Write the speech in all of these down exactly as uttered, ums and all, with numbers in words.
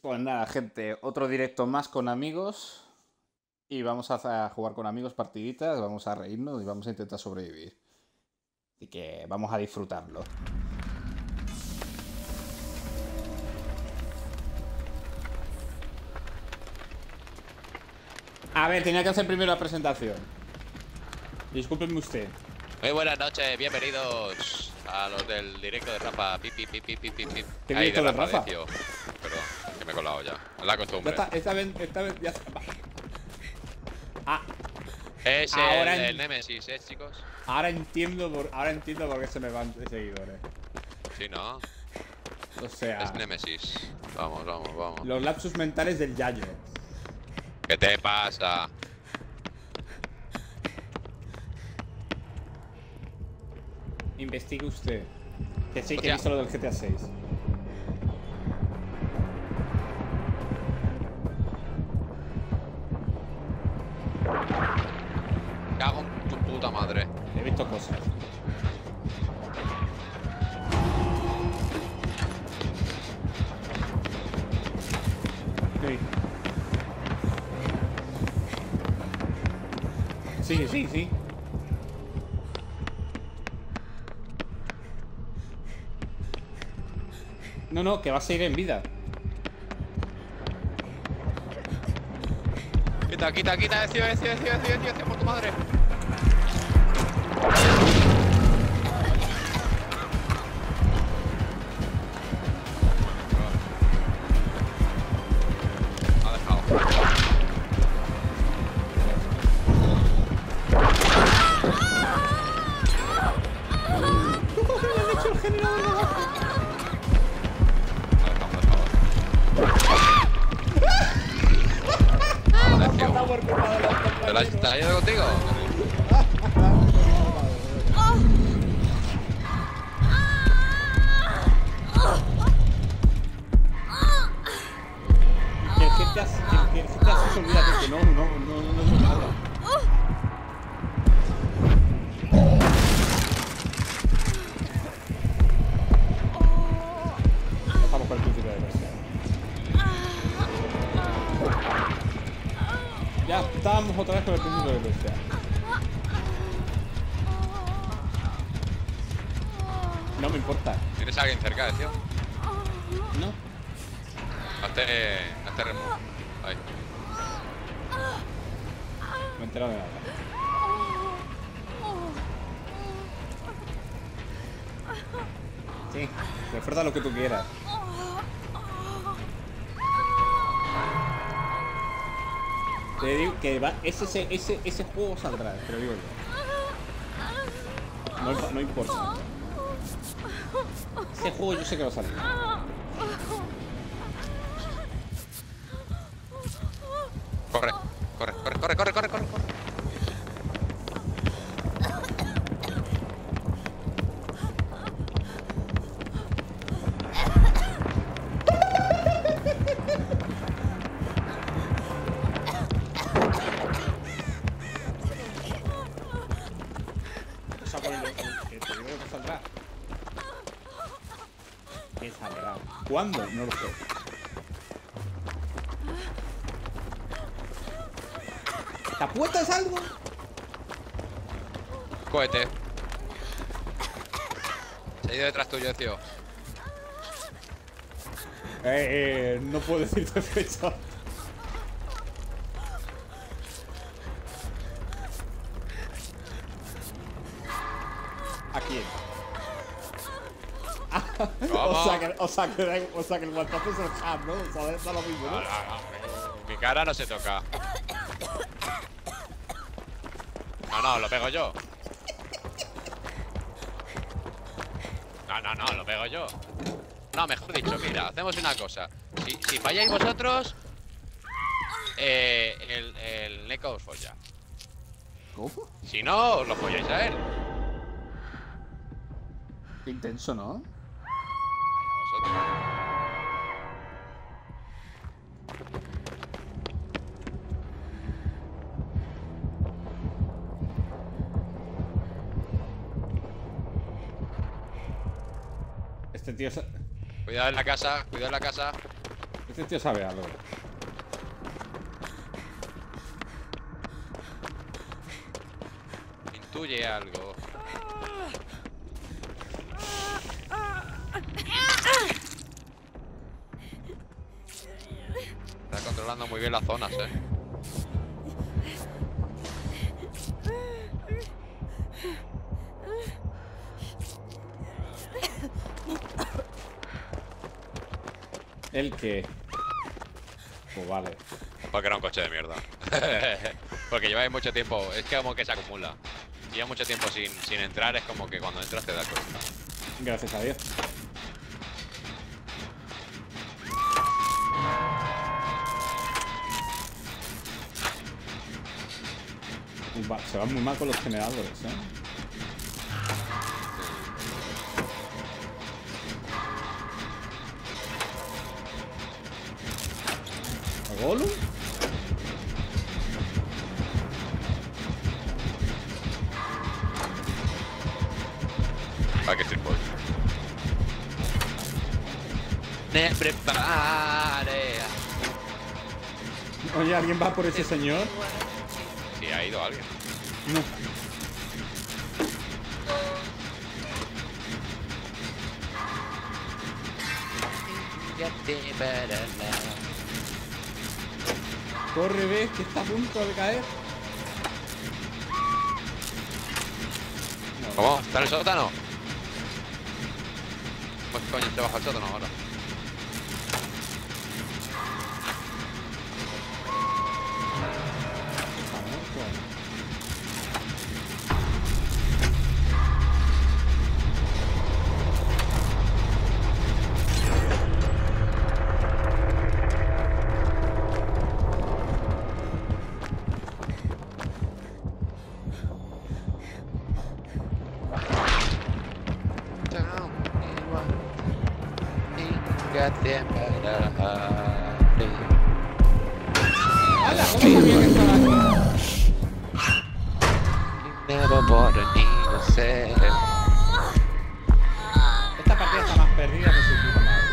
Pues nada, gente, otro directo más con amigos. Y vamos a jugar con amigos partiditas, vamos a reírnos y vamos a intentar sobrevivir. Así que vamos a disfrutarlo. A ver, tenía que hacer primero la presentación. Discúlpenme usted. Muy buenas noches, bienvenidos a los del directo de Rafa. Pip, pip, pip, pip, pip, pip. ¿Qué Ahí, directo de Rafa? Tío. Perdón, que me he colado ya. Es la costumbre. Esta, esta vez, esta vez ya. Ah. Es ahora el, en... el Nemesis, ¿eh, chicos? Ahora entiendo por, ahora entiendo por qué se me van de seguidores. Sí, ¿no? O sea. Es Nemesis. Vamos, vamos, vamos. Los lapsus mentales del Yayo. ¿Qué te pasa? Investigue usted. Que sí, O que sea... he visto lo del G T A seis. Cago en tu puta madre. He visto cosas. Sí. Sí, sí, sí. No, no, que va a seguir en vida. Quita, quita, quita, tío, tío, tío, tío, tío, tío, por tu madre. Ha dejado. ¿Te la has ido contigo? Que el G T A seis, olvídate que no, no, no, no, no, nada. Estamos por el principio de versión. Ya estábamos otra vez con el principio de versión. No me importa. ¿Tienes a alguien cerca, tío? ¿No? Hazte... Hazte remo. Ahí. Me he enterado de nada. Sí, refuerza lo que tú quieras. Te digo que va, ese, ese, ese juego saldrá, te lo digo yo. No, no importa. Ese juego yo sé que va a salir. Corre, corre, corre, corre, corre, corre, corre. O sea, por el, el, el primero que saldrá. ¿Qué saldrá? ¿Cuándo? No lo sé. ¿Te apuestas algo? Cohete. Se ha ido detrás tuyo, tío. Eh, eh, no puedo decirte fecha. ¿A quién? o, sea que, o, sea que, o sea que el guantazo es el jab, ¿no? O sea, da lo mismo, ¿no? No, no, no. Mi cara no se toca. No, no, lo pego yo. No, no, no, lo pego yo. No, mejor dicho, mira, hacemos una cosa. Si, si falláis vosotros, eh, el, el Neko os folla. ¿Cómo? Si no, os lo folláis a él. Qué intenso, ¿no? Vaya vosotros. Este tío... Se... Cuidado en la casa, cuidado en la casa. Este tío sabe algo. Intuye algo. Está controlando muy bien las zonas, eh. ¿El qué? Pues vale. Porque era un coche de mierda. Porque lleváis mucho tiempo. Es que como que se acumula. Lleva mucho tiempo sin, sin entrar. Es como que cuando entras te das cuenta. Gracias a Dios. Va, se va muy mal con los generadores, ¿eh? ¿A Gollum? ¿Para qué estoy por? Me prepare. Oye, ¿alguien va por ese señor? Sí, ha ido alguien. No. Corre, ves que está a punto de caer. No. ¿Cómo? ¿Está en el sótano? Pues coño, te baja el sótano ahora. ¡Hala! ¿Cómo sabía que estaba aquí? Esta partida está más perdida que su puta madre.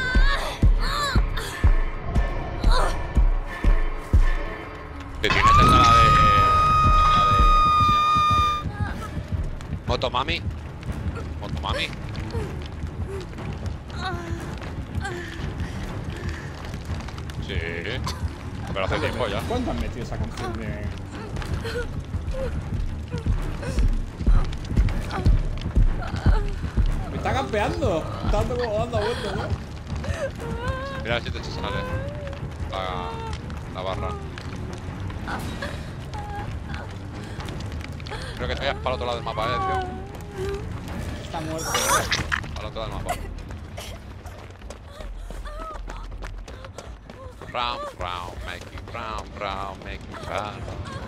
Que tienes esa la de. La de. ¿Cómo se llama? La de. Motomami. Motomami. Sí. Pero hace tiempo ya. ¿Cuándo han metido esa canción de...? ¡Me está campeando! Está dando como dando vueltas, ¿no? Mira si te sale la, la barra. Creo que te vayas para el otro lado del mapa, eh, tío. Está muerto, ¿eh? Al otro lado del mapa. Round, round, making round, round, making round.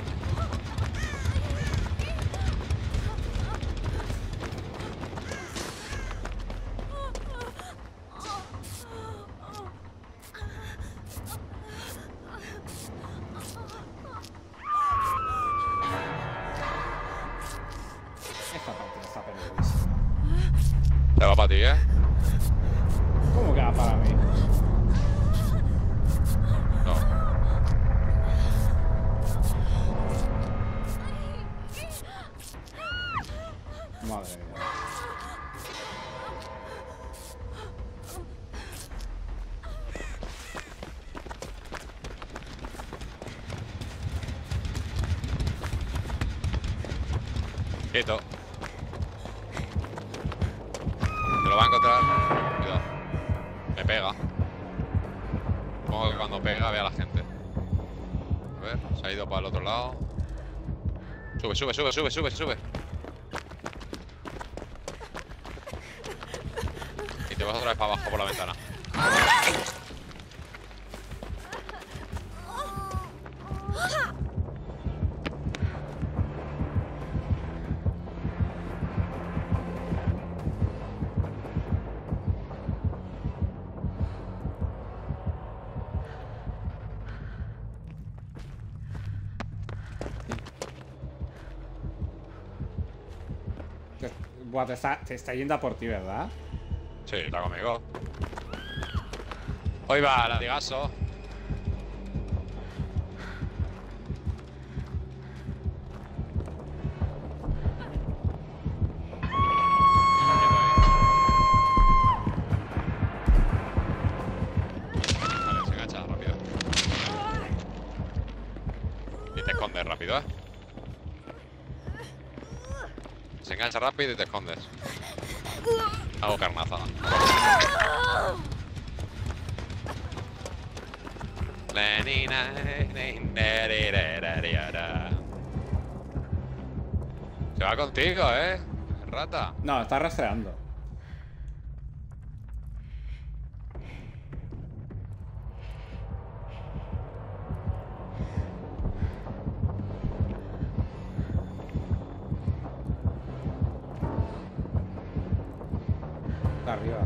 Esta partida está perdidísima. Te va para ti, eh. ¿Cómo que va para mí? No. Madre mía. Quieto. Te lo va a encontrar. Cuidado. Me pega. Supongo que cuando pega ve a la gente. A ver, se ha ido para el otro lado. Sube, sube, sube, sube, sube, sube. Y te vas otra vez para abajo por la ventana. Te, buah, te, está, te está yendo a por ti, ¿verdad? Sí, está conmigo. Hoy va, latigazo. derecha rápido y te escondes. Hago carnaza. Se va contigo, eh, rata. No, está rastreando. Está arriba.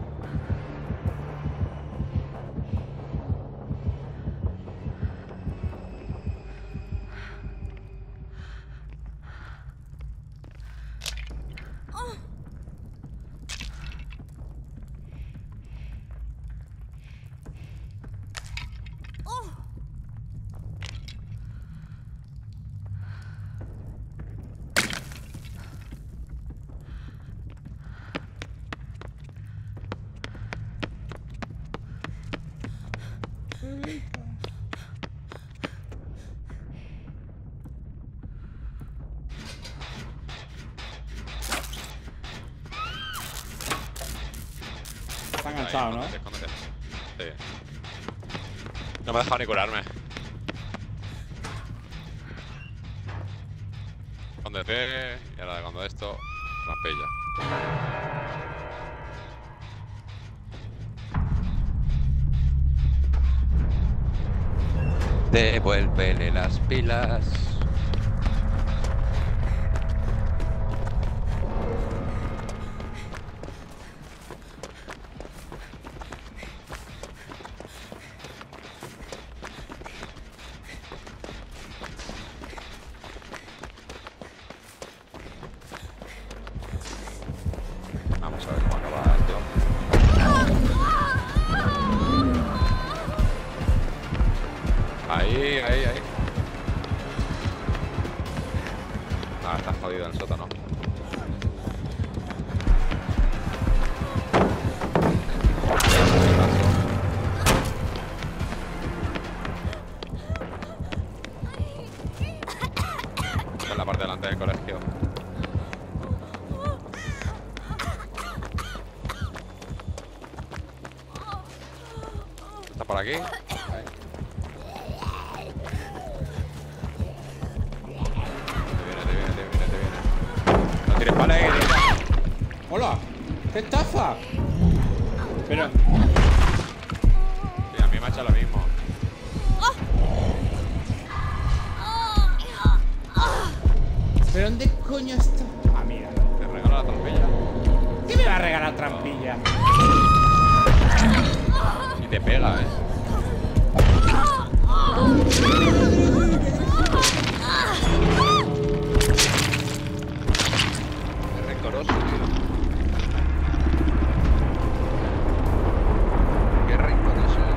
Está enganchado, ¿no? Escóndete, escóndete. Sí. No me ha dejado ni curarme. Escóndete. Y ahora cuando esto nos pilla. Devuélvele las pilas. Vamos a ver cómo acaba esto. Ahí, ahí, ahí. Ah, está jodido en el sótano. En la parte delante del colegio. ¿Está por aquí? Ahí. No tires pala ahí. ¡Hola! ¡Qué estafa! Pero... Sí, a mí me ha hecho lo mismo. ¿Pero dónde coño está? Ah, mira. Te regalo la trampilla. ¿Qué me va a regalar trampilla? Y te pega, ¿eh? Es rencoroso, tío. Qué rencoroso, ¿eh?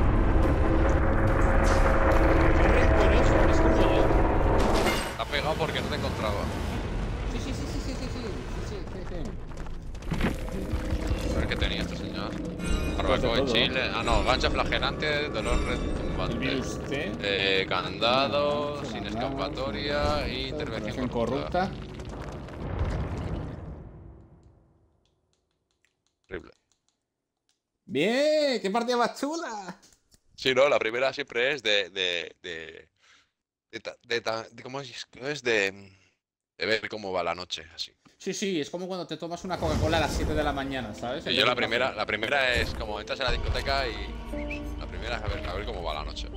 Es rencoroso, es como yo. Te ha pegado porque no te encontraba. Sí, sí, sí, sí, sí, sí, sí, sí, sí, sí. A ver qué tenía este señor. Pues Barbacoa de en todo. Chile. Ah, no, gancho flagelante, dolor retumbante. ¿Mire usted? Eh, candado, Sí, sin candado, escapatoria y intervención corrupta. corrupta. Horrible. Bien, qué partida más chula. Sí, no, la primera siempre es de. de. de. de, ta- de, ta- de- ¿cómo es? ¿Cómo es? De, de ver cómo va la noche, así. Sí, sí, es como cuando te tomas una Coca-Cola a las siete de la mañana, ¿sabes? Y yo la primera, la primera es como entras en la discoteca y. La primera es a ver, a ver cómo va la noche.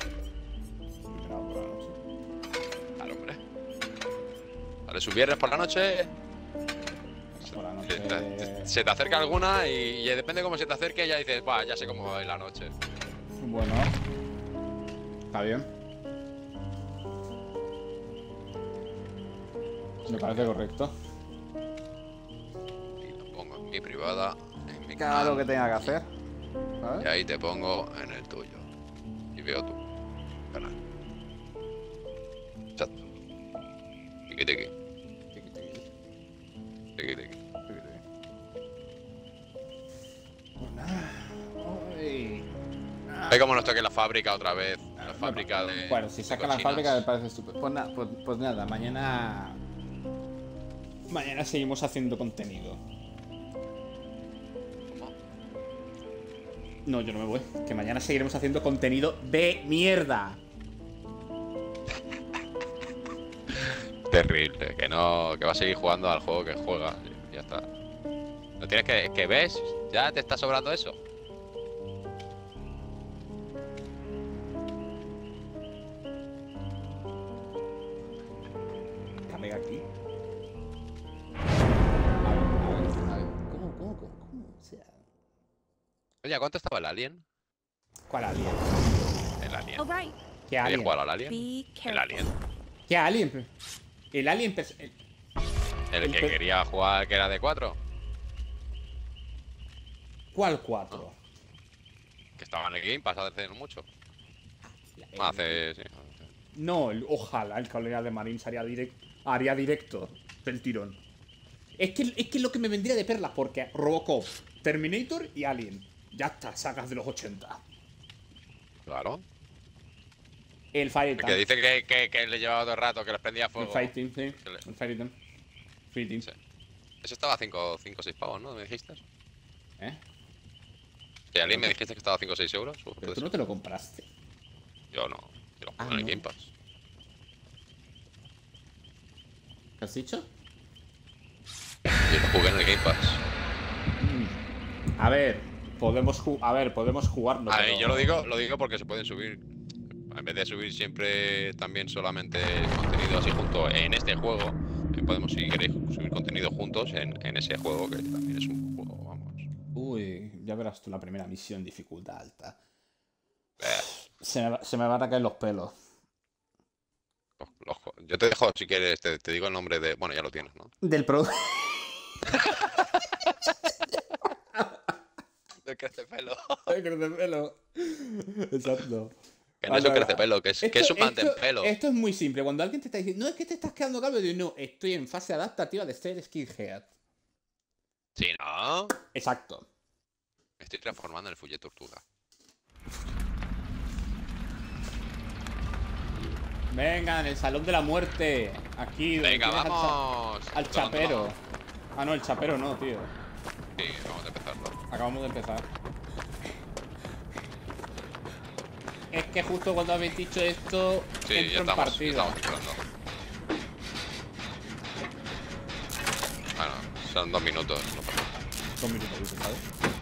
Claro, hombre. Vale, su viernes por la noche. Por la Se noche... te, se te acerca alguna y, y depende de cómo se te acerque, ya dices, va, ya sé cómo va a ir la noche. Bueno. Está bien. Me parece correcto. Y lo pongo en mi privada, en mi Que haga lo canal, que tenga que hacer. y ¿Sabes? ahí te pongo en el tuyo. Y veo tu canal. Exacto. Tiki tiki. Tiqui, tiqui, Tiki tiki. tiqui, tiqui. Uy. Ah. Ve cómo nos toque la fábrica otra vez. La Bueno, fábrica de. Bueno, si de saca la cochinas. fábrica me parece estúpido. Pues, na- pues, pues nada, mañana. Mañana seguimos haciendo contenido. No, yo no me voy. Que mañana seguiremos haciendo contenido de mierda. Terrible. Que no. Que va a seguir jugando al juego que juega. Y ya está. No tienes que. Que ves. Ya te está sobrando eso. Pega aquí. A ver, a ver, a ver. ¿Cómo, cómo, cómo, cómo? O sea. Oye, ¿a cuánto estaba el Alien? ¿Cuál alien? El Alien. All right. ¿Qué ¿Querías alien? jugar al Alien? Be El careful. Alien. ¿Qué alien? El alien. pers- el- El El que pe- quería jugar que era de cuatro. ¿Cuál cuatro? Que estaba en el Game Pass hace no mucho. El- Hace. Sí. No, el- ojalá el Cavalería de Marines haría, direct, haría directo del tirón. Es que, es que es lo que me vendría de perlas, porque Robocop, Terminator y Alien. Ya está, sacas de los ochenta. Claro. El Fire El que Tank. dice que, que, que le llevaba todo el rato, que les prendía El fuego. Fighting, sí. Que le- El Fighting. Fighting. Sí. Eso estaba a cinco o seis pavos, ¿no? ¿Me dijiste? ¿Eh? Que alguien me dijiste que estaba a cinco o seis euros. Pues Pero puede tú ser. no te lo compraste. Yo no. Yo lo juego Ah, en el no. Game Pass. ¿Qué has dicho? Yo lo jugué en el Game Pass. A ver, podemos ju- a ver, podemos jugarlo. A ver, pero- yo lo digo, lo digo porque se pueden subir. En vez de subir siempre también solamente contenido así junto en este juego, eh, podemos, si queréis, subir contenido juntos en, en ese juego, que también es un juego, vamos. Uy, ya verás tú la primera misión, dificultad alta. Eh, Se me, va- se me van a caer los pelos. los- los jo- yo te dejo, si quieres, te, te digo el nombre de. Bueno, ya lo tienes, ¿no? Del pro. De crece pelo. Ay, crece pelo. Exacto. Que no es un Anda, crece pelo, que es, que Esto- es un mantén esto- pelo. Esto es muy simple. Cuando alguien te está diciendo, no, es que te estás quedando calvo, yo digo, no, estoy en fase adaptativa de ser skinhead. Sí, ¿no? Exacto. Me estoy transformando en el Fulle Tortuga. Venga, en el salón de la muerte. Aquí. donde Venga, tienes al cha- vamos. Al ¿Dónde chapero. vamos? Ah, no, el chapero no, tío. Sí, vamos a empezarlo. Acabamos de empezar. Es que justo cuando habéis dicho esto, Sí, entro ya en estamos, ya partida. estamos entrando. Bueno, son dos minutos. No pasa nada. Dos minutos, ¿sabes?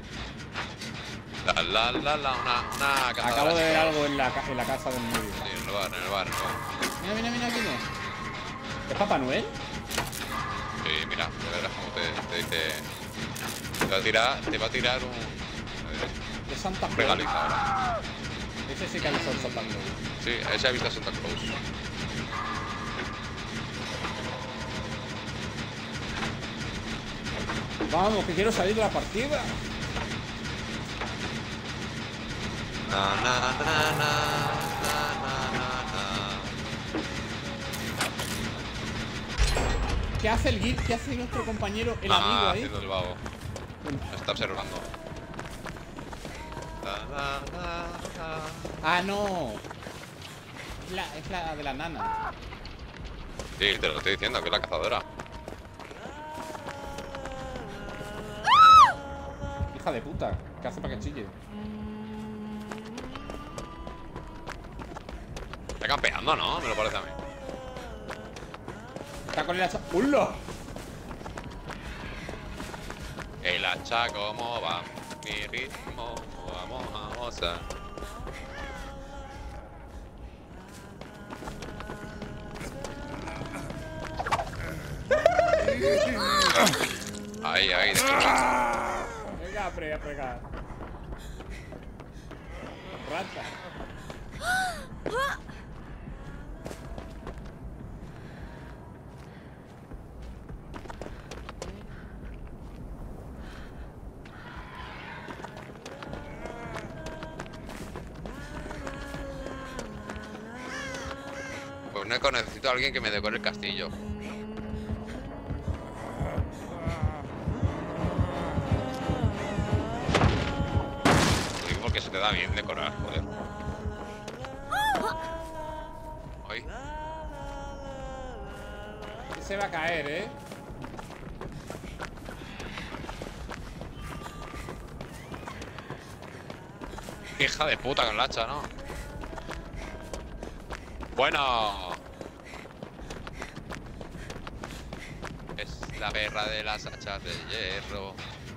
La, la, la, la, una, una cazadora Acabo de ver chicos. algo en la, ca- en la casa del medio. Sí, en el bar, en el bar, en el bar. Mira, mira, mira quién es. ¿Es Papá Noel? Sí, mira, de verás cómo te, te dice. Te va a tirar, te va a tirar un. a ver, Es Santa un Claus. regalito ahora. Ese sí que ha visto el Santa Claus. Sí, ese ha visto a Santa Claus. Vamos, que quiero salir de la partida. Na, na, na, na, na, na, na. ¿Qué hace el Git? ¿Qué hace nuestro compañero, el Ah, amigo ahí? haciendo el vago. Me está observando. Na, na, na, na. Ah, no. Es la, es la de la nana. Sí, te lo estoy diciendo, que es la cazadora. Hija de puta. ¿Qué hace para que chille? Está campeando, ¿no? Me lo parece a mí. Está con el hacha. ¡Hola! El hacha, ¿cómo va? Mi ritmo, vamos a gozar. Ahí, ahí, descansa. Venga, a pegar, a pegar. Rata. Pues Neko, necesito a alguien que me decore el castillo. Lo digo porque se te da bien decorar, joder. Ay, Se va a caer, ¿eh? Hija de puta con el hacha, ¿no? Bueno. Es la guerra de las hachas de hierro.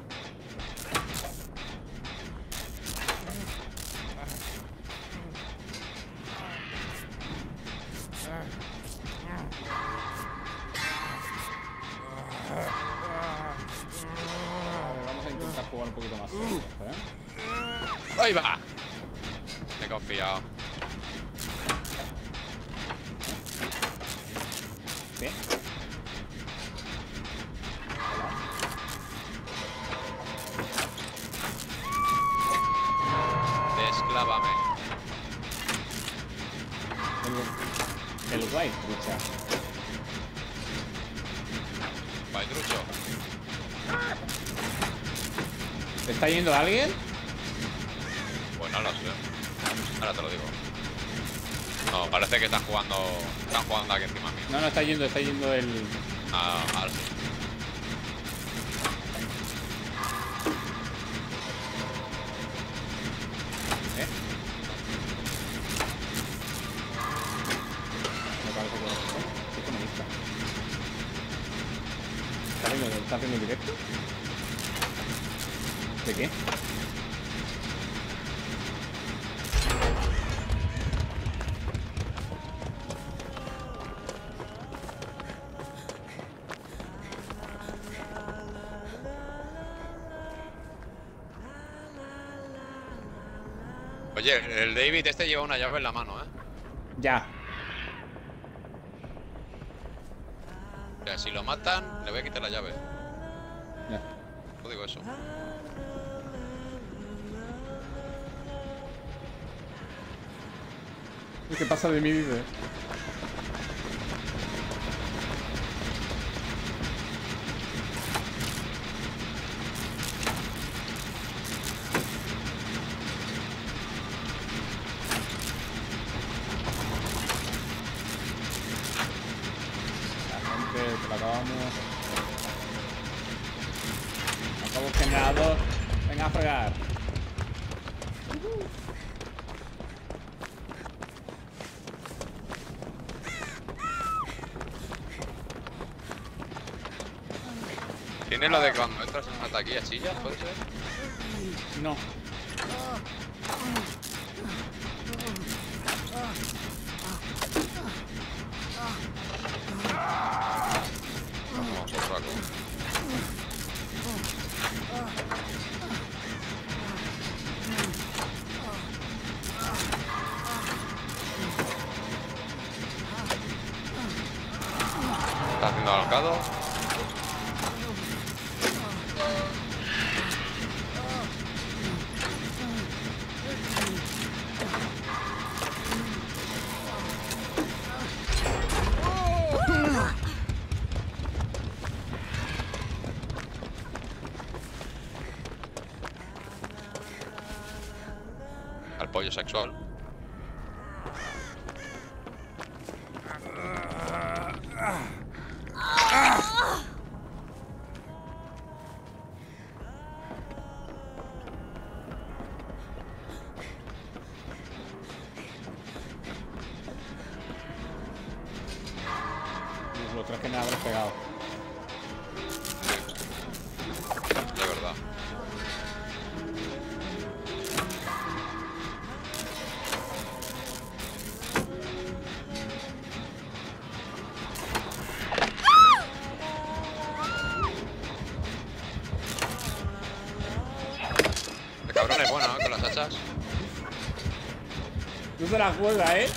Vamos a intentar jugar un poquito más serio, ¿eh? ¡Ahí va! Me he confiado. ¿Sí? Desclávame. El, el white, trucha. Va el trucho. ¿Te está yendo alguien? Pues no lo sé. Ahora te lo digo. No, parece que están jugando. Están jugando aquí encima mío. No, no, está yendo, está yendo el... Ah, ahora sí. ¿Eh? Me parece que... ¿Oh? ¿Qué comunista? ¿Está haciendo, ¿Está haciendo directo? ¿De qué? Oye, el David este lleva una llave en la mano, ¿eh? Ya. O sea, si lo matan, le voy a quitar la llave. Ya. No digo eso. ¿Qué pasa de mí, dice? Que la acabamos. Acabo el generador. Venga a fregar. ¿Tiene lo de cuando entras en una taquilla chilla? ¿Puede ser? No. Vamos, otro algo. Está haciendo ahorcado. Al pollo sexual. Los tres generadores pegados. De verdad. El cabrón es bueno, ¿eh? Con las hachas. No se la juega, ¿eh?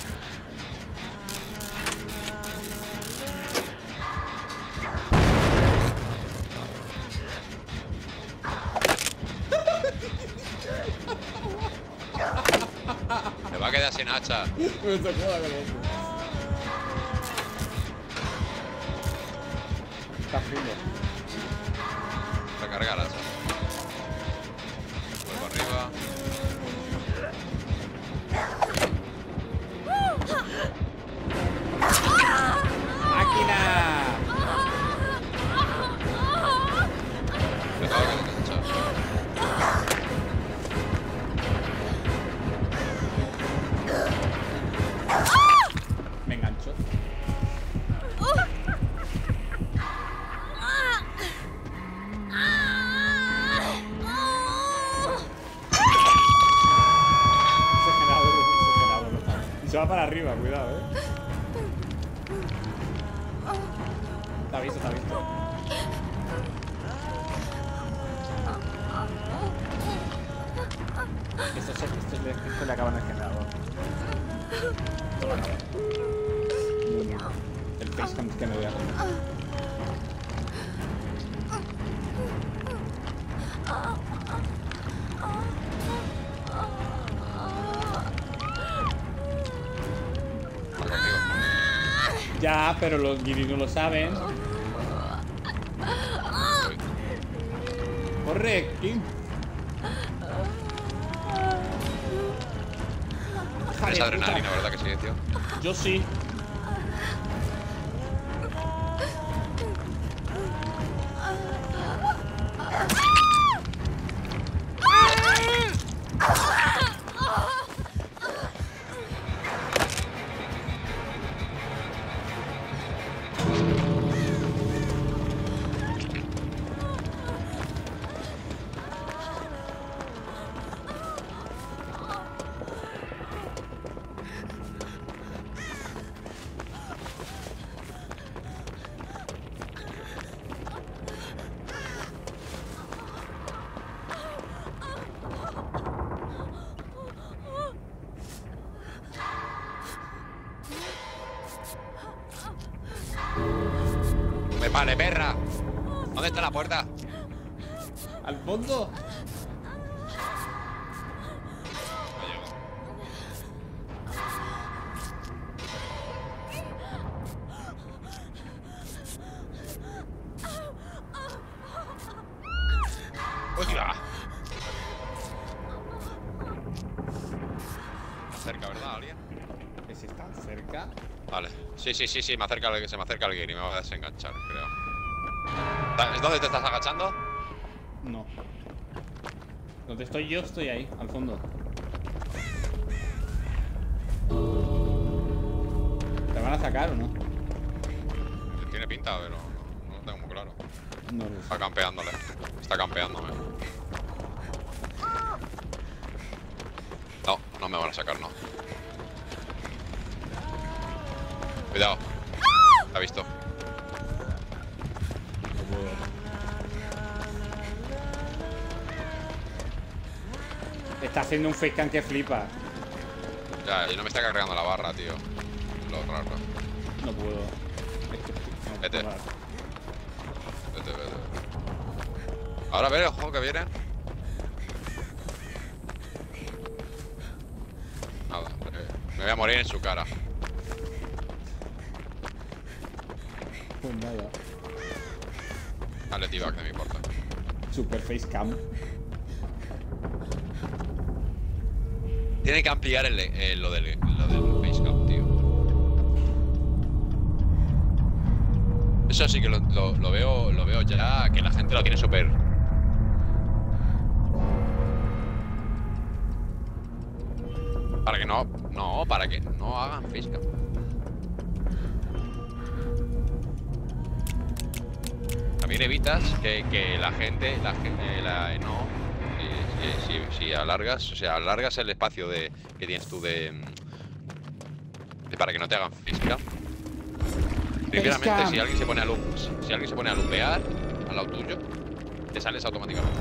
Me va a quedar sin hacha. No se juega con eso. Está fino. Recarga el hacha. Vuelvo arriba. ¡Máquina! Me tengo que enganchar. va para arriba, cuidado, eh. Te ha visto, te ha visto. Esto, se, esto, le, esto le acaba en el generador. Esto lo acaba. Muy bien. El facecam que me voy a comer. Ya, pero los guiris no lo saben. Corre, Kim. Es adrenalina, ¿verdad que sí, tío? Yo sí. Vale, perra. ¿Dónde está la puerta? Al fondo. No llego. ¡Hostia! ¿Está cerca, verdad, alguien? ¿Que si están cerca? Vale. Sí, sí, sí, sí, me acerca, se me acerca alguien y me va a desenganchar, creo. ¿Dónde te estás agachando? No. Donde estoy yo, estoy ahí, al fondo. ¿Te van a sacar o no? Tiene pinta, pero no, no lo tengo muy claro. No lo sé. Está campeándole. Está campeándome. No, no me van a sacar, no. Cuidado. ¿Te ha visto? Está haciendo un facecam que flipa. Ya, y no me está cargando la barra, tío. Lo raro. No puedo. Es que, no, Vete. puedo. Vete, vete. Ahora ve, ojo que viene. Nada, eh, me voy a morir en su cara. Pues nada. Dale T-Back, no me importa. Super facecam. Tiene que ampliar el, el- lo del, lo del facecam, tío. Eso sí que lo, lo- lo veo lo veo ya, que la gente lo tiene súper. Para que no, no, para que no hagan facecam. También evitas que, que la gente, la gente, la, no, si, si, si alargas, o sea, alargas el espacio de que tienes tú de, de para que no te hagan facecam. Primeramente, Facecam. si alguien se pone a loop, si, si alguien se pone a lupear al lado tuyo, te sales automáticamente.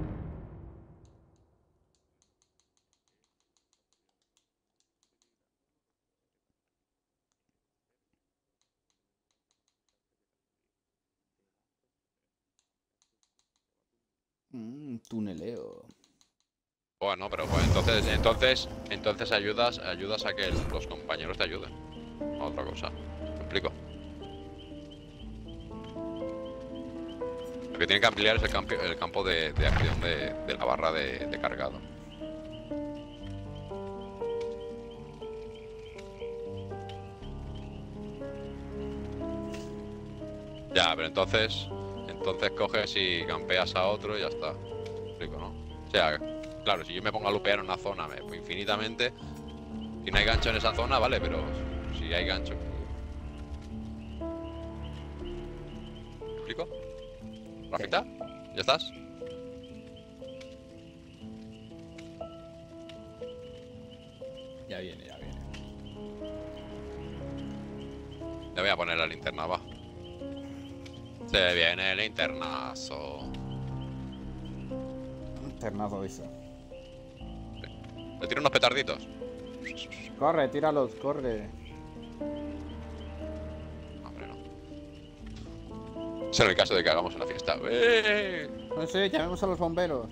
Mm, tuneleo. Bueno, pero pues entonces, entonces, entonces ayudas, ayudas a que los compañeros te ayuden. A otra cosa. ¿Me explico? Lo que tiene que ampliar es el, campo, el campo de, de acción de, de la barra de, de cargado. Ya, pero entonces, entonces coges y campeas a otro y ya está. ¿Me explico, no? O sea, claro, si yo me pongo a lupear en una zona me, pues infinitamente, si no hay gancho en esa zona, vale, pero si hay gancho. ¿Me explico? ¿Rafita? ¿Ya estás? Ya viene, ya viene. Le voy a poner la linterna, va. Se viene el linternazo. Internado, dice. Le tiro unos petarditos. Corre, tíralos, corre. Hombre, no. Es en el caso de que hagamos una fiesta. ¡Eh! No sé, llamemos a los bomberos.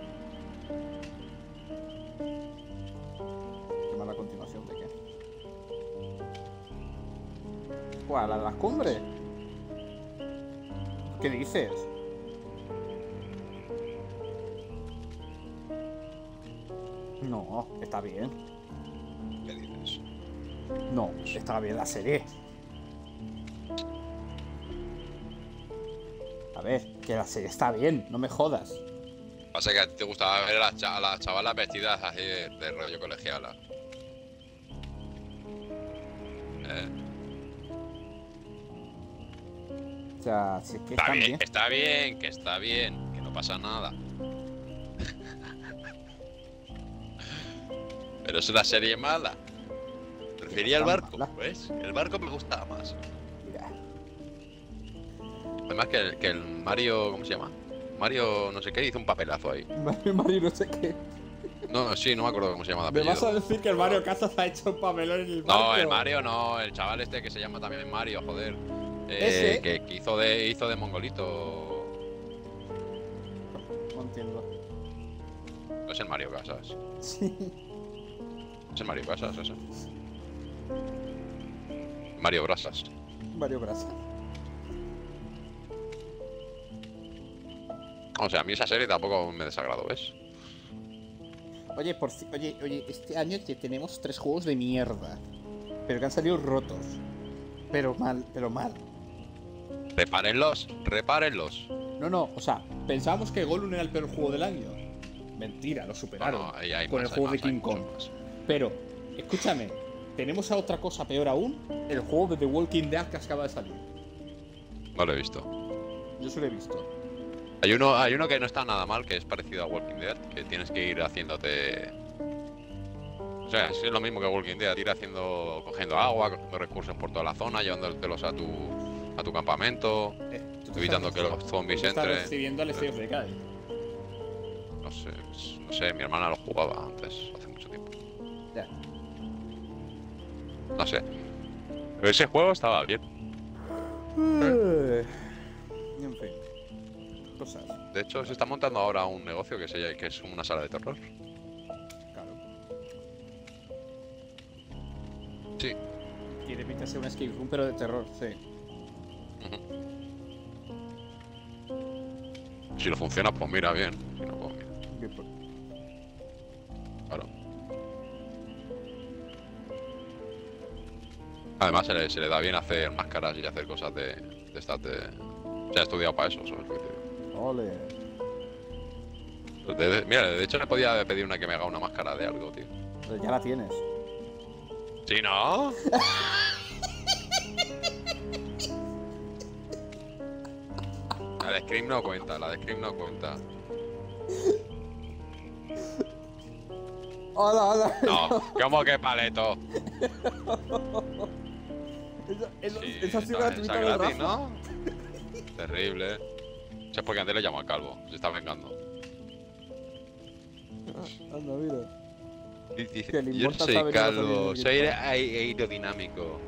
¿Qué más la continuación de qué? ¿Cuál? ¿La de las cumbres? ¿Qué dices? No, está bien. ¿Qué dices? No, está bien la serie. A ver, que la serie está bien, no me jodas. Pasa que a ti te gustaba ver a las, cha- a las chavalas vestidas así de, de rollo colegiala. Eh, O sea, si es que está están bien, bien. está bien, que está bien, que no pasa nada. Pero es una serie mala. Prefería el tan barco, mala. ¿ves? El barco me gustaba más. Mira. Además que el, que el Mario, ¿cómo se llama? Mario no sé qué hizo un papelazo ahí. Mario Mario no sé qué. No, sí, no me acuerdo cómo se llama de ¿Me apellido. vas a decir que el Mario Casas ha hecho un papelón en el barco? No, el Mario no, el chaval este que se llama también Mario, joder. Eh, Ese. que, que hizo de hizo de mongolito. No entiendo. No es el Mario Casas. Sí. Es el Mario Casas, ese. Mario Brasas. Mario Brasa. O sea, a mí esa serie tampoco me desagradó, ¿ves? Oye, por ci- oye, oye, este año que tenemos tres juegos de mierda. Pero que han salido rotos. Pero mal, pero mal. Repárenlos, repárenlos. No, no, o sea, pensábamos que Gollum era el peor juego del año. Mentira, lo No, superaron. no, ahí hay con más, el juego hay de más, hay King mucho Kong. más. Pero, escúchame, tenemos a otra cosa peor aún. El juego de The Walking Dead que acaba de salir. No lo he visto. Yo se lo he visto. Hay uno, hay uno que no está nada mal, que es parecido a Walking Dead, que tienes que ir haciéndote. O sea, es lo mismo que Walking Dead, ir haciendo, cogiendo agua, cogiendo recursos por toda la zona, llevándotelos a tu, a tu campamento, Eh, tú te evitando estás- que los zombies tú estás entren. recibiendo al State of Decay. No sé, es- no sé, mi hermana lo jugaba antes, hace mucho tiempo. Ya. No sé. Pero ese juego estaba bien. En fin. Cosas. De hecho, se está montando ahora un negocio que, se, que es una sala de terror. Claro. Sí. Quiere pintarse un escape room, pero de terror, sí. Ujú. Si lo funciona, pues mira bien. Si no, pues mira. Que por- Claro. Además, se le, se le da bien hacer máscaras y hacer cosas de, de estas de. Se ha estudiado para eso, ¿sabes lo que te digo? Ole. De- de- mira, de hecho le podía pedir una que me haga una máscara de algo, tío. Pero ya la tienes. ¿Sí, no? La de Scream no cuenta, la de Scream no cuenta. Hola, hola. No, ¿cómo que paleto? Eso, eso, Sí, eso ha sido esa- gratuito esa de gratis, Rafa. ¿no? Terrible. Eso es porque antes le llamó al calvo, se está vengando. Anda, mira. Dice, Que le yo no importa soy saber que va a salir calvo, el soy guión". ae- aerodinámico.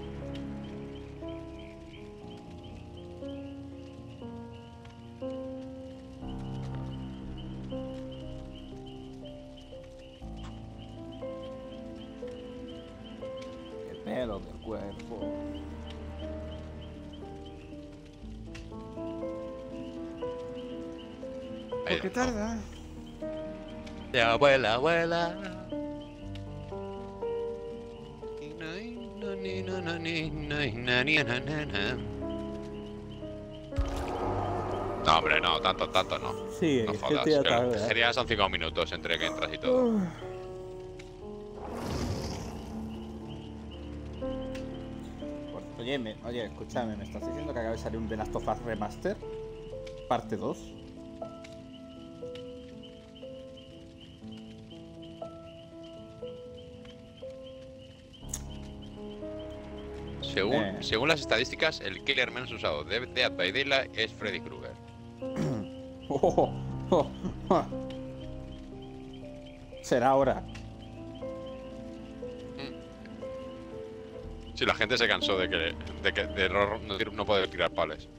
El pelo del cuerpo. Ahí ¿Por qué no. tarda? Ya, abuela, abuela. No, hombre, no, tanto, tanto no. Sí, No es que jodas. te ya Pero tarda. sería son cinco minutos entre que entras y todo. Uf. Pues, Oye, me- oye, escúchame, ¿me estás diciendo que acaba de salir un The Last of Us Remaster? Parte dos. Sí, Según, Eh. según las estadísticas, el killer menos usado de Dead by Daylight es Freddy Krueger. Oh, oh, oh. Será ahora. Sí, la gente se cansó de que de, que, de no, no poder tirar pales.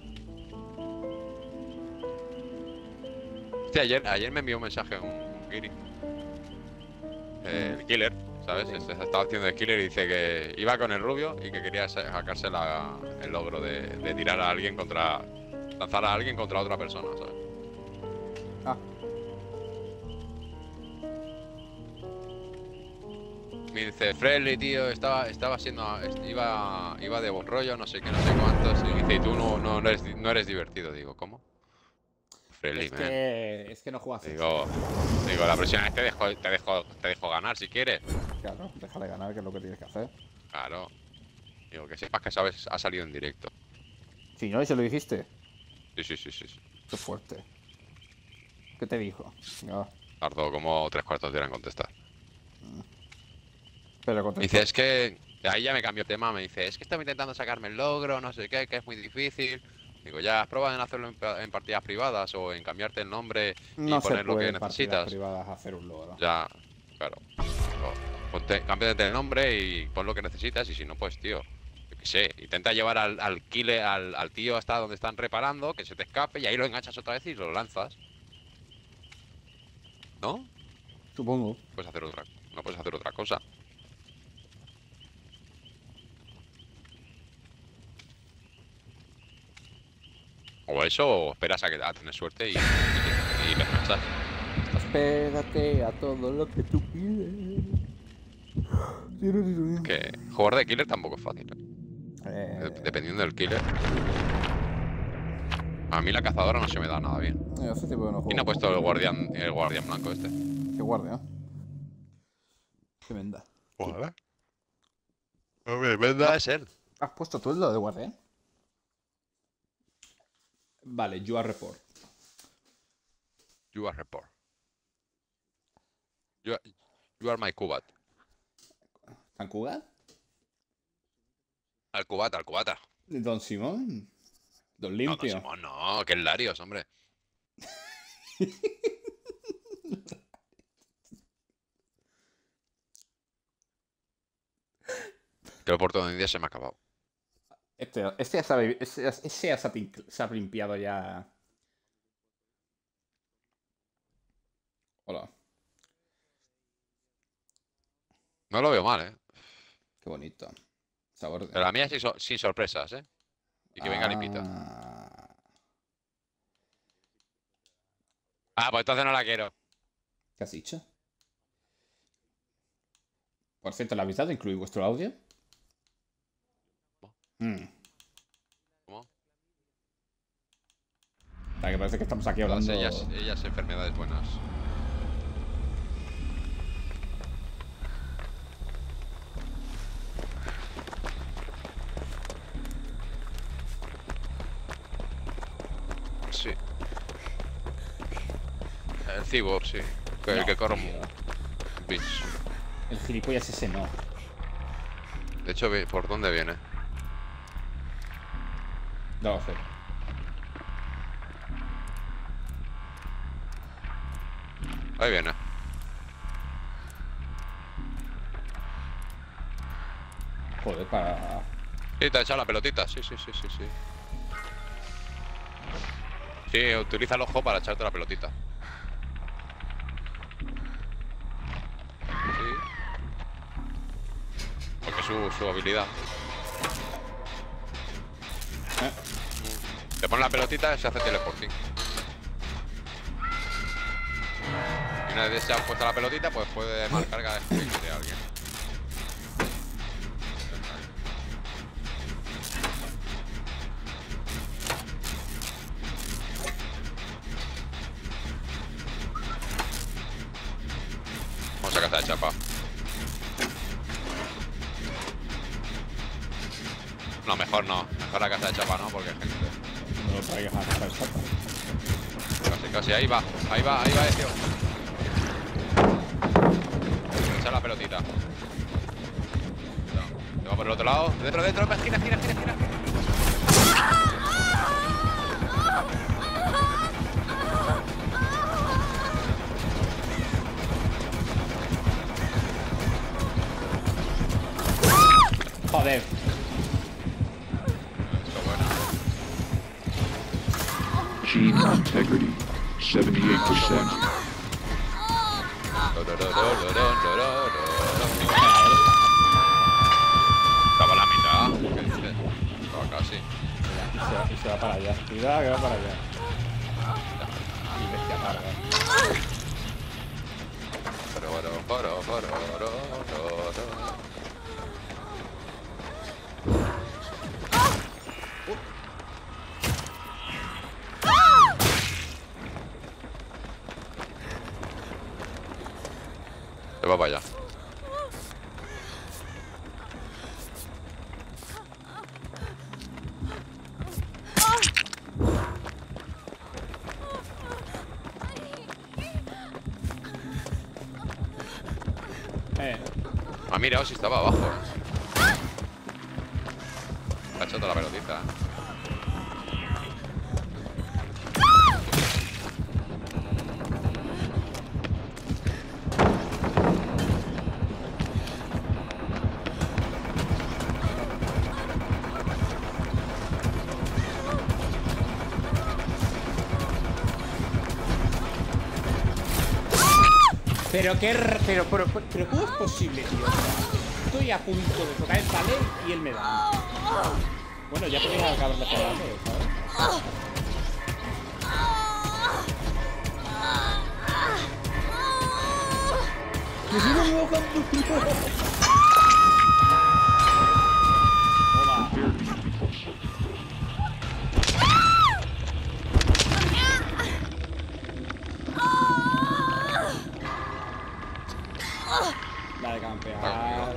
Hostia, ayer, ayer me envió un mensaje un, un Kiri. Eh, el killer, ¿sabes? Se estaba haciendo el killer y dice que iba con el rubio y que quería sacarse la, el logro de, de tirar a alguien contra... lanzar a alguien contra otra persona, ¿sabes? Ah. Me dice, Friendly, tío, estaba, estaba siendo, iba, iba de buen rollo, no sé qué, no sé cuántos. Y dice, y tú no, no, no, eres, no eres divertido. Digo, ¿cómo? Friendly, Es man. que, es que no juegas. Digo, digo, la próxima vez te dejo, te dejo, te dejo ganar si quieres. Claro, déjale ganar, que es lo que tienes que hacer. Claro. Digo, que sepas que sabes, ha salido en directo. Sí, ¿no? ¿Y se lo dijiste? Sí, sí, sí, sí. sí. Qué fuerte. ¿Qué te dijo? No. Tardó como tres cuartos de hora en contestar. Pero Me contestó. dice, es que... Ahí ya me cambió el tema, me dice, es que estaba intentando sacarme el logro, no sé qué, que es muy difícil. Digo, ya has probado en hacerlo en, en partidas privadas o en cambiarte el nombre y No poner se lo que puede en partidas necesitas. privadas hacer un logro. Ya, claro. Ponte, cámbiate el nombre y pon lo que necesitas y si no, pues tío, yo qué sé, intenta llevar al, al killer, al, al tío hasta donde están reparando, que se te escape y ahí lo enganchas otra vez y lo lanzas. ¿No? Supongo. Puedes hacer otra, no puedes hacer otra cosa. O eso, o esperas a que a tener suerte y, y, y lo enganchas. Espérate a todo lo que tú pides. Que jugar de killer tampoco es fácil, ¿eh? Eh, Dependiendo del killer. A mí la cazadora no se me da nada bien. yo hace tiempo que no juego. ¿Quién ha puesto el guardián, el guardián blanco este? Qué guardia. Tremenda. Joder. Hombre, verdad es él. ¿Has puesto tú el lo de guardia? Vale, you are report. You are report. You are, you are my cubat. ¿San Cugat? Al cubata, al cubata. Don Simón. Don No, Limpio. no, Simón, no, que es Larios, hombre. Que el puerto de India se me ha acabado. Este, este ya sabe, ese, ese ya se ha, tin- se ha limpiado ya. Hola. No lo veo mal, eh. Qué bonito. Sabor de... Pero la mía es sin, so- sin sorpresas, eh. Y que venga Ah, limpita. Ah, pues entonces no la quiero. ¿Qué has dicho? Por cierto, ¿la habéis dado incluir vuestro audio? Mm. ¿Cómo? O sea, que parece que estamos aquí Todas hablando... ellas, ellas enfermedades buenas. Sí. El cyborg, sí. Que- El No, que corre tío. un bitch. El gilipollas ese no. De hecho, ve- ¿por dónde viene? No lo sé. Ahí viene. Joder, para... Sí, te ha echado la pelotita. Sí, sí, sí, sí, sí. Sí, utiliza el ojo para echarte la pelotita. Sí. Porque es su, su habilidad. ¿Eh? Te pone la pelotita y se hace teleporting. Y una vez se ha puesto la pelotita, pues puede marcar cada vez que quiere a alguien. Vamos a cazar chapa. No, mejor no. Mejor la caza de chapa no, porque gente. No lo traigas a casa exacta. Casi, casi, ahí va, ahí va, ahí va ese. Echa la pelotita. No, te va por Del otro lado. Dentro, dentro. Gira, gira, gira, gira. Joder. Esto bueno. Gene integrity, seventy-eight percent. Estaba a la mitad. ¿Qué dices? Estaba casi. Y se, va, y se va para allá. Cuidado que va para allá. Y bestia larga. Pero, pero, pero, pero, pero, pero. Se va para allá. Eh. Ah, mira, si estaba abajo. Ha hecho toda la pelotita. Pero qué... r- Pero, pero, pero, pero ¿cómo es posible, tío? O sea, estoy a punto de tocar el palé y él me da. Bueno, ya podéis acabarle pegando, ¿sabes? ¡Me sigo equivocando, tío! Toma. La de campear.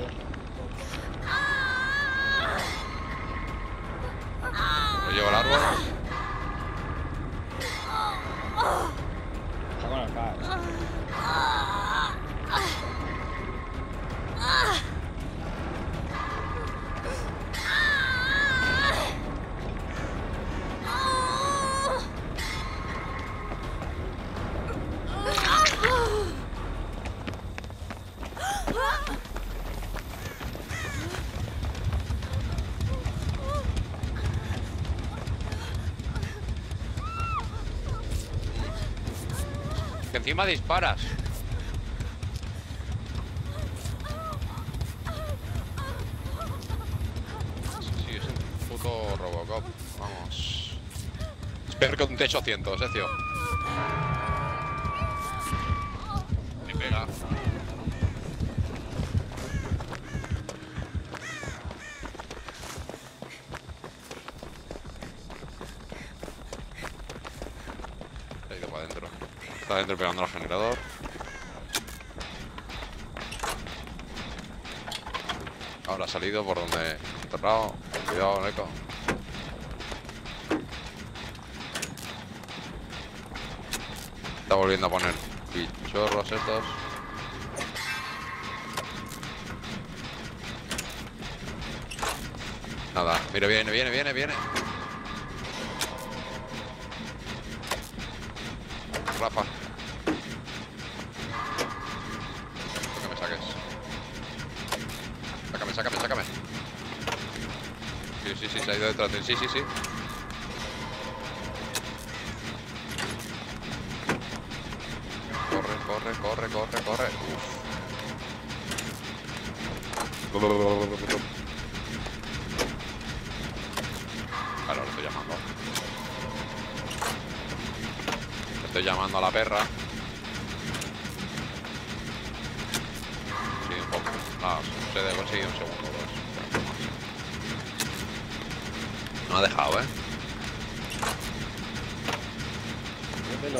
Lo llevo al árbol. Está con el car. Que encima disparas. Sí, es un puto Robocop. Vamos. Es peor que un T ochocientos, eh, tío. Me pega. Se ha ido para adentro. Está adentro pegando al generador. Ahora ha salido por donde he enterrado. Cuidado, Neko. Está volviendo a poner pichorros estos. Nada, mira, viene, viene, viene, viene. Rafa. Que me saques. Sácame, sácame, sácame. Sí, sí, sí, se ha ido detrás de él. Sí, sí, sí. Corre, corre, corre, corre, corre. Uf. Claro, lo estoy llamando. Estoy llamando a la perra. Sí, un poco. No, se debe conseguir un segundo o dos. No ha dejado, ¿eh? Mételo.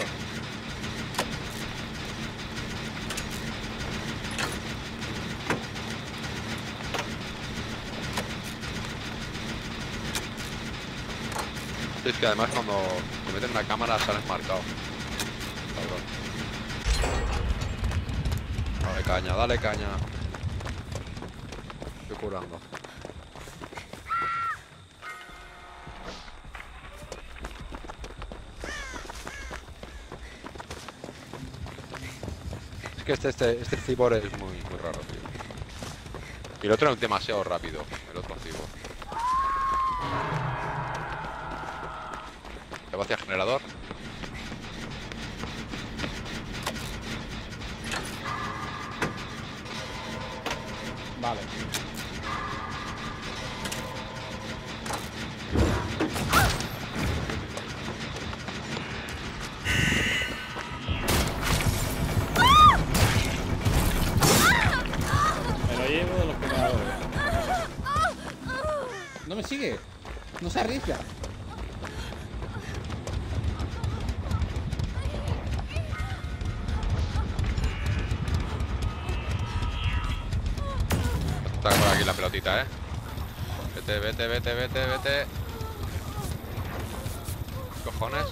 Es que además cuando te meten una cámara sales marcado. Cabrón. Dale caña, dale caña. Estoy curando. Es que este, este, este cibor es muy, muy raro, tío. Y el otro es demasiado rápido, el otro cibor. ¿Le va hacia generador? Vale. Me lo llevo de los generadores. No me sigue. No se arriesga. Está por aquí la pelotita, eh. Vete, vete, vete, vete, vete. Cojones.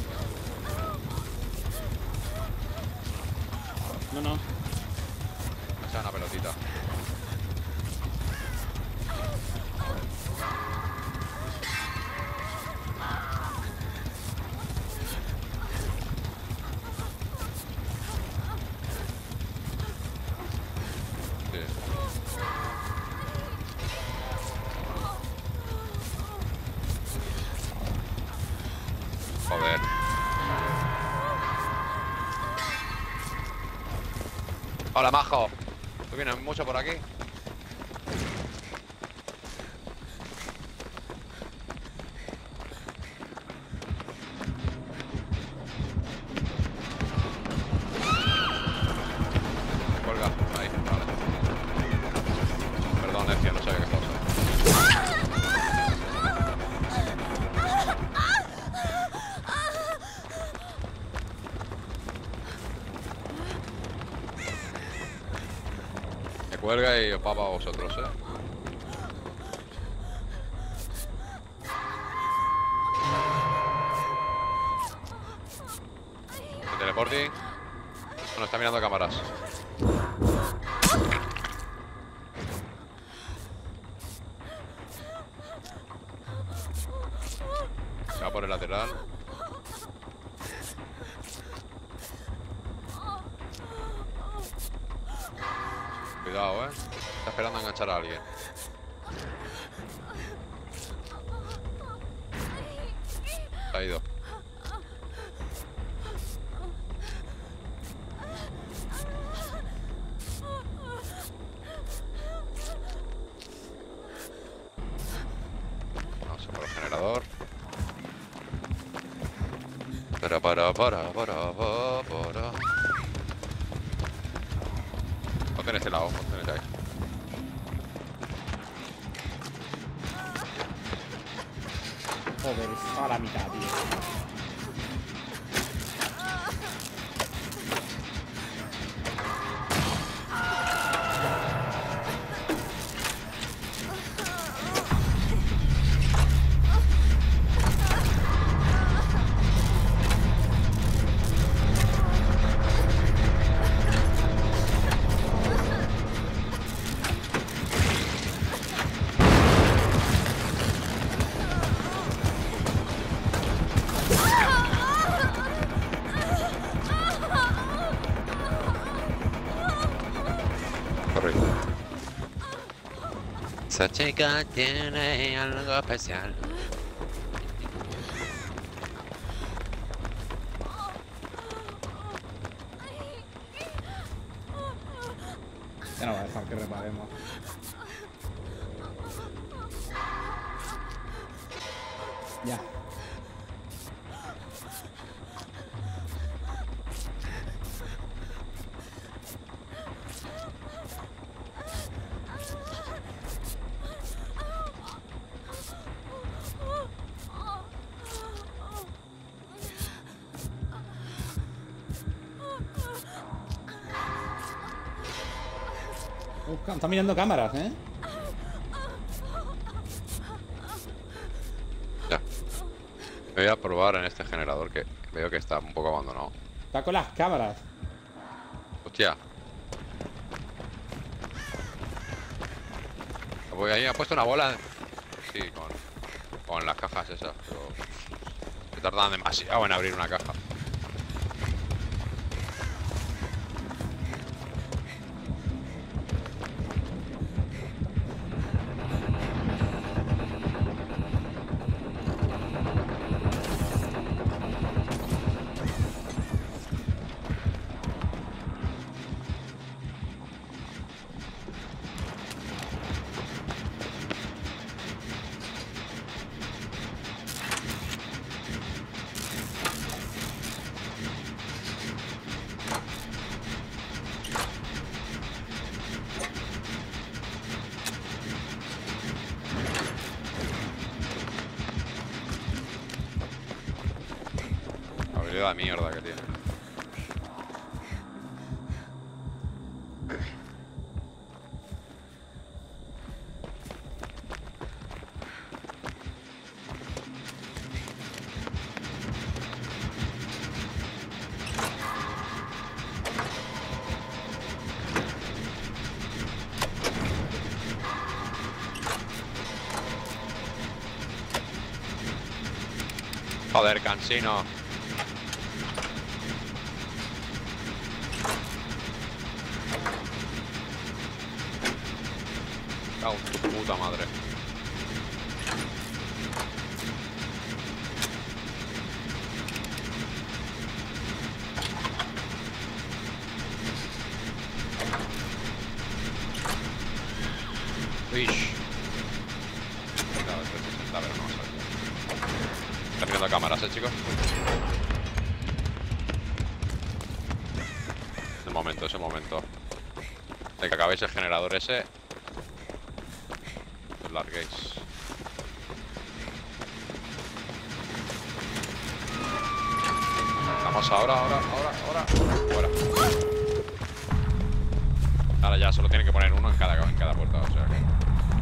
No, no. Me echa una pelotita. Sí. Joder. Hola, majo. ¿Tú vienes mucho por aquí? Colga. Ahí, vale. Perdón, Ezio, no sabía que estabas ahí. Me cuelga y os papa a vosotros, eh. El teleporting. Bueno, está mirando cámaras. Se va por el lateral. Cuidado, eh. Está esperando a enganchar a alguien. Se ha ido. Vamos a por el generador. Para, para, para, para, para, para. Ponte en este lado, ponte en este ahí. Joder, está a la mitad, tío. Correcto. Esa chica tiene algo especial. Ya no va a dejar que reparemos. Ya. Busca, está mirando cámaras, ¿eh? Ya. Voy a probar en este generador que veo que está un poco abandonado. Está con las cámaras. Hostia. Voy ahí, ha puesto una bola. Sí, con, con las cajas esas, pero se tardan demasiado en abrir una caja. ruido de mierda que tiene. Joder, cansino. Cago en tu puta madre. Uish. Claro, trescientos sesenta, pero no va a salir. Está mirando cámaras, eh, chicos. Es el momento, es el momento. De que acabéis el generador ese. Os larguéis. Vamos ahora, ahora, ahora, ahora. Fuera. Ahora ya solo tienen que poner uno en cada, en cada puerta, o sea que.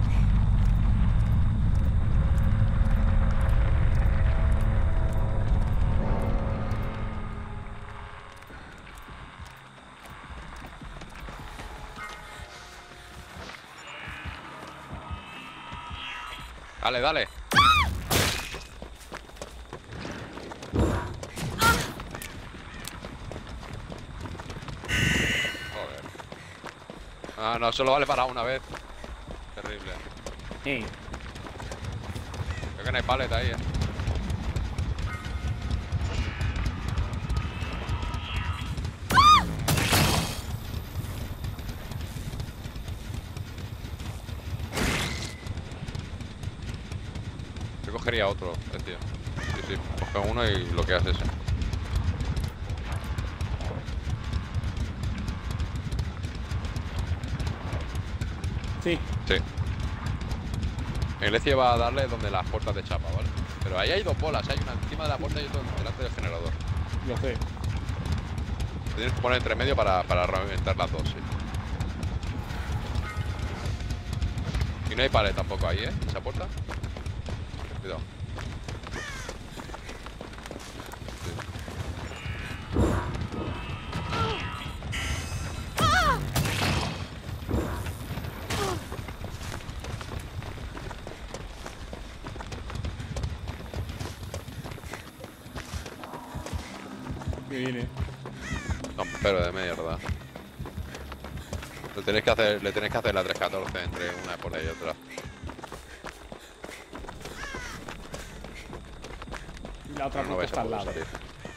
Dale, dale. Joder. Ah, no, solo vale para una vez. Terrible. Sí. Creo que no hay paleta ahí, eh. Yo cogería otro, eh, tío. Sí, sí, coge uno y bloqueas ese. Sí. Sí. La iglesia va a darle donde las puertas de chapa, ¿vale? Pero ahí hay dos bolas, hay una encima de la puerta y otra delante del generador. Lo sé. Te tienes que poner entre medio para, para reventar las dos, sí. Y no hay pared tampoco ahí, ¿eh? Esa puerta. Cuidado. Que viene. Campero de mierda. Le tenéis que hacer, le tenéis que hacer la tres catorce entre una por ahí y otra. Y la otra Pero no puerta vais está a al poder lado. salir.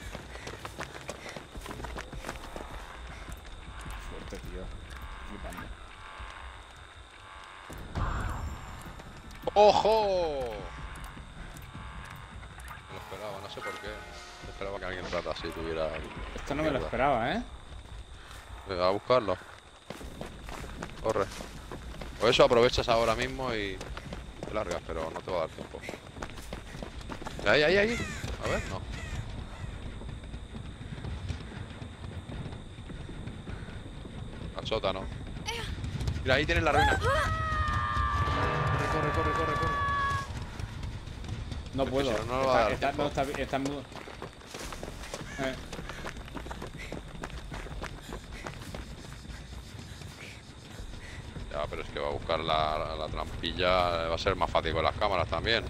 Fuerte, tío. Flipando. ¡Ojo! Me lo esperaba, no sé por qué. Me esperaba que alguien rata así tuviera. Esto no me lo mierda. esperaba, ¿eh? Venga, a buscarlo. Corre. Por eso aprovechas ahora mismo y te largas, pero no te va a dar tiempo. Ahí, ahí, ahí. A ver, no. Al sótano. Mira, ahí tienes la ruina. Corre, corre, corre, corre, corre. No Es que puedo. si no, no lo va a dar está, está, tiempo. no, está, está muy... Eh. Ya, pero es que va a buscar la, la, la trampilla. Va a ser más fácil con las cámaras también.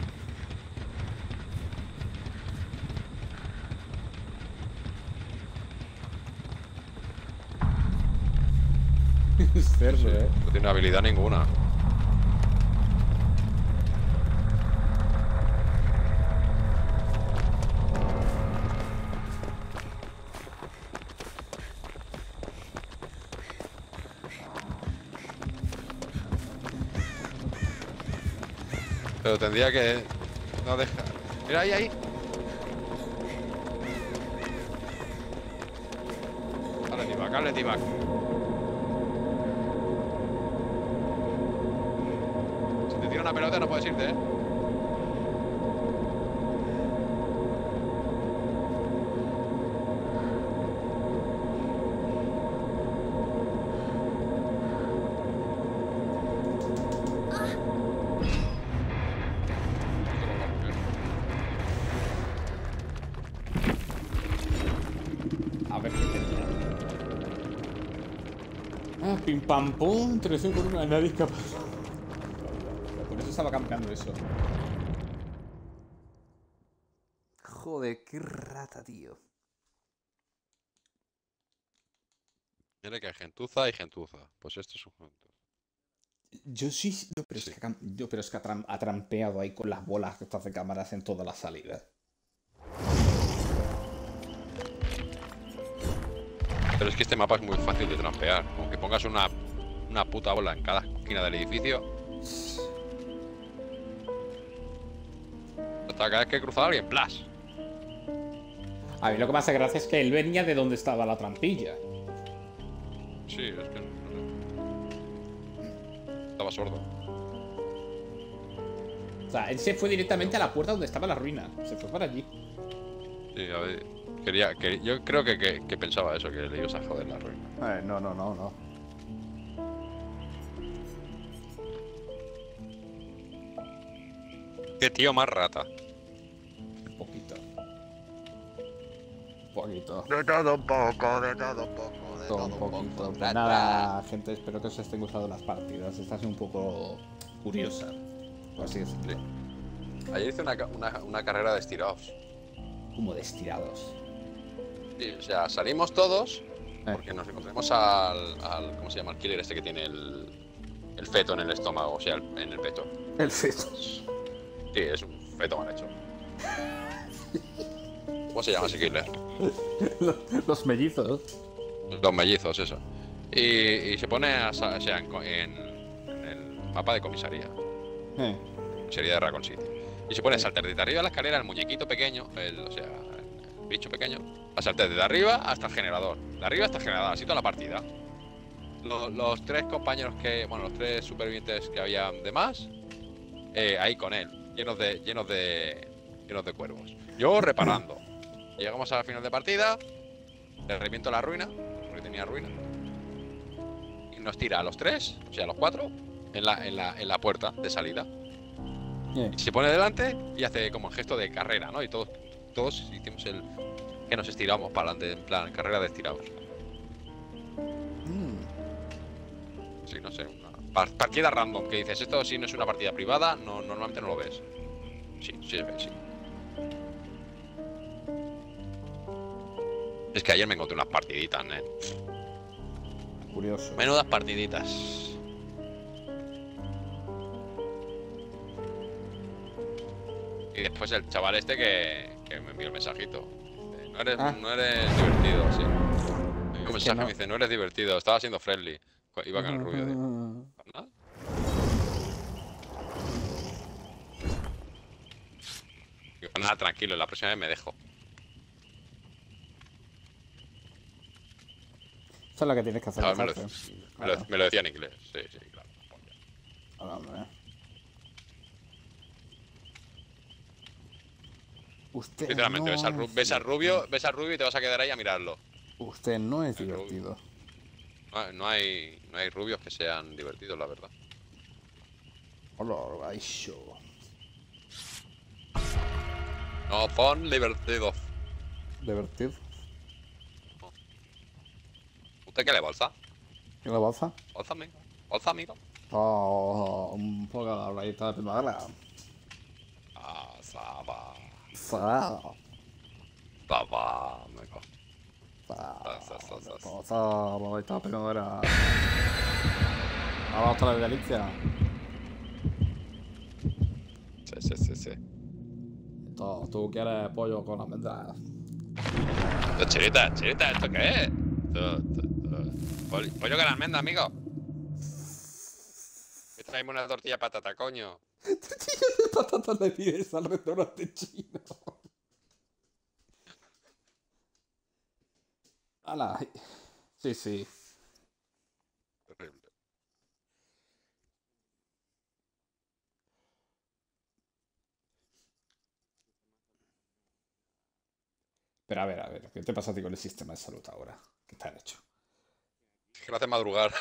Cerdo, Sí, eh. no tiene habilidad ninguna. Pero tendría que... No deja... Mira, ahí, ahí. Dale, T-Back, dale, T-Back. Si te tira una pelota no puedes irte, ¿eh? Ah, pim pam pum, traición con una nadie es capaz. Por eso estaba campeando eso. Joder, qué rata, tío. Mira que hay gentuza y gentuza. Pues esto es un gentuza. Yo sí, no, pero, Sí. Es que, ha- yo, pero es que ha, tram- ha trampeado ahí con las bolas que estas de cámaras en todas las salidas. Pero es que este mapa es muy fácil de trampear. Con que pongas una, una puta bola en cada esquina del edificio. Hasta cada vez que cruzaba alguien, ¡plas! A mí lo que me hace gracia es que él venía de donde estaba la trampilla. Sí, es que no sé. Estaba sordo. O sea, él se fue directamente a la puerta donde estaba la ruina. Se fue para allí. Sí, a ver. Quería, que, yo creo que, que, que pensaba eso, que le ibas a joder la ruina. Eh, no, no, no, no. Qué tío más rata. Un poquito. Un poquito. De todo un poco, de todo un poco, de Todo un poquito. Pues nada, gente, espero que os estén gustando las partidas. Esta es un poco curiosa, por así decirlo. Ayer hice una, ca- una, una carrera de estirados. Como de estirados. Sí, o sea, salimos todos Eh, porque nos encontramos al, al. ¿Cómo se llama? El killer este que tiene el. El feto en el estómago, o sea, el- en el pecho. el feto. Sí, es un feto mal hecho. ¿Cómo se llama ese killer? los, los mellizos. Los mellizos, eso. Y, y se pone a, sa- o sea, en, co- en- en el mapa de comisaría. Eh, Comisaría de Raccoon City. Y se pone a saltar desde arriba de la escalera el muñequito pequeño, el, o sea, el bicho pequeño. A saltar desde arriba hasta el generador. De arriba hasta el generador, así toda la partida. Los, los tres compañeros que. Bueno, los tres supervivientes que había de más. eh, ahí con él. Llenos de. Llenos de. Llenos de cuervos. Yo reparando. Llegamos al final de partida. Le reviento la ruina. Porque tenía ruina. Y nos tira a los tres, o sea, a los cuatro. En la, en la, en la puerta de salida. eh. Y se pone delante y hace como el gesto de carrera, ¿no? Y todos, todos hicimos el. Que nos estiramos para adelante, en plan, carrera de estirados. Mm. Sí, no sé, una par- partida random, que dices, esto si no es una partida privada, no, normalmente no lo ves. Sí, sí se ve, sí. Es que ayer me encontré unas partiditas, ¿eh? Curioso. Menudas partiditas. Y después el chaval este que, que me envió el mensajito. Dice, No eres, Ah. no eres divertido, sí. Me envió un mensaje no. me dice, no eres divertido, estaba siendo friendly. Iba con el rubio de... ¿Nada? Digo, nada, tranquilo, la próxima vez me dejo. Eso es lo que tienes que hacer. Ah, me, lo, dejarte. me, lo, Claro. me lo decía en inglés, sí, sí, claro. Ah, hombre. Usted Sinceramente, no ves, al, ru- es ves al rubio, divertido. ves al rubio y te vas a quedar ahí a mirarlo. Usted no es El rubio. divertido. No, hay- no hay, no hay rubios que sean divertidos, la verdad. Hola, show. No son divertidos. ¿Divertido? ¿Usted qué le bolsa? ¿Qué le pasa? Bolsa, amigo. Bolsa, amigo. Oh, un poco de habladita de primavera. Ah, saba. Sa, Saba, amigo. sa, Sa, sa, sa, sa. sa, habladita de primavera. Ahora otra de delicia. Sí, sí, sí, sí. Tú, tú quieres pollo con almendras. Esto, Chirita, chirita, ¿esto qué es? Esto, esto, esto. Pol- Pollo con almendra, amigo. Me traemos una tortilla de patata, coño. ¿Qué patatas le pides al restaurante chino? ¡Hala! Sí, sí. Terrible. Pero a ver, a ver, ¿qué te pasa a ti con el sistema de salud ahora? ¿Qué te han hecho? Es que lo hace madrugar.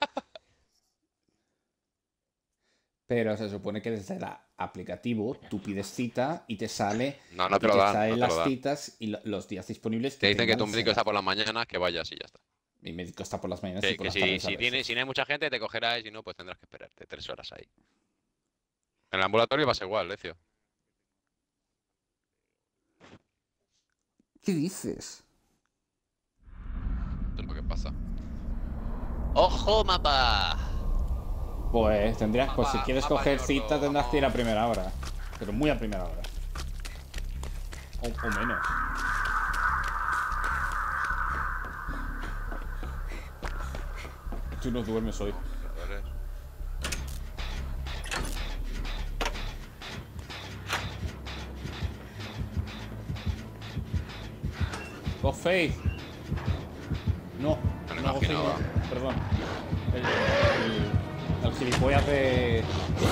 Pero se supone que desde el aplicativo tú pides cita y te sale, No, no y te lo te dan, salen no te lo las dan. citas y lo- los días disponibles Te que dicen que tu tengan médico cena. está por la mañana, que vayas y ya está. Mi médico está por las mañanas Que, y por que las si, tardes. a si, veces. tiene, si no hay mucha gente, te cogerá y si no, pues tendrás que esperarte tres horas ahí. En el ambulatorio vas igual, Lecio. ¿Qué dices? Esto es lo que pasa. ¡Ojo, mapa! Pues tendrías, pues si Mapa- quieres mapa coger gordo, cita tendrás que ir a vamos. primera hora. Pero muy a primera hora. O, o menos. Tú no duermes hoy. Operadores. Go Faith. No, Me lo no Go Faith, imaginaba. no. Perdón. El, el, el gilipollas de...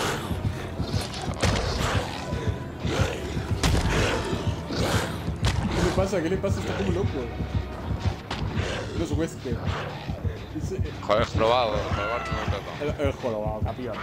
¿Qué le pasa? ¿Qué le pasa? Está como loco. Los Wesker. Ese- Joder, probado. Probar con el peto. El, el jorobado, campeón.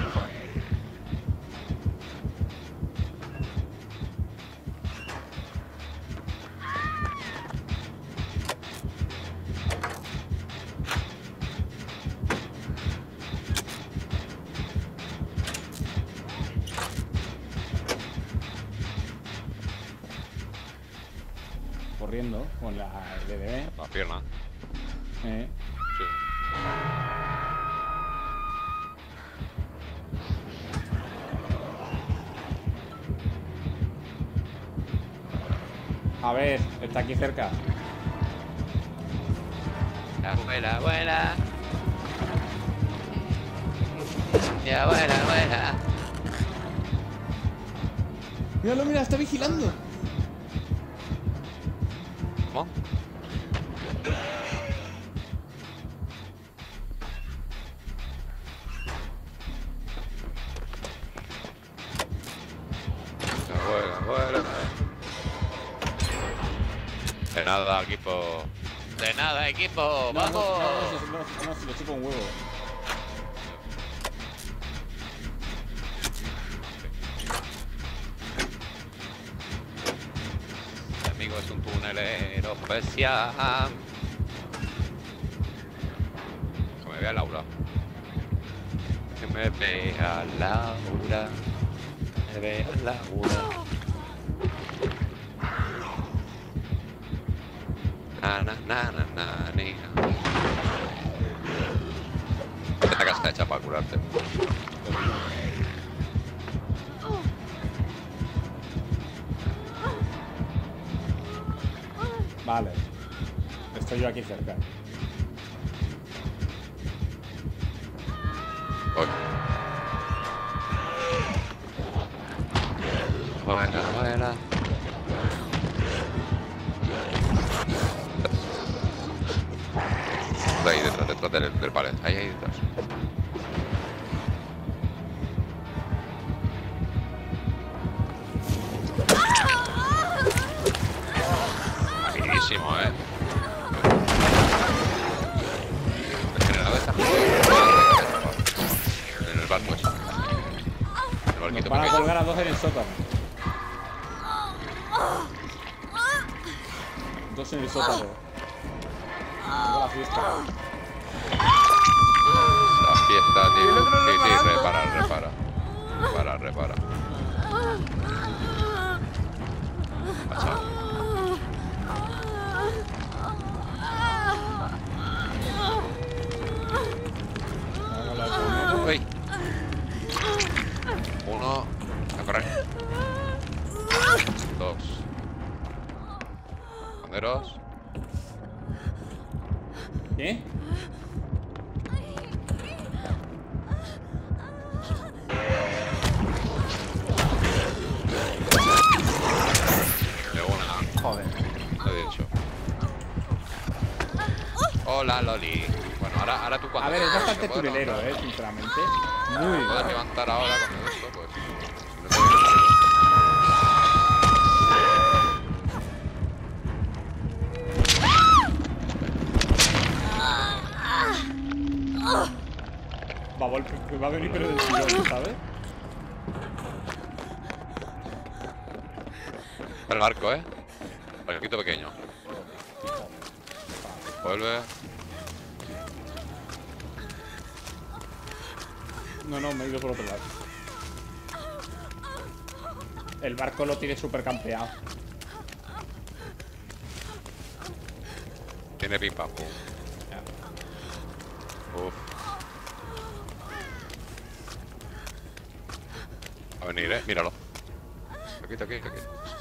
Corriendo con la D D B. La pierna. Eh. Sí. A ver, está aquí cerca. La abuela, abuela. Mi abuela, abuela. Míralo, mira, está vigilando. ¿Cómo? Abuela, abuela. De nada, equipo. De nada, equipo. No, no, ¡Vamos! no, no, no, no, no, se le chupa un huevo. Mi amigo es un tunelero especial. Que me vea Laura. Que me vea Laura. Me vea Laura. Na, na, na, na, na, nina. Esta casa está hecha para curarte. Vale. Estoy yo aquí cerca. Voy. Buena, buena. De ahí detrás, detrás del, del palet. Ahí, ahí detrás. Rapidísimo, eh. El generador está justo en el barco ese. El Nos barquito van a pequeño. colgar a dos en el sótano. Dos en el sótano. Tengo la fiesta. La fiesta, tío. Sí, sí, repara, repara. Repara, repara. Pasa. Hago la comida. Uy. Uno. A correr. Dos. Banderos. ¿Qué? De una. Joder. Lo he dicho. Hola, Loli. Bueno, ahora, ahora tú cuando... A ver, es bastante ¿te puedes turelero, levantar? eh, sinceramente. Muy. ¿Te puedes levantar ahora con esto? Pues... no puedes. Va a, vol- va a venir pero del tirón, ¿sabes? El barco, ¿eh? Barquito pequeño. Vuelve. No, no, me he ido por otro lado. El barco lo tiene súper campeado. Tiene pim pam pum. Uf. Va a venir, eh. Míralo. Aquí, aquí, aquí.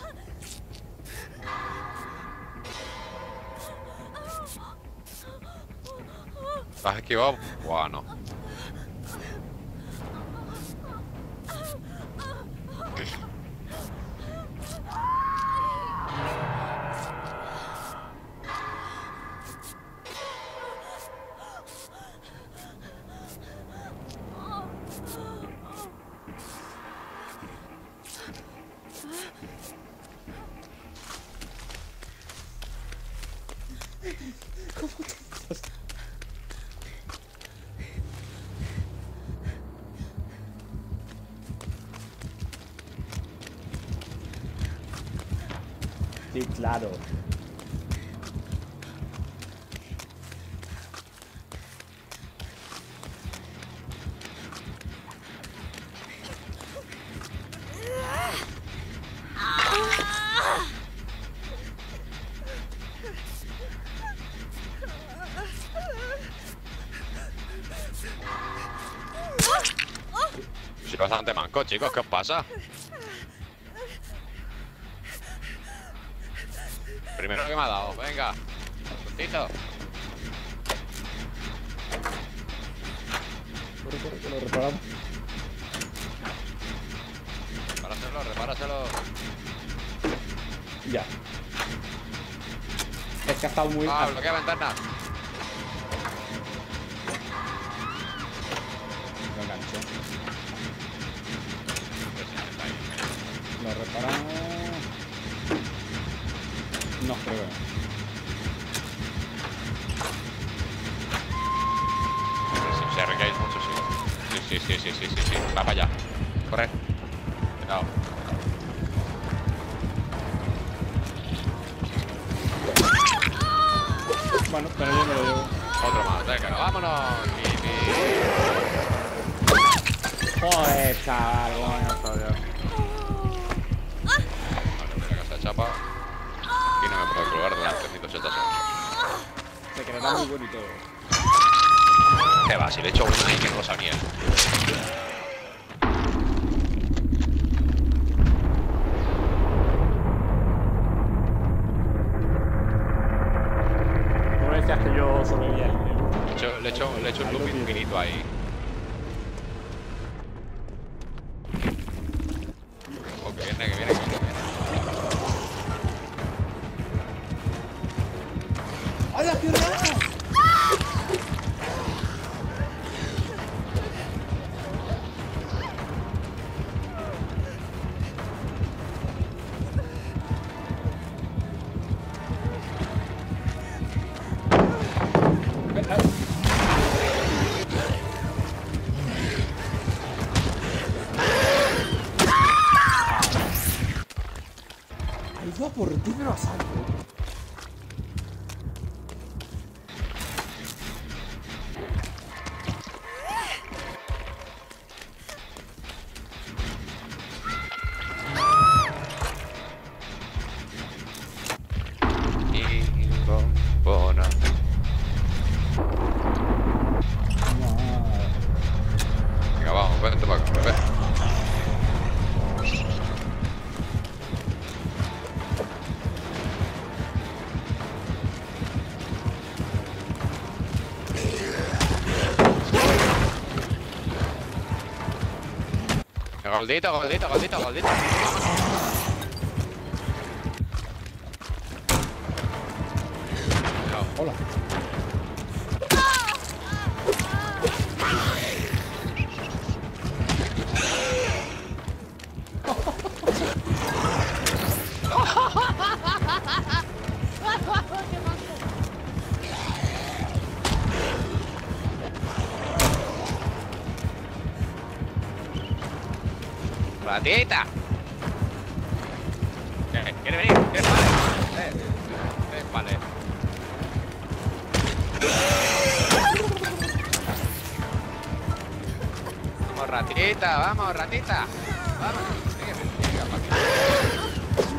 ¿Te has esquivado? Buah, no. Sí, claro. Soy bastante manco, chicos. ¿Qué os pasa? Primero que me ha dado, venga. Sustito. Corre, corre, que lo reparamos. Repáraselo, repáraselo. Ya. Es que ha estado muy... Ah, bloquea ventanas. Lo engancho. Lo reparamos... No creo. Si se recae mucho, sí. Sí, sí, sí, sí, sí, sí, sí. Va para allá. Corre. Cuidado. Bueno, pero yo me lo llevo. Otro más, venga, vámonos. Joder, chaval, bueno, joder. Vale, voy a la casa de chapa. Aquí no me puedo colgar delante, mis doscientos euros. Se quedará muy bueno y todo. ¿Qué va? Si le he hecho una ahí que no lo sabía. No me decías que yo sobrevivía el... Le he hecho, le he hecho, le he hecho un loop infinito ahí. Oh, que viene, que viene, que viene. ¡Hola, qué raro! Ha ido a por ti, pero a salvo. Y bombona. Venga, vamos, vente para acá, vete. Gordito, gordito, gordito, gordito. Hola. ¡Ratita! ¿Qué? ¿Quiere venir? ¿Quieres? Vale. Eh, eh, vale. Vamos Vamos, ratita, vamos, ratita. Vamos. Venga, venga, pa' aquí.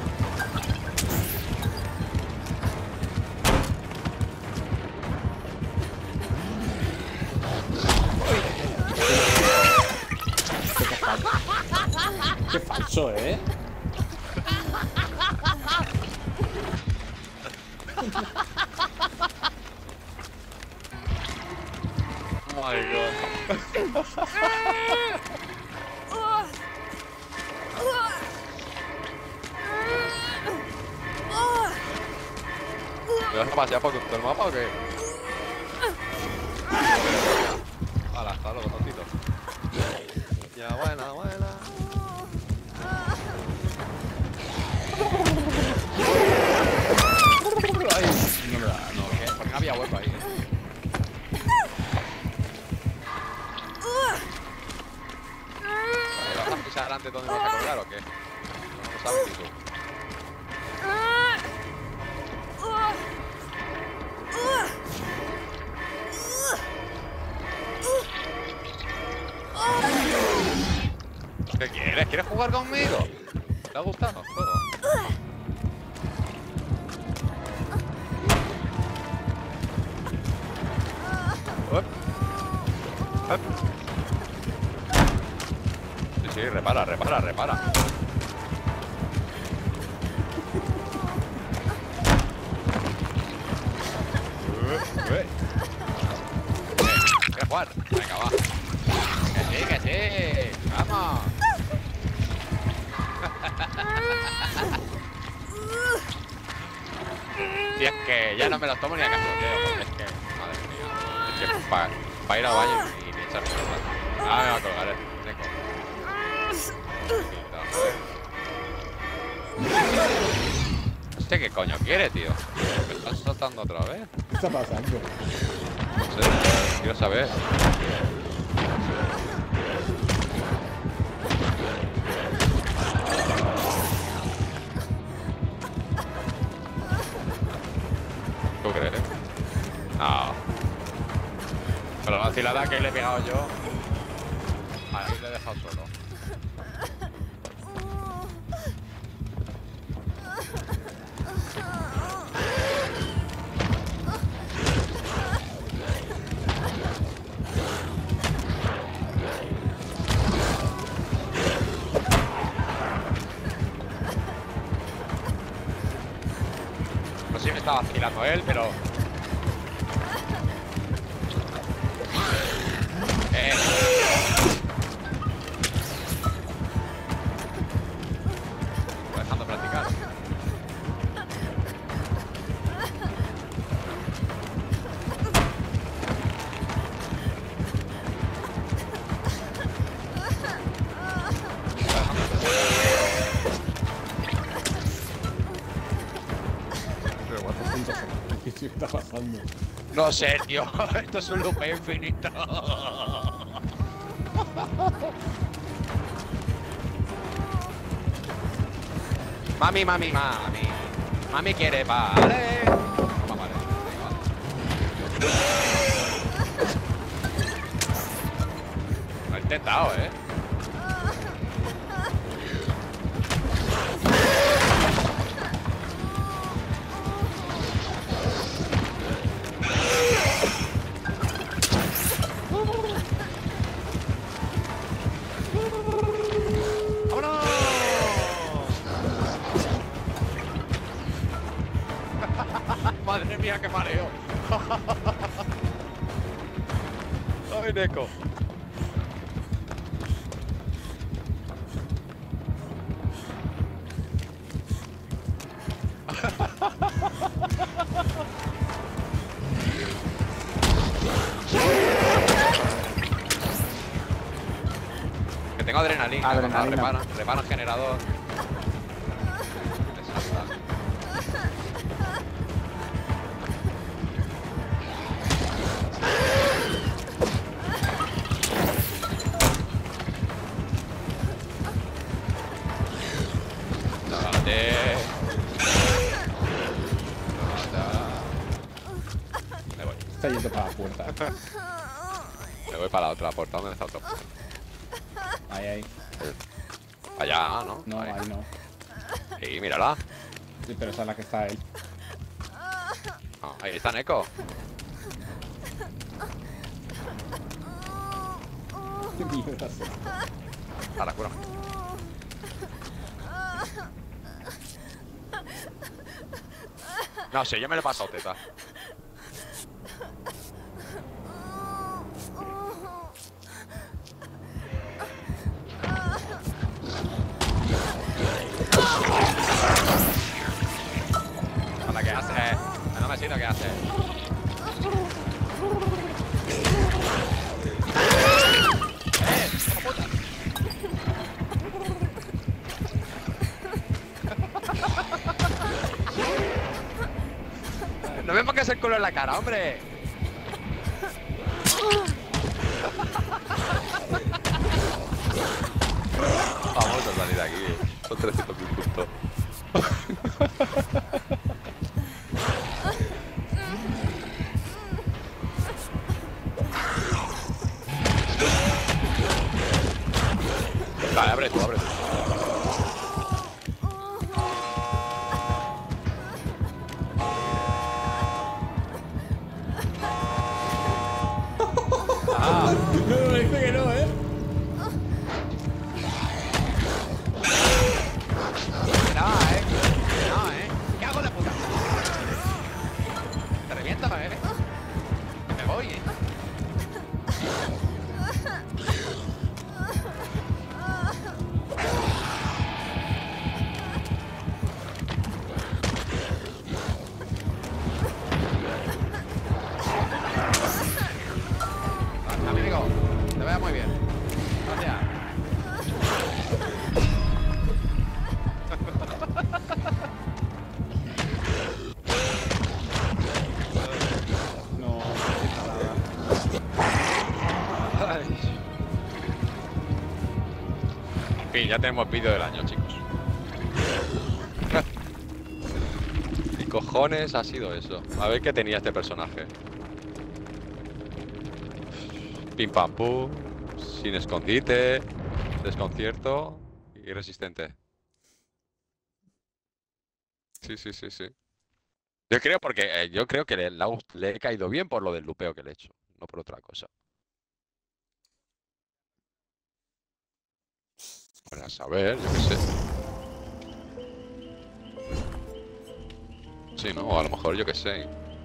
Qué falso, ¿eh? Oh my god. ¿Me vas a pasear por todo el mapa o qué? Hala, hasta luego, tontito. Ya, buena, buena. Ay, no me da, no, ¿qué? Porque no había hueco ahí, ¿eh? ¿Me vas a pisar antes donde vas a colgar o qué? No lo sabes ni tú. ¿Qué quieres? ¿Quieres jugar conmigo? ¿Te ha gustado el juego? Up. Up. Sí, sí, repara, repara, repara. ¿Quieres jugar? Venga, va. Que sí, que sí. Vamos. Y es que ya no me los tomo ni a casoteo, porque es que, madre mía, es que para pa ir al baño y ni echarme nada. Ah, me va a colgar, eh. Este qué coño quiere, tío. ¿Me estás saltando otra vez? ¿Qué está pasando? No sé, quiero saber. ¿Tú crees? No. Pero la vacilada que le he pegado yo. Ahí le he dejado solo. No sé si me está vacilando él, pero... Eh. Está dejando practicar. ¿Qué está pasando? No sé, tío. Esto es un loop infinito. Mami, mami, mami. Mami quiere, vale. Toma, vale. Lo he intentado, eh. Madre mía, qué mareo. Ay, Neko. Que tengo adrenalina. Adrenalina. Repara, repara el generador. Me voy. Está yendo para la puerta. Me voy para la otra puerta. ¿Dónde está la otra puerta? Ahí, ahí. Allá, ¿no? No, ahí. ahí no. Sí, mírala. Sí, pero esa es la que está él. Ah, ahí está Neko. Qué mierda. Ahora, cúrame. No sé, yo me lo he pasado, teta. Anda, ¿qué haces? No me siento, ¿qué haces? ¡Eh! ¡Hijo puta! No me pongas el culo en la cara, hombre. Vamos a salir de aquí. Son trescientos mil puntos. Vale, abre tú, abre tú. No, no, dice que no, ¿eh? Que no, eh. Que no, eh. ¿Qué hago de puta? Te reviento, eh. Me voy, eh. Amigo, te vea muy bien. Gracias. No, no pasa nada. En fin, ya tenemos vídeo del año, chicos. ¿Qué cojones ha sido eso? A ver qué tenía este personaje. Pim pam pum, sin escondite, desconcierto y resistente. Sí, sí, sí, sí. Yo creo porque eh, yo creo que le, le ha gust- le he caído bien por lo del lupeo que le he hecho, no por otra cosa. Bueno, a saber, yo qué sé. Sí, ¿no? O a lo mejor yo qué sé.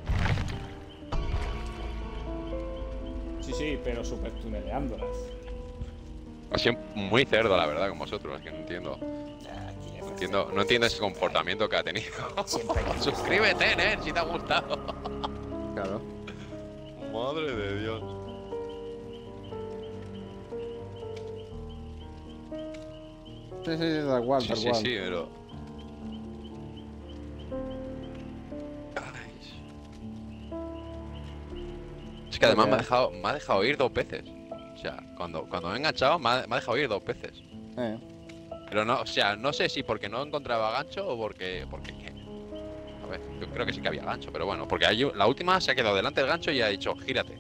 Sí, sí, pero súper tuneleándolas. Ha sido muy cerdo, la verdad, con vosotros, es que no entiendo. No entiendo, no entiendo ese comportamiento que ha tenido. Suscríbete, Ner, si te ha gustado. Claro. Madre de Dios. Sí, sí, da igual, Sí, da sí, igual. sí, pero... Ay. Es que además me ha dejado, me ha dejado ir dos veces. O sea, cuando, cuando me he enganchado me ha, me ha dejado ir dos veces. Eh. Pero no, o sea, no sé si porque no encontraba gancho o porque... porque ¿qué? A ver, yo creo que sí que había gancho, pero bueno, porque hay, la última se ha quedado delante del gancho y ha dicho, gírate.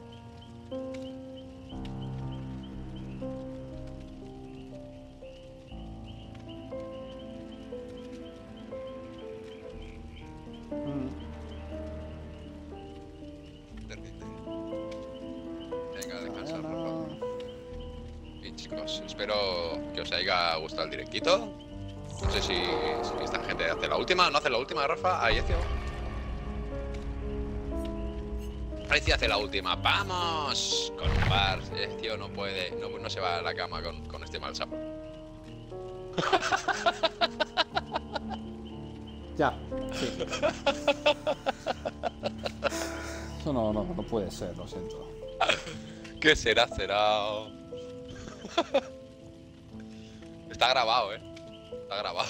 Venga, descansar, por favor. Y chicos, espero que os haya gustado el directito. No sé si, si esta gente hace la última, no hace la última, Rafa. Ahí, Ezio. Ezio hace la última. ¡Vamos! Con un bar. Ezio no puede, no, no se va a la cama con, con este mal sabor. Ya, sí. Eso no, no, no puede ser, lo siento. ¿Qué será, será? Está grabado, eh. Está grabado.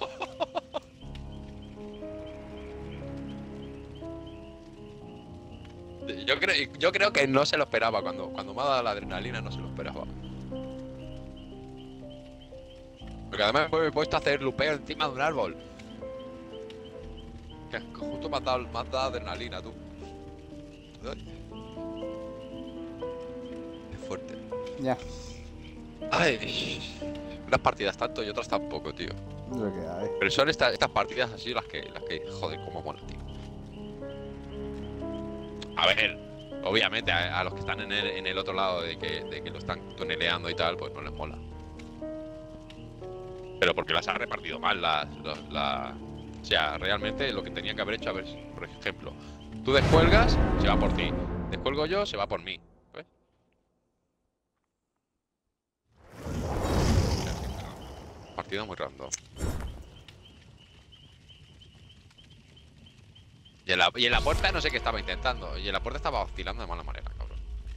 Yo creo, yo creo que no se lo esperaba. Cuando, cuando me ha dado la adrenalina, no se lo esperaba. Porque además me he puesto a hacer lupeo encima de un árbol. Que justo me ha dado, me ha dado adrenalina, tú. Ay. Qué fuerte. Ya. Ay, unas partidas tanto y otras tampoco, tío. No sé qué hay. Pero son estas, estas partidas así las que, las que, joder, cómo mola, tío. A ver, obviamente a, a los que están en el, en el otro lado de que, de que lo están tuneleando y tal, pues no les mola. Pero porque las ha repartido mal las, las, la... O sea, realmente lo que tenía que haber hecho, a ver, por ejemplo, tú descuelgas, se va por ti. Descuelgo yo, se va por mí. ¿Ves? Partida muy random. Y en, la, y en la puerta no sé qué estaba intentando. Y en la puerta estaba oscilando de mala manera, cabrón.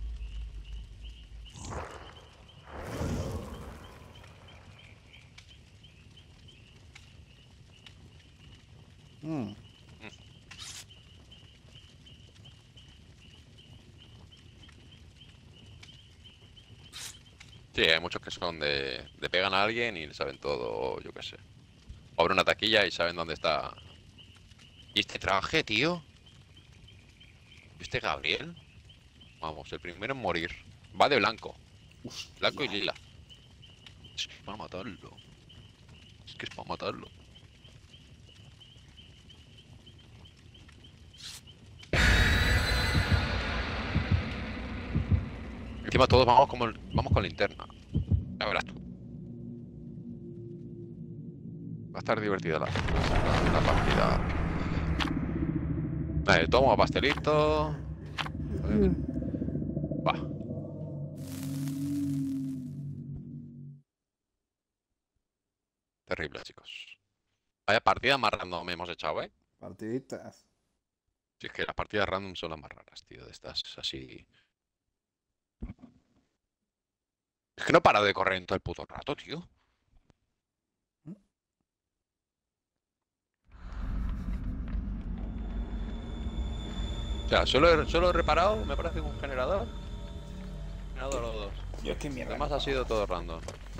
Mm. Sí, hay muchos que son de, de pegan a alguien y saben todo, o yo qué sé. O abren una taquilla y saben dónde está. ¿Y este traje, tío? ¿Y este Gabriel? Vamos, el primero en morir. Va de blanco. Blanco y lila. Es que es para matarlo. Es que es para matarlo. Encima todos vamos como el- vamos con linterna. Ya verás tú. Va a estar divertida la, la, la partida. Vale, tomo pastelito. Va. Terrible, chicos. Vaya partida más random hemos echado, ¿eh? Partiditas. Si es que las partidas random son las más raras, tío, de estas así. Es que no he parado de correr en todo el puto rato, tío. O sea, solo he, solo he reparado, me parece, un generador. Generador o dos. Dios, qué mierda. Además ha sido todo random.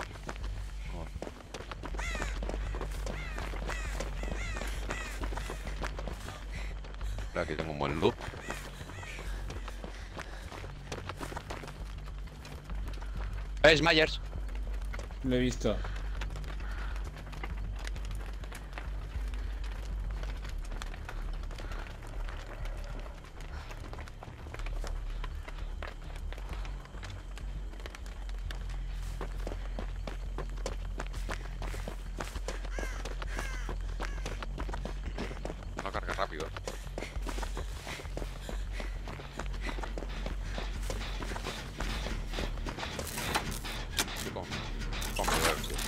Aquí tengo un buen loop. ¡Es Myers! Lo he visto. No carga rápido. Sí, con, con poder, sí.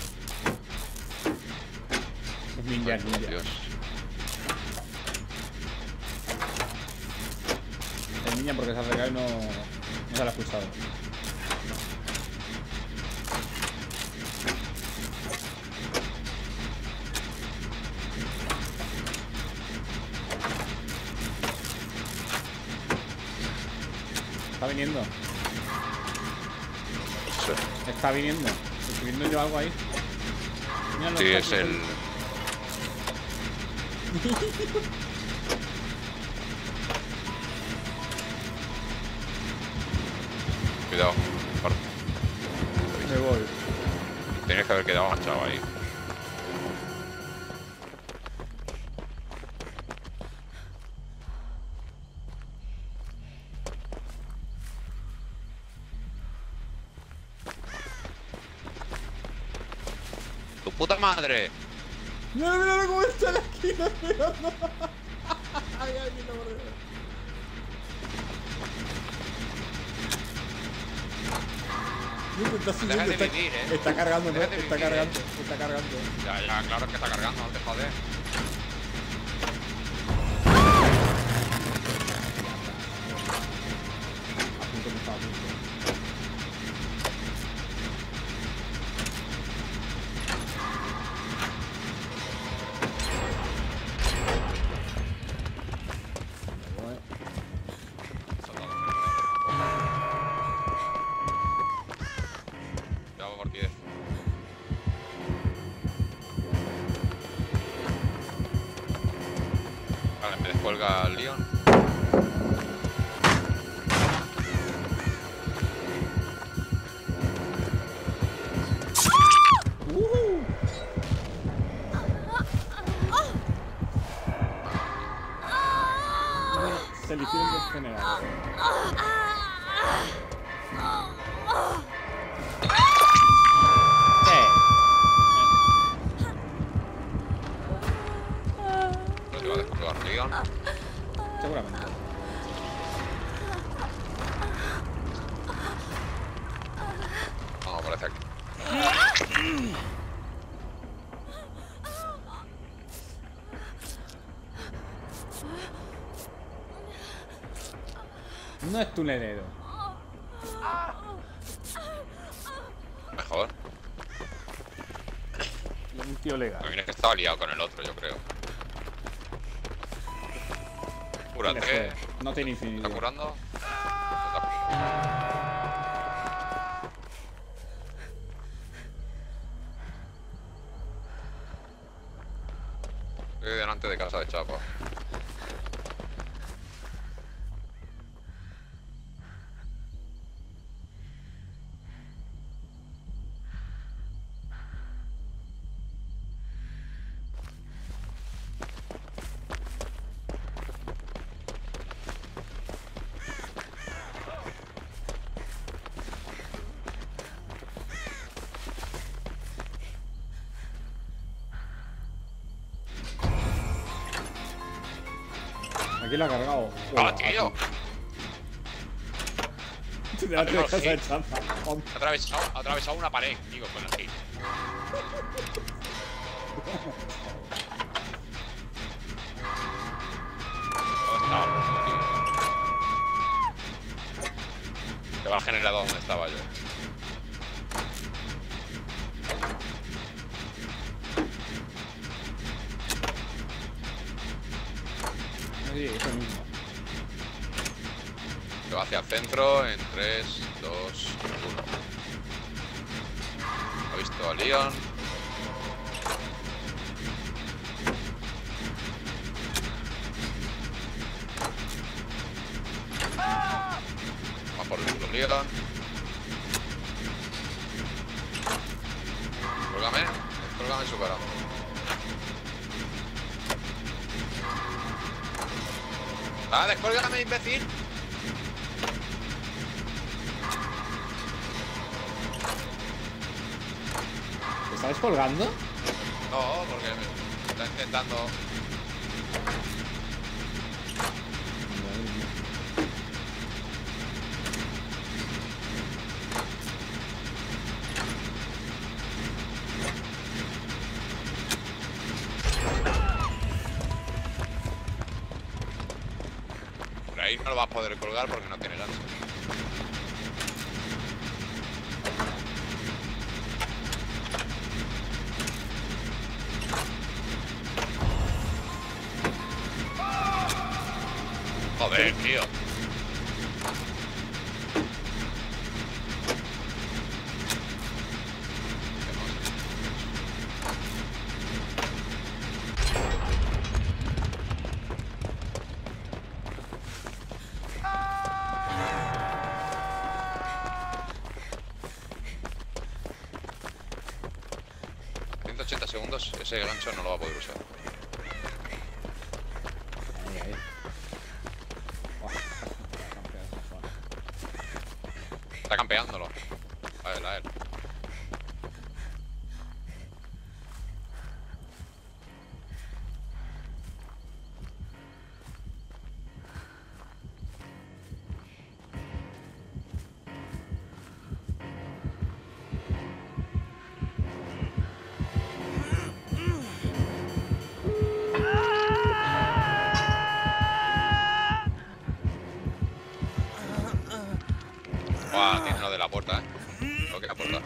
Es ninja, es Ay, ninja. Dios. Es ninja porque se ha acercado y no, no se la ha expulsado. Está viniendo. Sí, Está viniendo. Estoy viendo yo algo ahí. Mira los sí, es tacos. el... Cuidado. Par- Me voy. Tienes que haber quedado agachado ahí. ¡Tu puta madre! Mira, mira cómo está en la esquina esperando. Ay, ay, mira, borré. Mira, está subiendo, Deja de está, vivir, eh. está cargando, ¿no? Deja de Está vivir, cargando, eh. está cargando. Ya, ya, claro que está cargando, no te jodes. A punto que estaba a punto. Me voy. Ya va por diez. Vale, me descuelga el Leon. No te va a descolgar, Leon. Seguramente. No, aparece aquí. No es tunelero. Mejor. Un tío legal. También es que estaba liado con el otro, yo creo. Cúrate. No tiene ¿Está infinito. curando? Estoy delante de casa de Chapa. Aquí lo ha cargado. ¡Ah, tío! Delante de Hacemos casa de hit. Champa. Ha atravesado, ha atravesado una pared, digo, con el hit. ¿Dónde estaba? Te va al generador donde estaba yo. Sí, eso mismo. Te va hacia el centro en tres, dos, uno. Ha visto a Leon. Va por el culo Leon. Colgame, colgame en su cara. ¡Ah, descolgame, imbécil! ¿Te está descolgando? No, porque me está intentando. Por ahí no lo vas a poder colgar porque no tiene gancho. Joder, tío. ciento ochenta segundos, ese gancho no lo va a poder usar. Ahí, ahí. Buah, campeón esa zona. Está campeándolo. A él, a él. Buah, tiene lo de la puerta, eh. Lo que la puerta.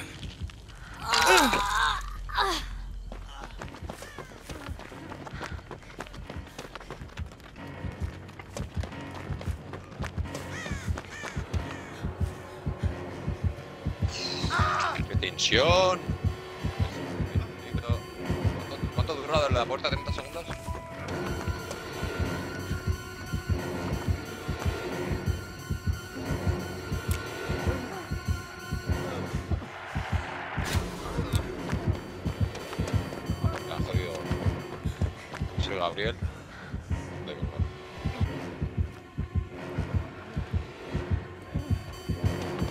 ¡Qué tensión! ¿Cuánto, cuánto dura lo de la puerta? ¿treinta segundos? La ha jodido. Soy Gabriel. De verdad.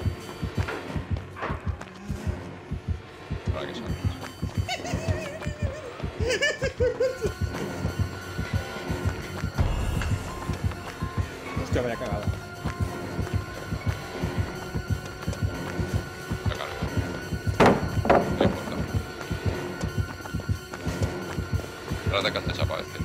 Vaya cagada. La carga. No importa. Trata que hace chapa este.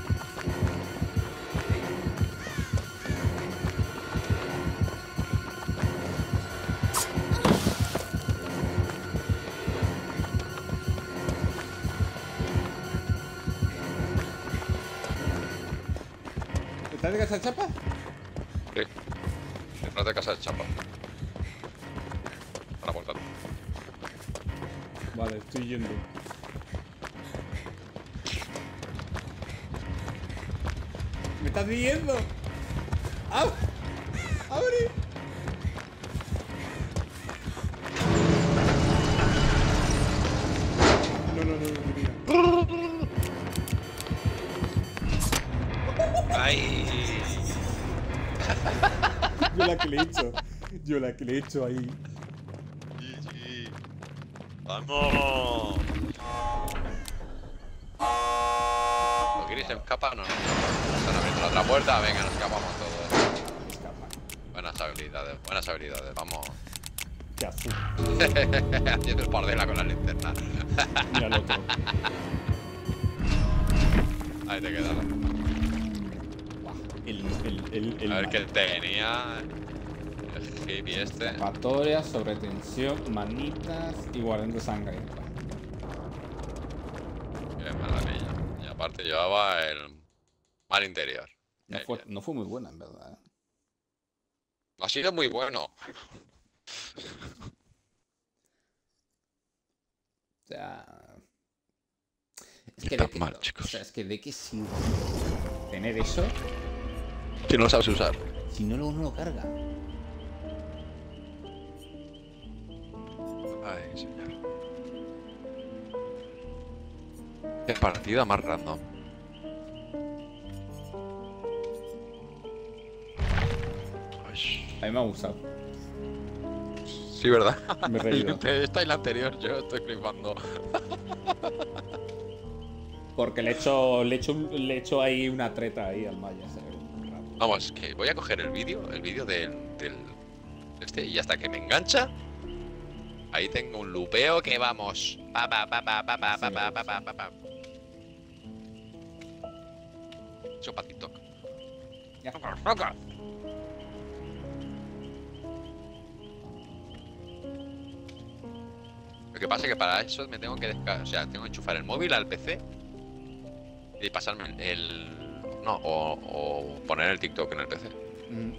¿Estás de casa de chapa? Sí. No te casas chapa. Para voltar. Vale, estoy yendo. ¿Me estás viendo? ¡Ab! ¡Abre! No, no, no, no, mira. ¡Ay! Yo la que le he hecho. Yo la que le he hecho ahí. G G. ¡Vamos! ¿Lo queréis escapar? No, no. Están abriendo la otra puerta. Venga, nos escapamos todos. Escapa. Buenas habilidades, buenas habilidades. Vamos. Qué azul. Haciendo el pardela con la linterna. Mira el otro. Ahí te quedas. Buah, El, el, el, el A ver mal. qué tenía. El hippie este. Escapatoria, sobretensión, manitas y guardando sangre. Qué maravilla. Y aparte llevaba el mar interior. No Qué fue, bien. no fue muy buena, en verdad. ¿eh? Ha sido muy bueno. O sea. Es Ni que, tan de que, mal, o chicos. sea, es que de que sin tener eso, Si no lo sabes usar. si no luego no lo carga. Ay, señor. Qué partida más random. Ay. A mí me ha gustado. Sí, ¿verdad? Me he reído. Esta y la anterior yo estoy flipando. Porque le he hecho, le he hecho, un- le he hecho ahí una treta ahí al Maya. ¿Sabes? Vamos, que voy a coger el vídeo, el vídeo del, del este, y hasta que me engancha, ahí tengo un lupeo que vamos. Pa, pa, pa, pa, pa, pa, pa, pa, pa, pa, pa, pa. Hecho pa' TikTok. Ya. Lo que pasa es que para eso me tengo que descargar, o sea, tengo que enchufar el móvil al P C y pasarme el... No, o, o poner el TikTok en el P C. Mm.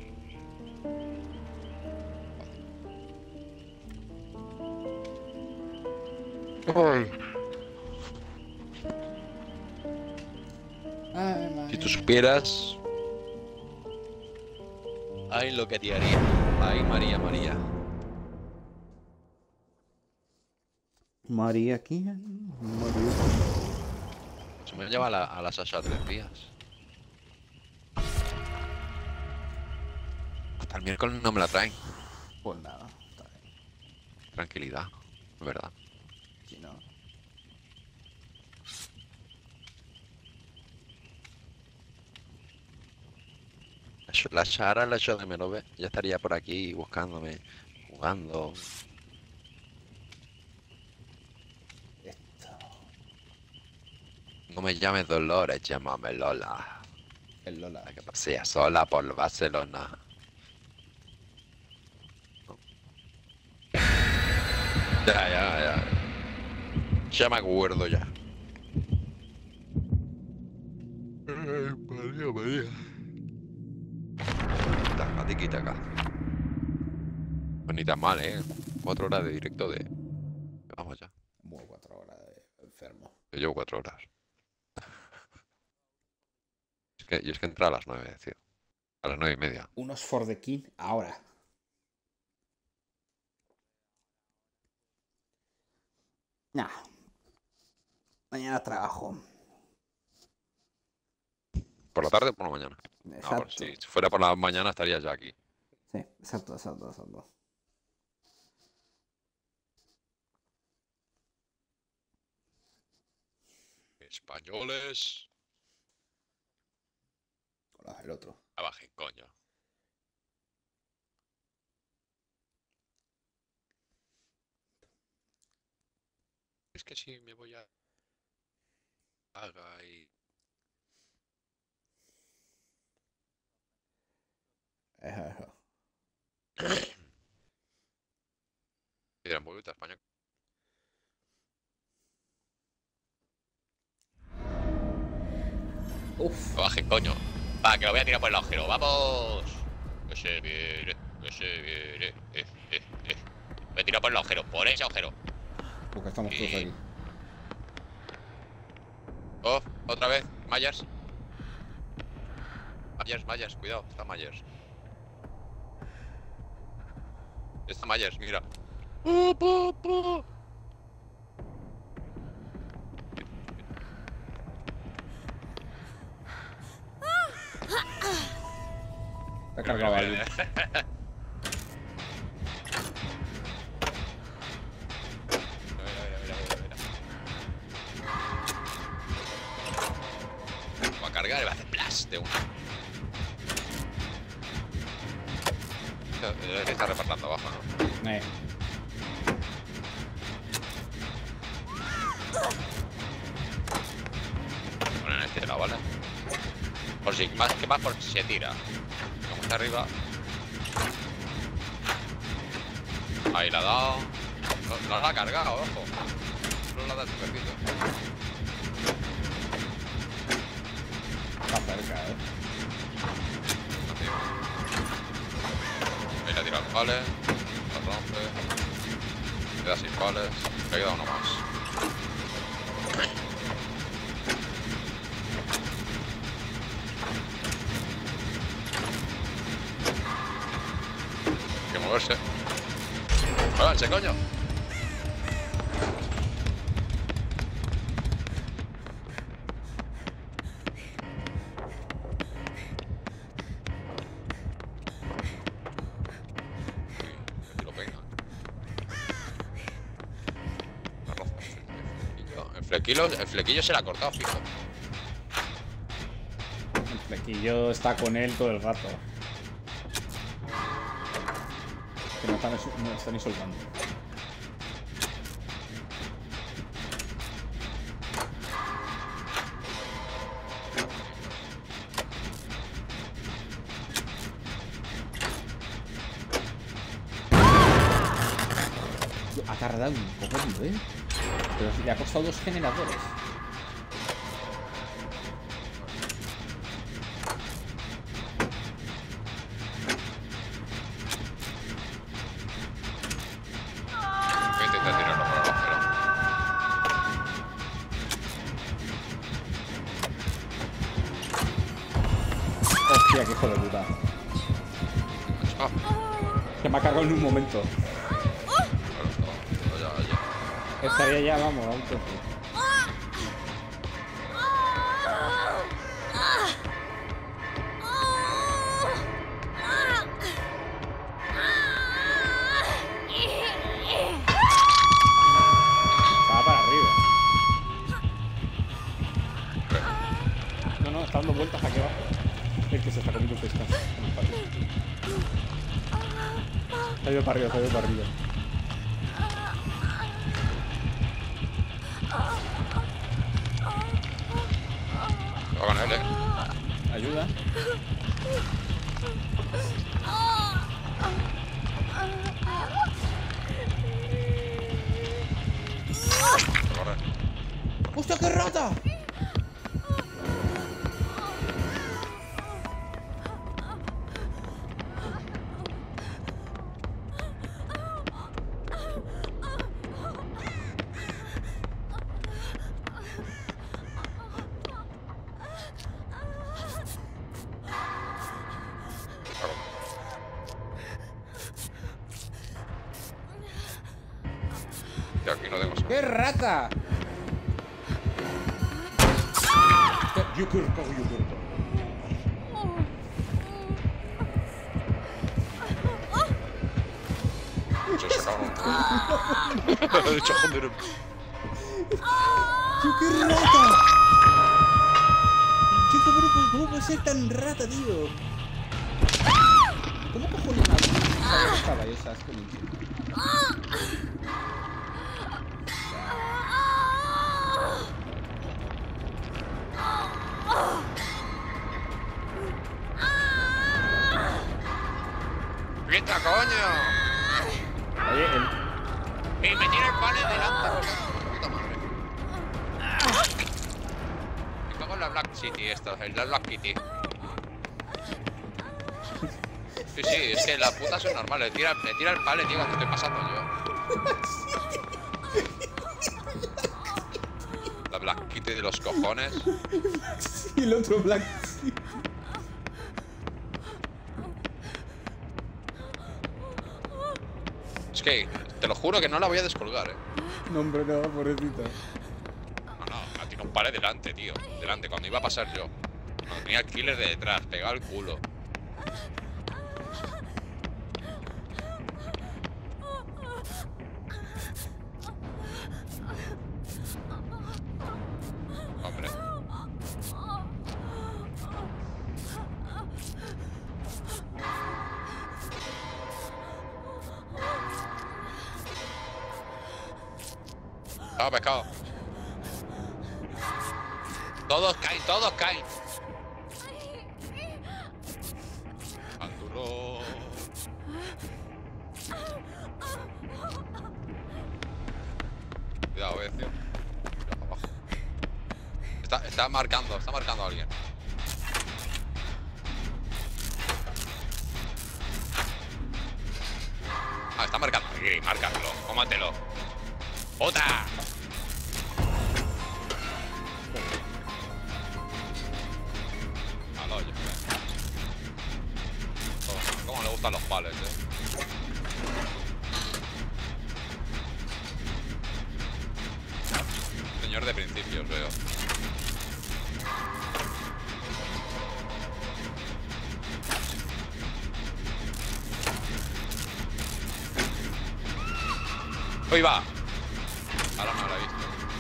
Ay, Si Maya. tú supieras... Ay, lo que te haría. Ay, María, María. María, ¿quién? María. Se me lleva a la, a la Sasha tres días. Hasta el miércoles no me la traen. Pues nada, está bien. Tranquilidad, es verdad. Si no. La Sh- La Shara, la Show de Merobe, ya estaría por aquí buscándome, jugando. Esto. No me llames Dolores, llámame Lola. El Lola. La que pasea sola por Barcelona. Ya, ya, ya. Ya me acuerdo ya. Ay, María, María. Taca, tiki, taca. Pues ni tan mal, ¿eh? Cuatro horas de directo de... Vamos ya. Bueno, cuatro horas de enfermo. Yo llevo cuatro horas. Es que, yo es que entré a las nueve, tío. A las nueve y media. Unos for the king ahora. Nah. Mañana trabajo. ¿Por la tarde o por la mañana? No, Exacto. por- si fuera por la mañana estaría ya aquí. Sí, exacto, exacto, exacto. Españoles. Hola, el otro. Abajen, coño. Es que si me voy a... Haga y... Piedra en vuelta, España. Uf. No baje, coño. Va, que lo voy a tirar por el agujero. ¡Vamos! Que se viene, que se viene. Eh, eh, eh. Me he tirado por el agujero, por ese agujero. Porque estamos todos aquí. Oh, otra vez, Myers. Myers, Myers, cuidado, está Myers. Está Myers, mira. ¡Oh, papá! Te ha cargado alguien. Va a cargar y va a hacer blast de una. Que está repartiendo abajo, ¿no? Eh. Ponen este lado, ¿vale? Por si, más que más por si se tira. Como está arriba. Ahí la ha dado. No, no la ha cargado, ojo. No la ha dado el perrito. Está cerca, eh. Ahí le ha tirado el pale. Lo rompe. Queda sin pales. Le queda uno más. Hay que moverse. ¡Muévanse, coño! Aquí lo pegan. Una roza. El flequillo, el flequillo se le ha cortado, fijo. El flequillo está con él todo el rato. Que no están, no están insultando. Ha tardado un poco, ¿eh? Pero le ha costado dos generadores. Voy a intentar tirarlo por el agujero. Hostia, qué hijo de puta. Ah, Que me ha cargado en un momento. claro, está. Ya, ya. Estaría ya, vamos, a un toque. Estaba para arriba. No, no, está dando vueltas aquí abajo. El que se está comiendo pescas. Se ha ido para arriba, se ha ido para arriba. Va con él, eh. Ayuda. Corre. ¡Hostia, qué rata! Claro. Y aquí no tengo. ¡Qué rata! Yo quiero, yo quiero. Se sacaron. De hecho, joder. ¡Tío, qué rata! Tío, ¿cómo, no- cómo puede ser tan rata, tío? ¿Cómo cojones una vez estaba esa? Es que no entiendo. Y me tira el pallet delante. Puta madre. Me cago en la Black City esto, el de Black Kitty. Sí, sí, es que las putas son normales. Me tira, me tira el pallet, tío, cuando estoy pasando yo. La Black Kitty de los cojones. Y el otro Black City. Es que, te lo juro que no la voy a descolgar, eh. No, hombre, no, pobrecita. No, no, me tirado un pallet delante, tío. Delante, cuando iba a pasar yo. No, tenía el killer de detrás, pegado el culo. Hombre. Ah, pescado. Todos caen, todos caen. Anduro. Cuidado, eh, tío. Cuidado, abajo. Está, está marcando, está marcando a alguien. Ah, está marcando. Sí, márcalo, cómatelo. ¡Otra! Al hoyo. Oh, cómo le gustan los pales, eh. Señor de principios, veo. ¡Uy, va! Ahora no lo he visto.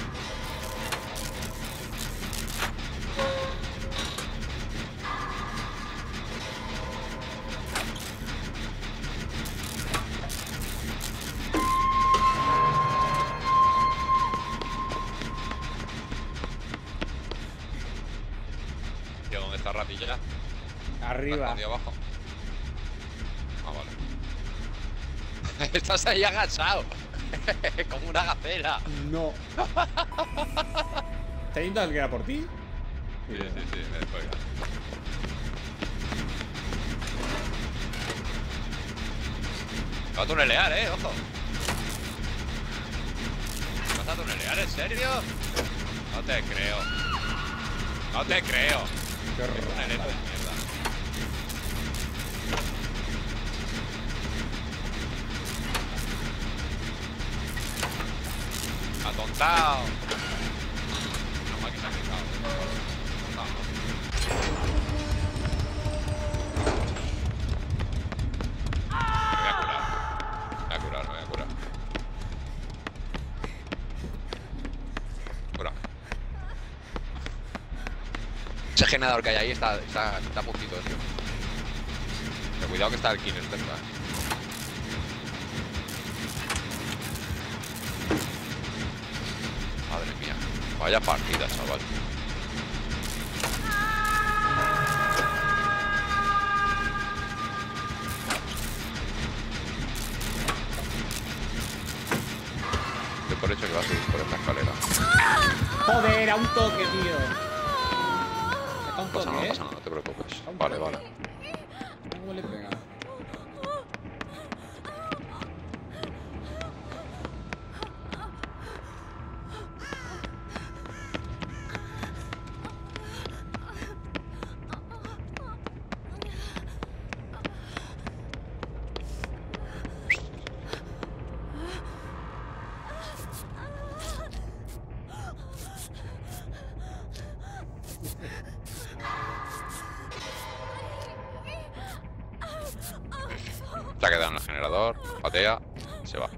Tío, ¿dónde está Ratilla? Arriba. ¿Está abajo? Ah, vale. Estás ahí agachado. Como una gacela. No. ¿Está yendo alguien a por ti? Sí, sí, sí, me descuelga. Va a tunelear, eh, ojo. ¿Vas a tunelear, en serio? No te creo. No te creo. Qué Qué tunelero de mierda. Atontado. No mal que se ha quitado. Atontado. Me voy a curar. Me voy a curar, me voy a curar. Cura. Ese generador que hay ahí está, está, está puntito, tío. Pero cuidado que está el killer cerca, eh. Madre mía, vaya partida, chaval. Yo por hecho que va a subir por esta escalera. Joder, a un toque, tío. Está un No pasa nada, toque, no ¿eh? pasa nada, no te preocupes. Está un Vale, toque. vale. ¿Cómo le pega? Se ha quedado en el generador, patea, se va.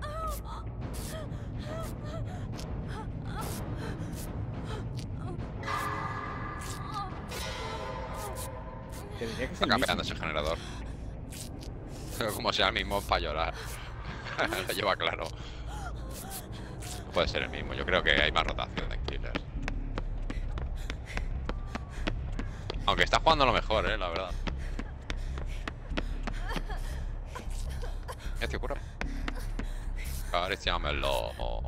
Te diría que es Está el campeando mismo. ese generador. Como sea el mismo para llorar. Lo lleva claro. No puede ser el mismo, yo creo que hay más rotación de killers. Aunque está jugando lo mejor, eh, la verdad. Ya, tío, cura. Acariciamelo.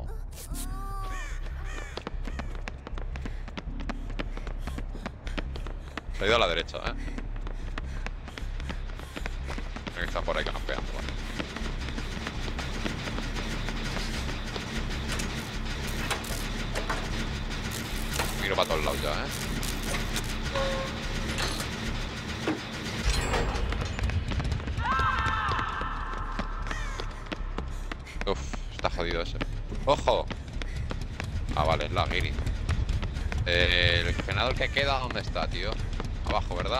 Se ha ido a la derecha, ¿eh? Tiene que estar por ahí campeando. Miro para todos lados ya, ¿eh? Uf, está jodido ese. ¡Ojo! Ah, vale, es la guiri. Eh, el generador que queda, ¿dónde está, tío? Abajo, ¿verdad?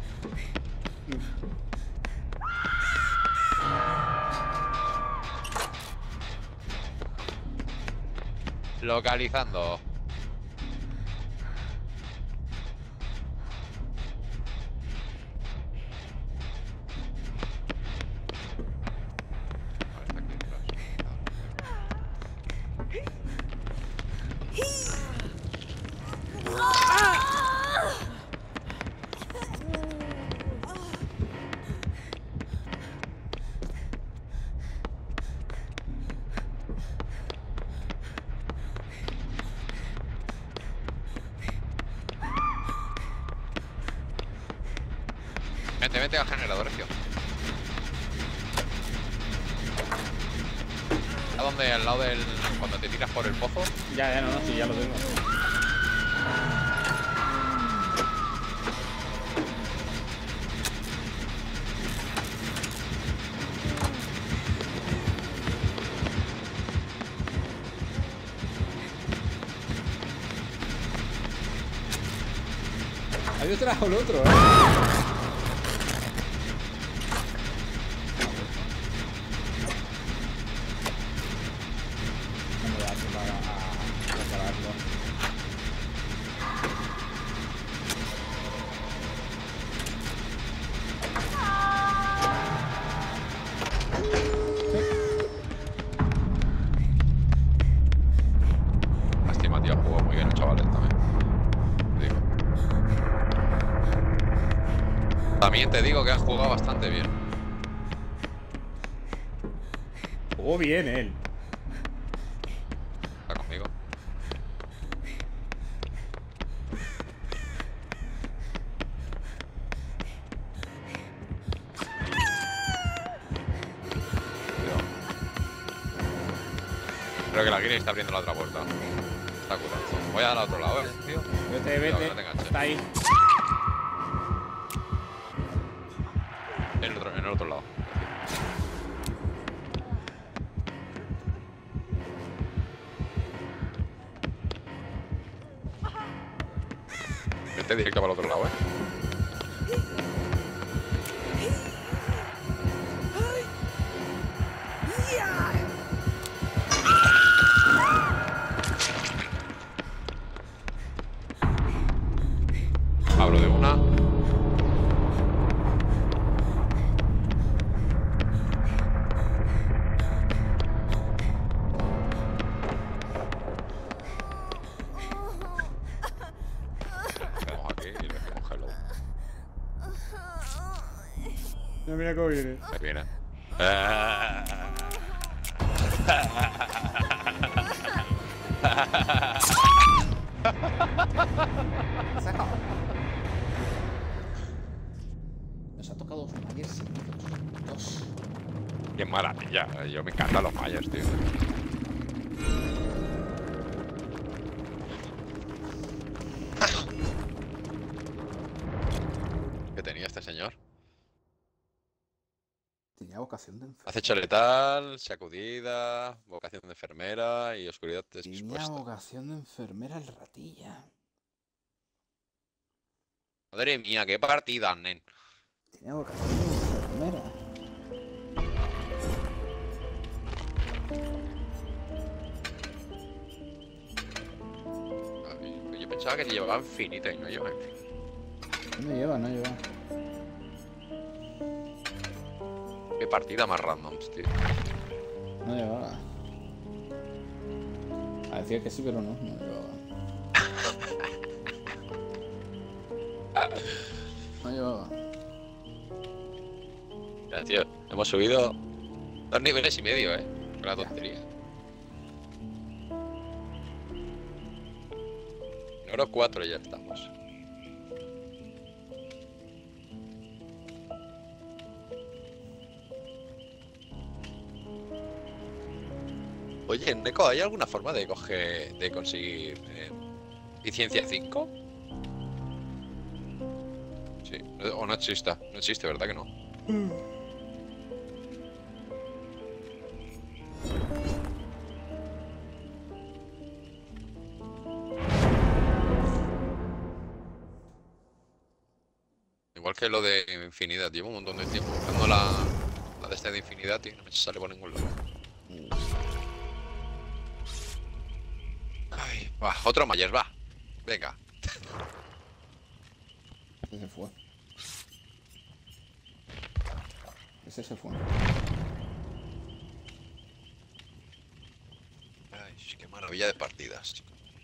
Localizando. Vete, vete al generador, tío. ¿A dónde? Al lado del... cuando te tiras por el pozo. Ya, ya, no, no, sí, ya lo tengo. Ahí trajo el otro, eh. Lástima, tío, jugó muy bien el chaval también. Te digo. También te digo que has jugado bastante bien. Jugó bien él. Está conmigo. Cuidado. Creo que la Guiri está abriendo la otra puerta. Está curando. Voy al otro lado, ¿eh, tío? Vete, Cuidado, vete. que no te enganches. Está ahí. En el otro, en el otro lado. Vete directo para el otro lado, eh. Abro de una. Quedamos aquí y le decimos hello. No, mira cómo viene. Ahí viene. Nos ha tocado dos Myers seguidos. Dos. Qué maravilla. Yo me encantan los Myers, tío. ¿Qué tenía este señor? Tenía vocación de enfermera. Acecho letal, sacudida, vocación de enfermera y oscuridad Tenía expuesta. vocación de enfermera el ratilla. Madre mía, qué partida, nen. Tenía vocación de enfermera. Ay, yo pensaba que te llevaba infinita y no lleva infinita. No lleva, no lleva. Qué partida más random, tío. No llevaba. A decir que sí, pero no, no llevaba. No llevaba. Ya, tío, hemos subido dos niveles y medio, eh. Con la tontería. Oro cuatro y ya estamos. Oye, Neko, ¿hay alguna forma de coger, de conseguir eh, eficiencia cinco? Sí, o no existe, no existe, ¿verdad que no? Igual que lo de infinidad, llevo un montón de tiempo buscando la, la de este de infinidad y no me sale por ningún lado. Ay, va, otro Mayer, va. Venga. Ese se fue. Ese se fue. Ay, qué maravilla de partidas.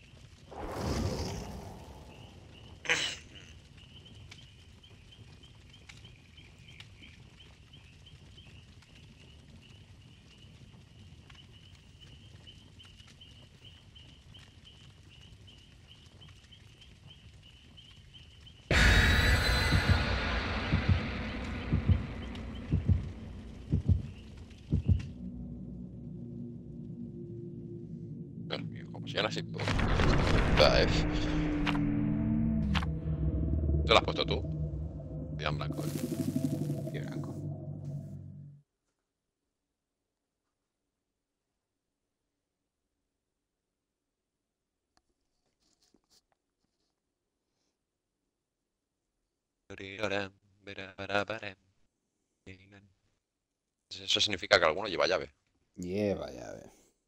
Dios mío, como si ahora sí todo. Ay. ¿Te lo has puesto tú? Vida en blanco. eh. Y blanco. Eso significa que alguno lleva llave. Lleva llave.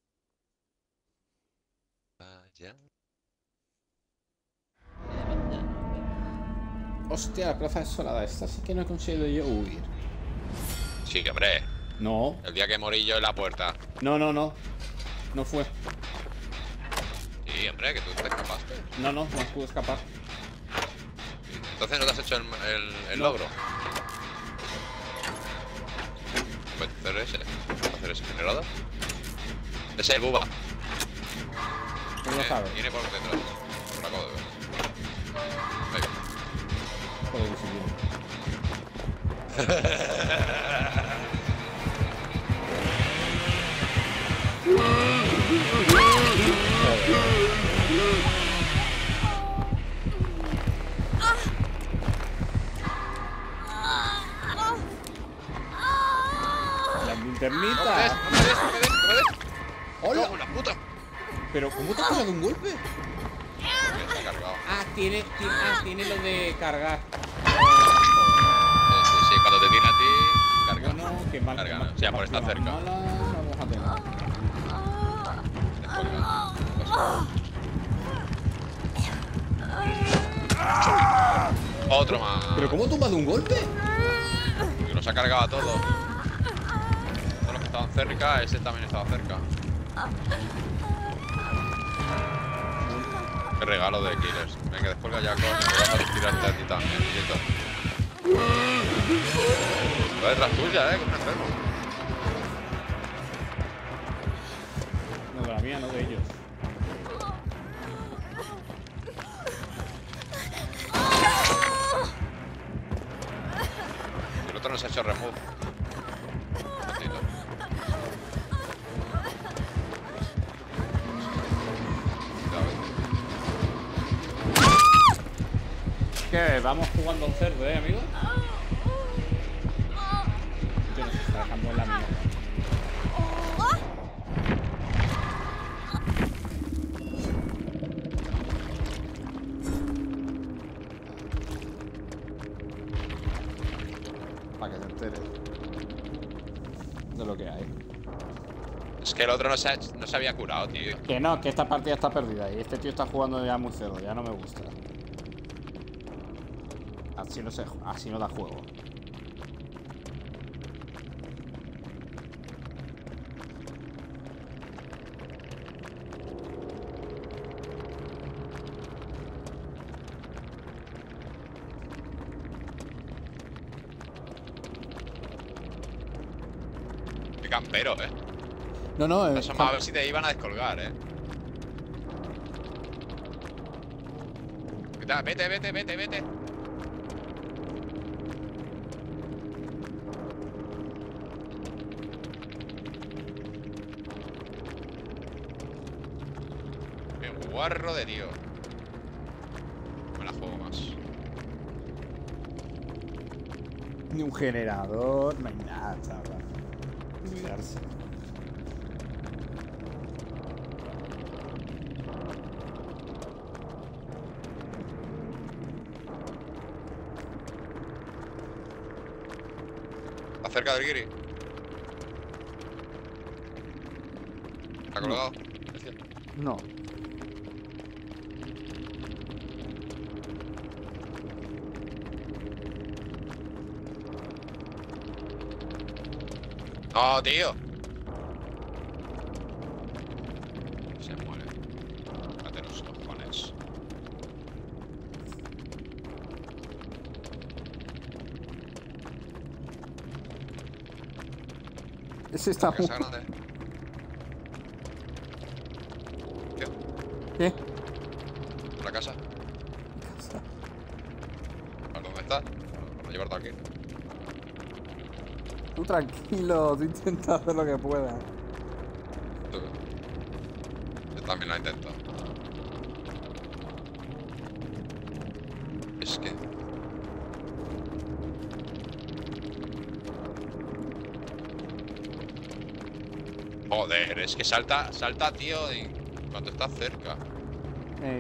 Vaya. Hostia, la plaza desolada. Esta sí que no he conseguido yo huir. Sí, que hombre. No. El día que morí yo en la puerta. No, no, no. No fue. Sí, hombre, que tú te escapaste. No, no, no pude escapar. Entonces no te has hecho el, el, el No. logro. Puedes hacer ese. Puedes hacer ese generador. Ese es el buba. ¿Tú lo Viene- sabes? Viene por detrás. Lo acabo de ver. Venga. Joder, que sí viene. La ¡No me des! linternita. ¡No me des! ¡No me des! ¡No me des! ¡Hola! ¡Cago en la puta! Pero ¿cómo te has pegado un golpe? Está cargado. Ah, tiene, tiene, ah, tiene lo de cargar. Sí, sí, sí, cuando te tiene a ti, carga. Bueno, qué mal. Carga, qué ¿no? mal- O sea, qué por estar mal- cerca. mala vamos a tener. Otro más. ¿Pero cómo tumbas de un golpe? Que los ha cargado a todos. Todos los que estaban cerca, ese también estaba cerca. Qué regalo de Killers. Venga, descuelga ya, coño, que vas a tirarte a ti también, quieto. Va detrás tuya, eh, que es un enfermo. No, de la mía, no de ellos. Y el otro no se ha hecho remove. Ojito. ¿Qué? ¿Vamos jugando a un cerdo, eh, amigo? Tío, nos está dejando en la mierda. Para que te enteres de lo que hay. Es que el otro no se, ha- no se había curado, tío. Que no, que esta partida está perdida y este tío está jugando ya muy cerdo, ya no me gusta. Así no se, así no da juego. Qué campero, eh. No, no, Te es asomaba a ver si te iban a descolgar, eh. Vete, vete, vete, vete, vete. Qué guarro de tío. Me la juego más. ni un generador, no hay nada, chaval. Olvidarse. Acerca del guiri. ¿Está colgado? No. No, tío. Se muere. Date los cojones. Ese está Casa grande. Tío, ¿Qué? la casa. ¿Dónde está? Lo he llevado aquí. Tú tranquilo, tú intenta hacer lo que puedas. Yo también lo he intentado. Es que... Joder, es que salta, salta, tío, y cuando estás cerca. Eh.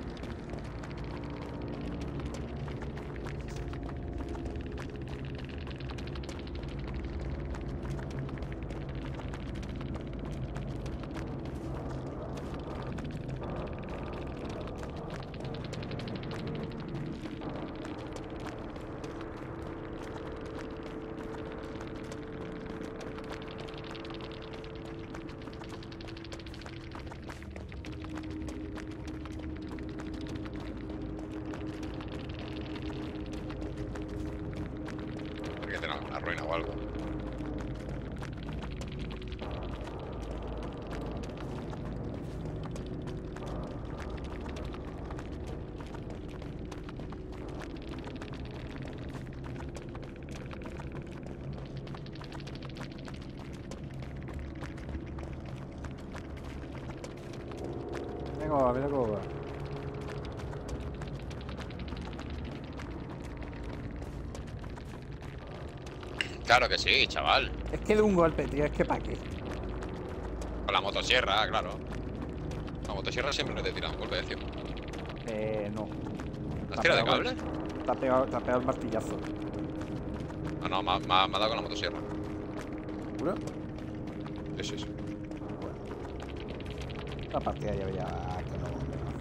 Hay que tener una ruina o algo. Venga, va, mira cómo va. Claro que sí, chaval. Es que de un golpe, tío, es que pa' qué. Con la motosierra, claro. La motosierra siempre te tira un golpe de cien. Eh, no. ¿Has tirado de cable? Te ha pegado, te ha pegado el martillazo. No, no, me ha, me ha- me ha dado con la motosierra. ¿Seguro? Sí, sí, sí. La partida ya veía que no.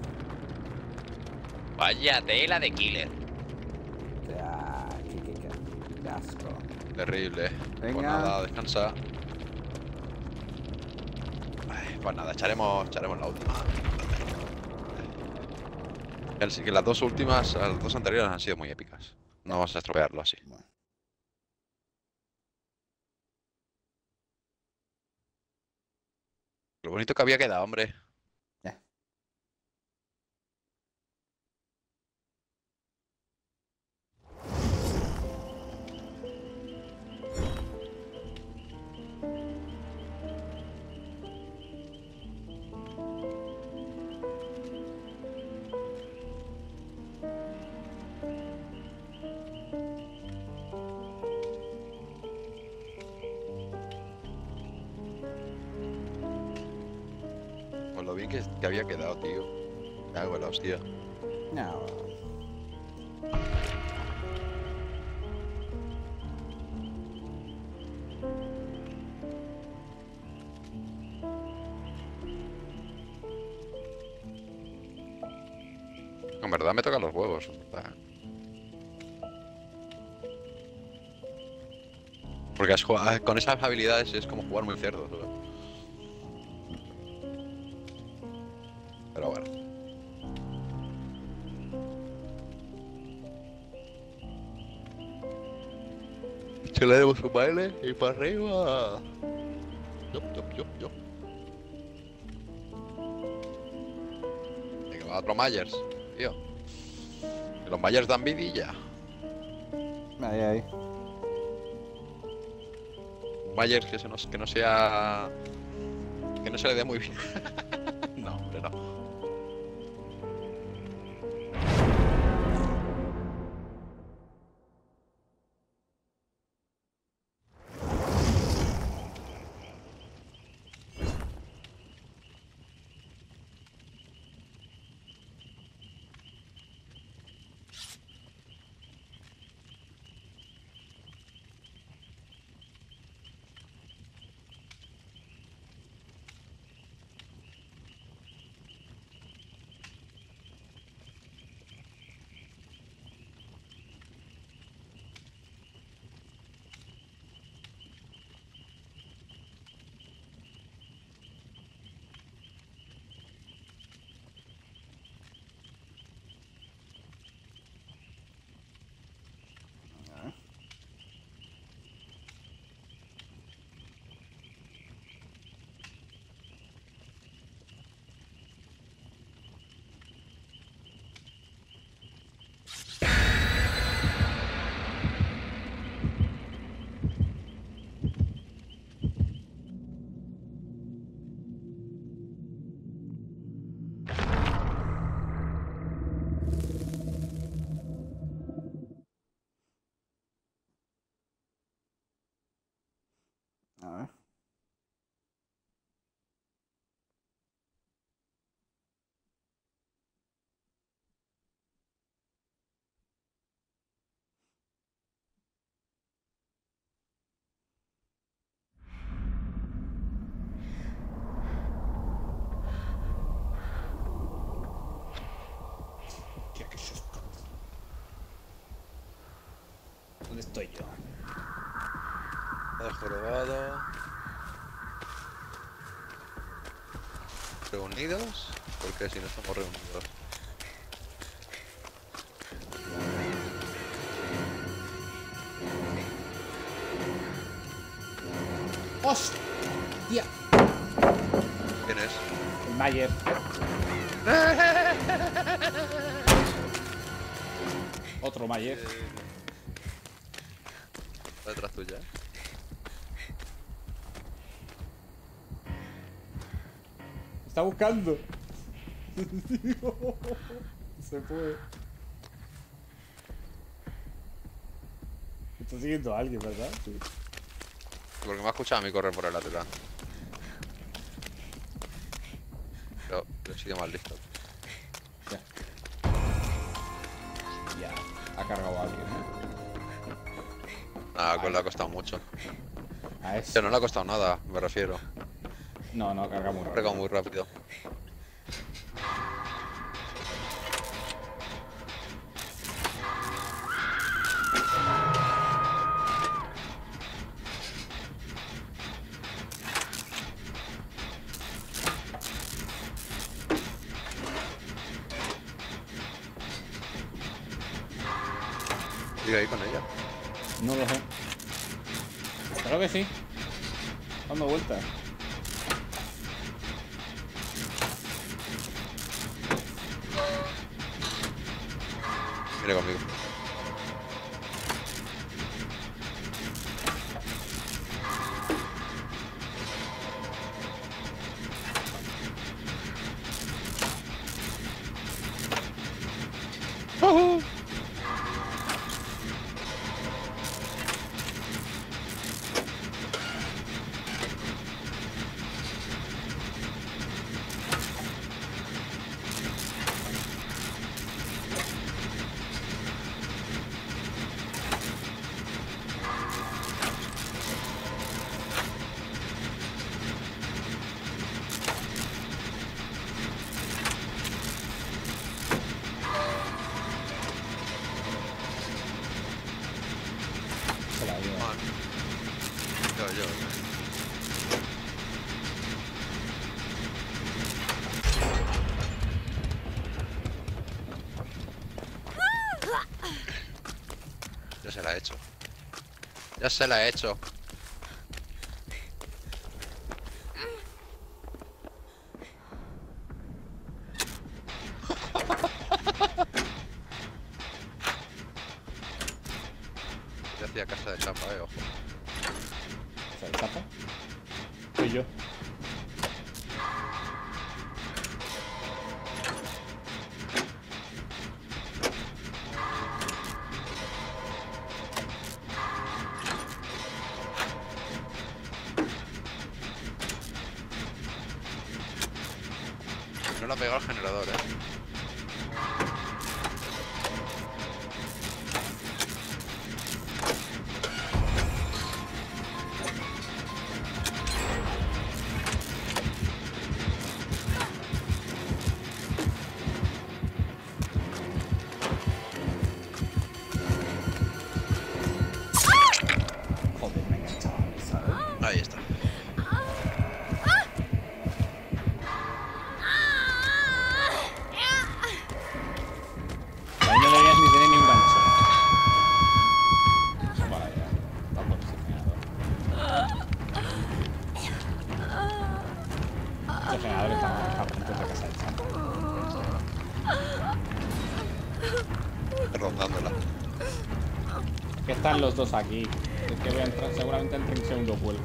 Vaya tela de killer. O sea, qué, qué, qué, qué asco. Terrible. Pues Venga. nada, descansa. Ay, pues nada, echaremos, echaremos la última. El- que las dos últimas, las dos anteriores han sido muy épicas. No vamos a estropearlo así. Bueno. Lo bonito que había quedado, hombre. Ya. Pues lo bien que, que había quedado, tío. Me hago la hostia. No. En verdad me tocan los huevos. Ah. Porque has jugado- con esas habilidades es como jugar muy cerdo, ¿sabes? Pero bueno. Se le demos un baile y para arriba. Yo, yo, yo, yo. a otro Myers, tío. Que los Myers dan vidilla. Ahí, ahí. Un Myers que, se nos, que no sea... Que no se le dé muy bien. No, hombre, no. A ver. ¿Qué es esto? ¿Dónde estoy yo? Todo jorobado. ¿Reunidos? Porque si no estamos reunidos. ¡Hostia! ¿Quién es? El Mayer. Otro Mayer. Eh, Está detrás tuya. Está buscando. Se fue. Está siguiendo a alguien, ¿verdad? Sí. Porque me ha escuchado a mí correr por el lateral. Pero yo sigue más listo. Ya. Ya. Ha cargado a alguien, ¿eh? Ah, pues le ha costado mucho. A ese. Que no le ha costado nada, me refiero. No, no, carga muy Ha rápido. pegado muy rápido. Sigue ahí con ella. No lo sé. Creo que sí. Dando vueltas. Viene conmigo. Se la lleva. Man. Yo, yo. Ya se la he hecho. Ya se la he hecho. casa de chapa, eh, ojo. ¿Se de chapa? Soy yo. No le ha pegado al generador, eh. Joder, me he enganchado, ¿sabes? Ahí está. Ahí no deberías ni tener ni un gancho. Vaya, está por ese generador. Este generador está, está a punto de casa de chapa. Rondándola. Que están los dos aquí. Es que voy a entrar, seguramente entre en segundo vuelvo.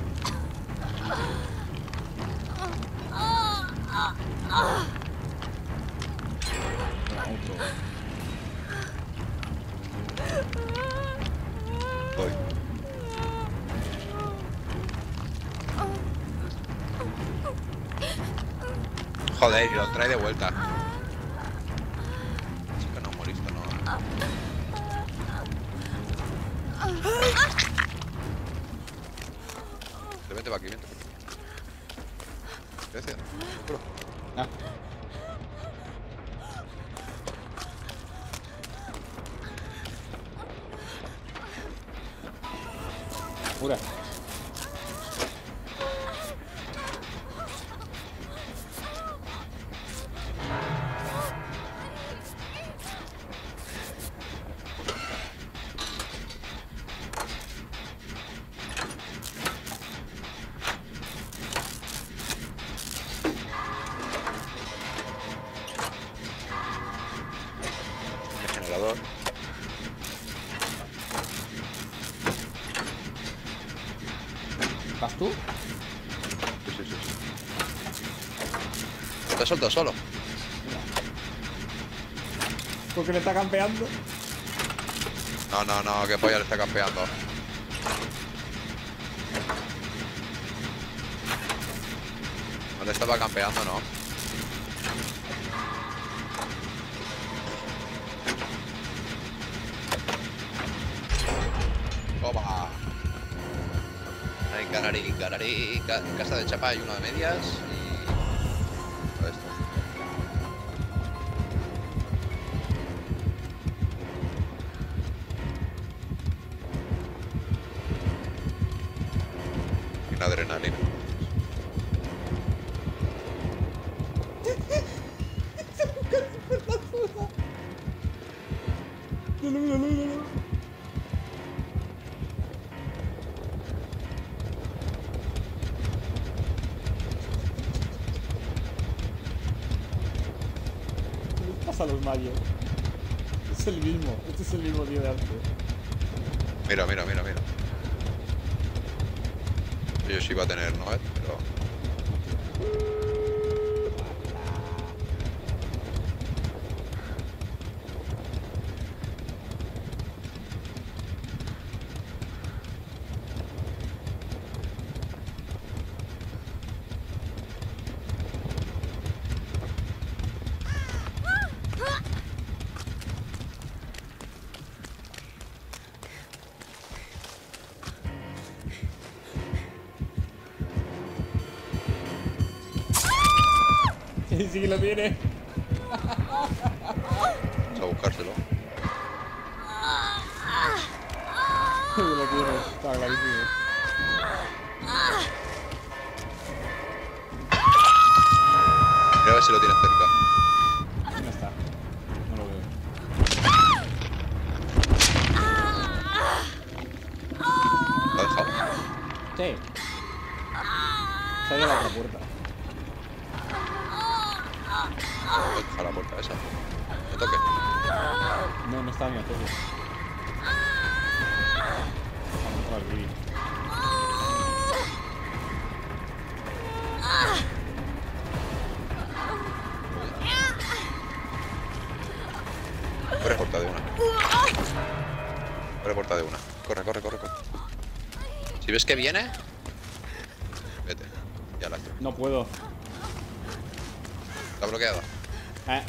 Otro. Voy. Joder, y lo trae de vuelta. Es que no moriste, no. Te vente para aquí, vente. ¿Qué hacía? Bro. Ah. Pura. El generador. ¿Vas tú? Sí, sí, sí, sí. Te has soltado solo. Porque le está campeando. No, no, no, que polla le está campeando. No le estaba campeando, no. Toma. Hay canarí, canarí. Ca casa de chapa hay una de medias y. Todo esto. Y una adrenalina. ¿Qué pasa a los mayos? Es el mismo. Este es el mismo día de antes. Mira, mira, mira, mira. Yo sí iba a tener, ¿no? ¿Eh? Pero. Sí, sí que lo tiene. Vamos a buscárselo. Sí, lo tiene. Está clarísimo. Mira a ver si lo tienes cerca. ¿Dónde está? No lo veo. ¿Lo ha dejado? Sí. Se ha ido a la otra puerta. Voy a dejar la puerta esa. No toque. No, no está ni a toque. aquí. Corre porta de una. Corre porta de una. Corre, corre, corre, corre. Si ves que viene, vete. Ya la estoy. No puedo. Está bloqueada. Eh.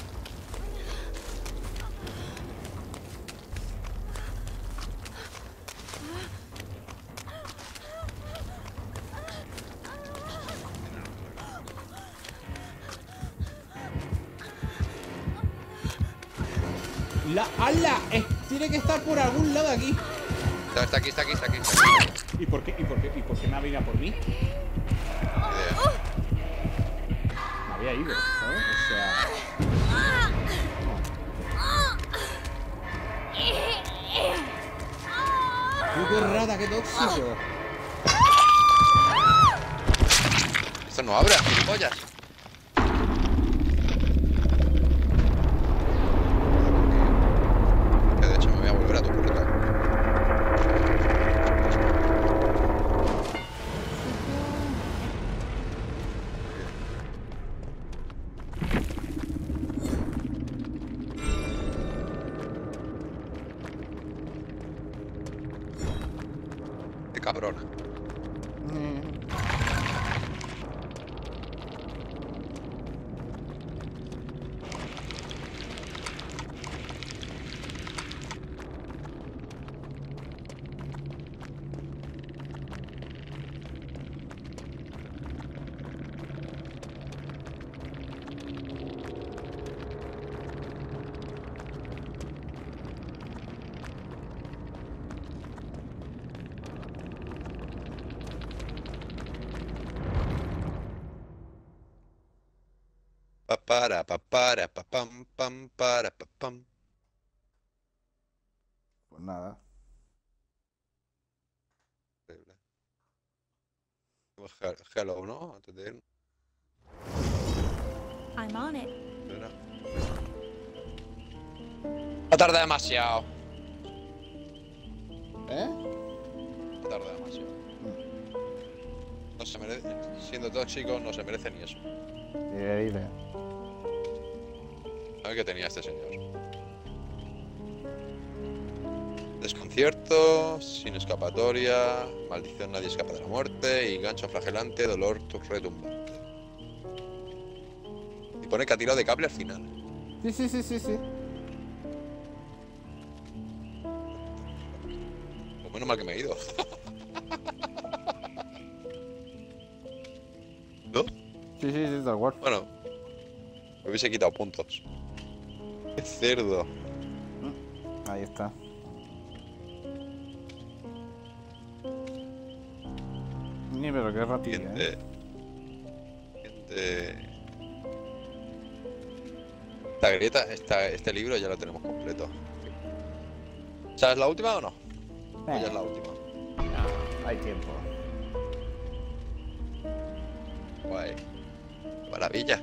La ala, eh, tiene que estar por algún lado aquí. Está, está aquí, está aquí, está aquí. ¿Y por qué? ¿Y por qué? ¿Y por qué me ha venido a por mí? Ni idea. Me había ido, ¿sabes? O sea. Uy, qué rata, qué tóxico. Esto no abre, gilipollas. Que de hecho me voy a volver a tu portal. Qué cabrona. Pa para pa para pa pam pam para pa pam. Pues nada. Increíble. He- Hello, ¿no? Antes de ir. I'm on it. Espera. No tarda demasiado. ¿Eh? No tarda demasiado. No se merece. Siendo tóxico, no se merece ni eso. Dile, dile. A ver qué tenía este señor. Desconcierto, sin escapatoria, maldición, nadie escapa de la muerte, y gancho flagelante, dolor retumbante. Y pone que ha tirado de cable al final. Sí, sí, sí, sí, sí. Pues menos mal que me he ido. ¿No? Sí, sí, sí, tal cual. Bueno, me hubiese quitado puntos. ¡Qué cerdo! Ahí está. Ni pero qué ratilla, Gente. ¿eh? Gente. Esta grieta, esta, este libro ya lo tenemos completo. ¿Sabes la última o no? O ya es la última. No, hay tiempo. Guay. Qué maravilla.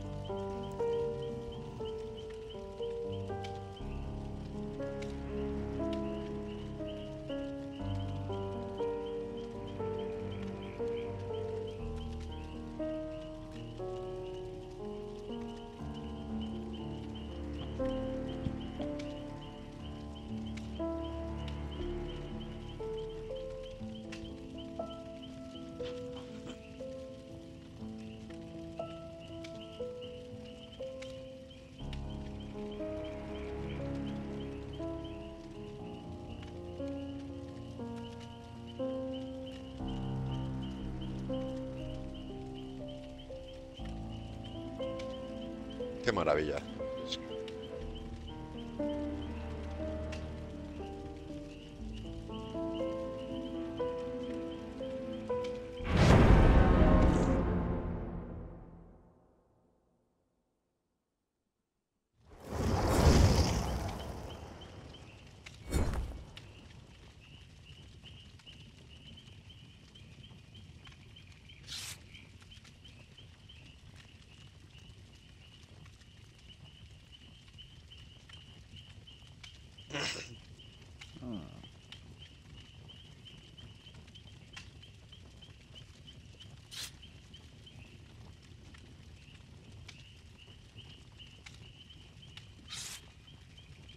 Qué maravilla.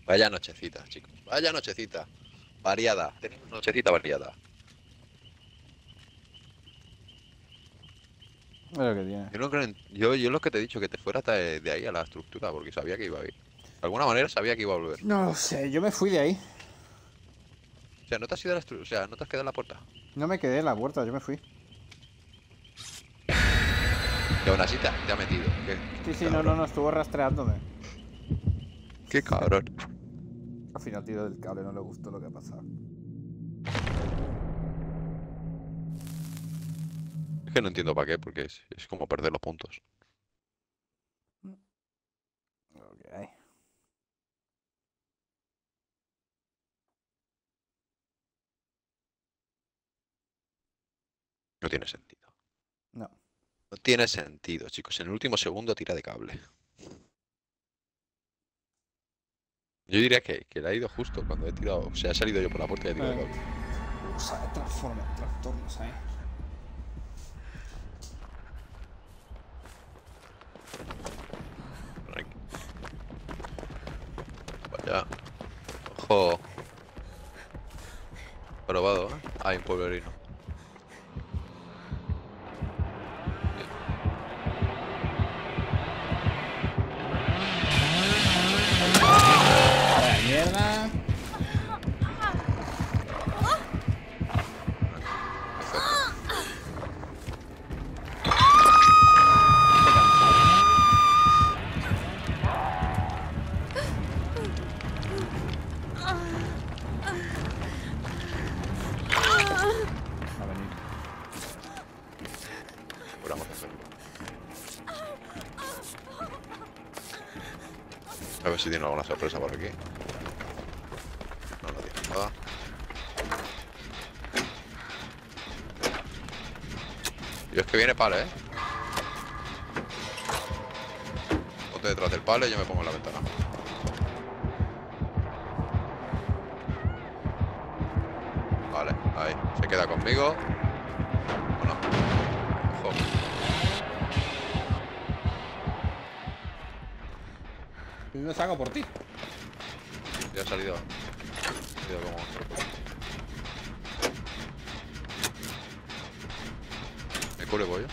Vaya nochecita, chicos. Vaya nochecita. Variada. Tenemos nochecita variada. Es lo que tiene. Yo, no creo en- yo, yo lo que te he dicho, que te fueras de, de ahí a la estructura, porque sabía que iba a ir. De alguna manera sabía que iba a volver. No lo sé, yo me fui de ahí. O sea, no te has ido a la estructura, o sea, no te has quedado en la puerta. No me quedé en la puerta, yo me fui. Y aún así te, ha- te ha metido. Qué, Sí, sí, no, cabrón. no, no, estuvo rastreándome. Qué cabrón. Al final, tío, del cable no le gustó lo que ha pasado. Es que no entiendo para qué, porque es, es como perder los puntos. Lo que hay. No tiene sentido. No. No tiene sentido, chicos. En el último segundo tira de cable. Yo diría que, que le ha ido justo cuando he tirado. O sea, he salido yo por la puerta y he tirado de Eh. cable. Usa transforma, trastornos ahí. Tranqui. Vaya. Ojo. Probado, ¿eh? Hay un pueblerino. Vaya mierda. Va a venir. Curamos de hacerlo. A ver si tiene alguna sorpresa por aquí. No, no tiene nada. Y es que viene pale, ¿eh? Ponte detrás del pale y yo me pongo en la ventana. Vale, ahí. Se queda conmigo. ¿O no? Ojo. Yo salgo por ti. Ya ha salido. Ha salido como otro. ¿Me cubre pollo?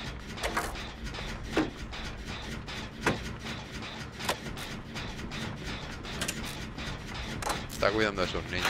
Está cuidando de sus niños.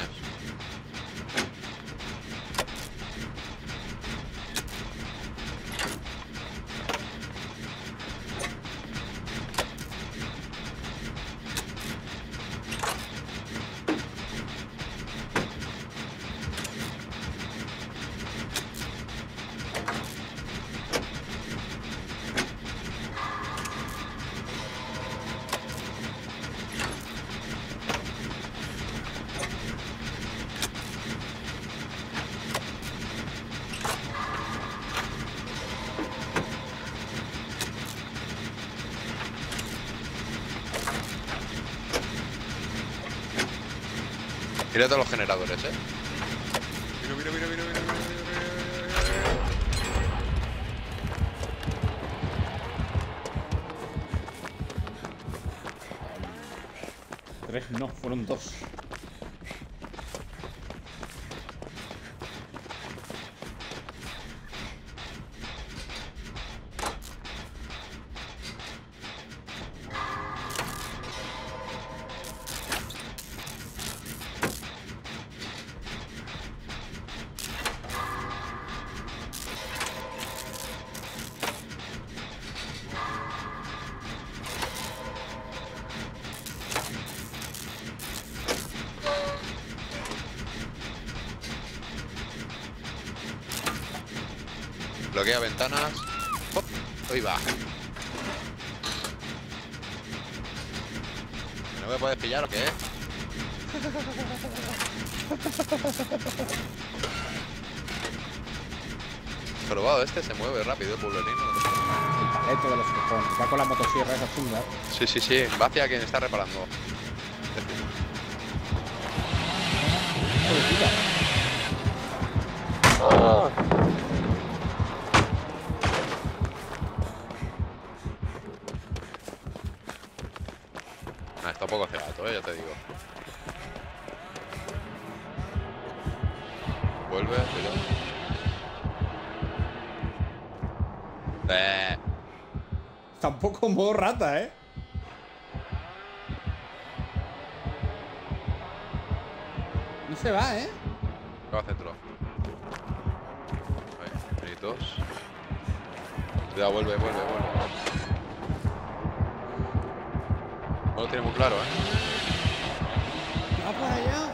Mira todos los generadores, eh. Mira, mira, mira, mira, mira, mira, mira, mira. Tres no, fueron dos. Bloquea ventanas. ¡Hop! Ahí va. ¿No me puedes pillar o qué? Probado, este se mueve rápido, pueblerino. El paleto de los cojones. Va con la motosierra esa chunga. Sí, sí, sí. Va hacia quien está reparando. Hijo de puta. Ah, está un poco cegato, eh, ya te digo. Vuelve, cuidado. Eh. Tampoco modo rata, ¿eh? No se va, ¿eh? Va a centro. Ahí, bonitos. Cuidado, vuelve, vuelve, vuelve. No lo tiene muy claro, ¿eh? Va por allá.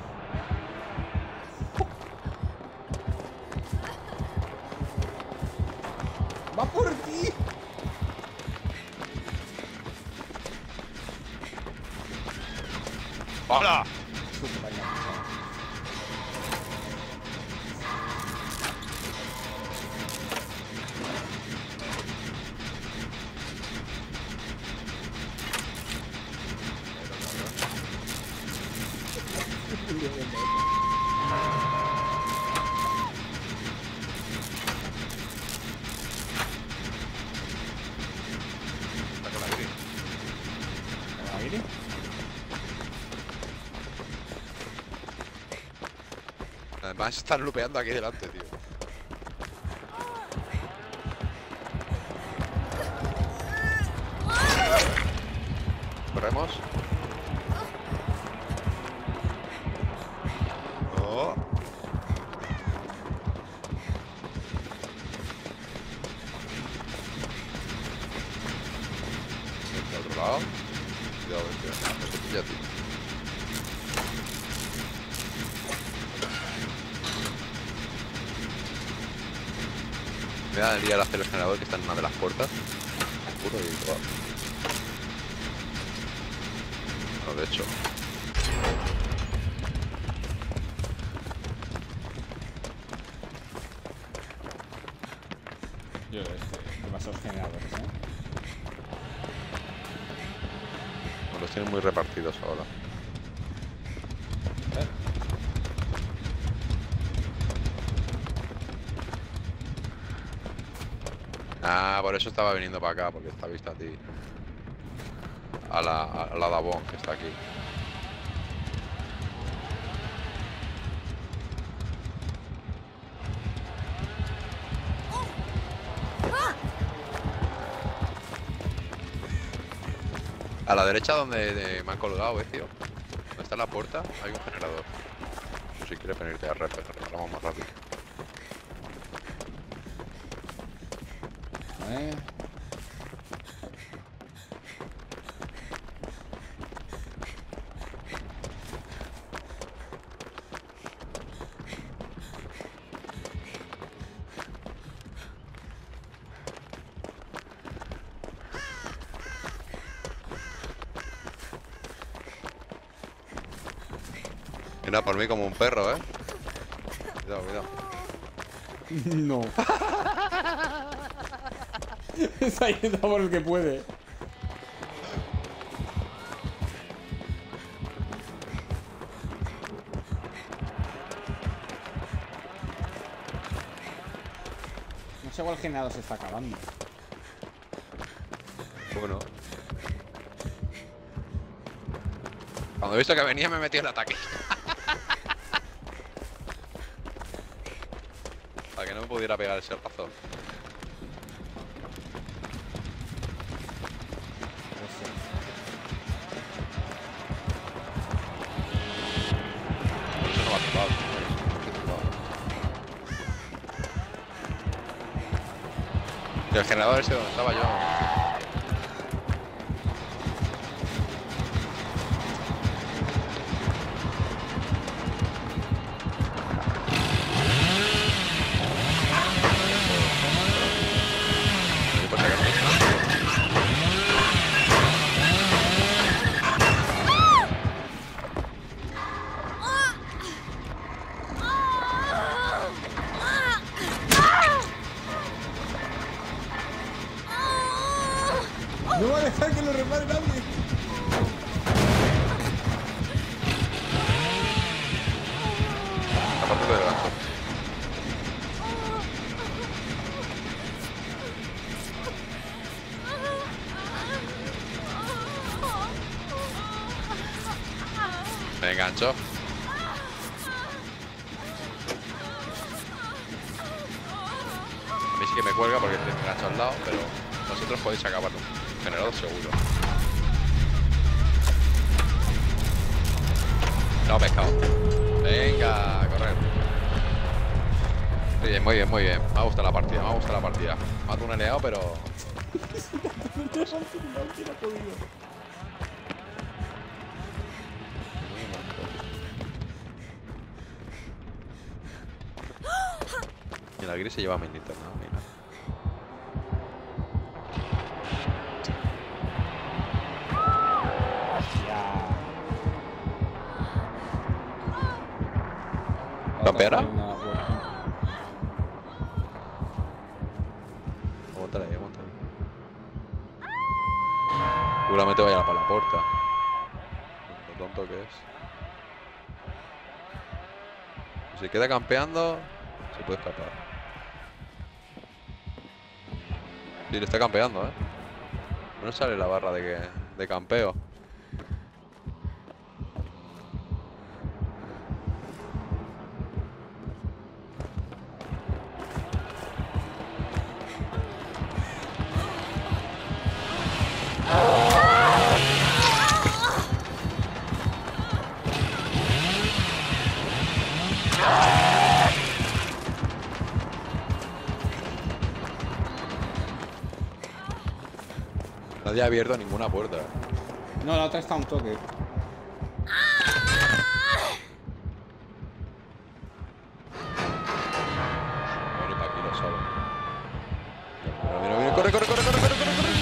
Va por ti. ¡Hola! Saca la gris. ¿Aire? Además están lupeando aquí delante, tío. Corremos. No. Del otro lado. Cuidado, bestia. No se pilla, tío. Me da el día el acelerador que está en una de las puertas. Puro y todo. No, de hecho. Yo, este, demasiados generadores, ¿eh? No, los tienen muy repartidos ahora. A ver. Ah, por eso estaba viniendo para acá, porque está vista a ti. A la, a la Davon, que está aquí. A la derecha donde de- me han colgado, ¿ves, tío? Donde está la puerta, hay un generador. Si quieres venirte a red, vamos más rápido. A ver. Mira por mí como un perro, ¿eh? Cuidado, cuidado. No. Está yendo por el que puede. No sé cuál generador se está acabando. Bueno. Cuando he visto que venía me he metido en el ataque. Para que no me pudiera pegar el serpazo. Por eso no va a topar. Y el generador ese donde estaba yo. No va a dejar que lo repare nadie. Aparte de delante. Me engancho. cuelga porque te engancha al lado, pero vosotros podéis acabar un generador seguro. No, pescado. Venga, a correr. Muy bien, muy bien, muy bien. Me ha gustado la partida, me ha gustado la partida. Mato un eleado, pero... Y la gris se lleva mi linterna, mira. ¿Campeará? Aguántale ahí, aguántale. Seguramente vaya para la puerta. Lo tonto que es. Si se queda campeando, se puede escapar. Sí, le está campeando, eh. No sale la barra de, que, de campeo. Nadie ha abierto ninguna puerta. No, la otra está a un toque. Bueno, para aquí lo sabe. Mira, mira, mira, corre, corre, corre, corre, corre, corre, corre.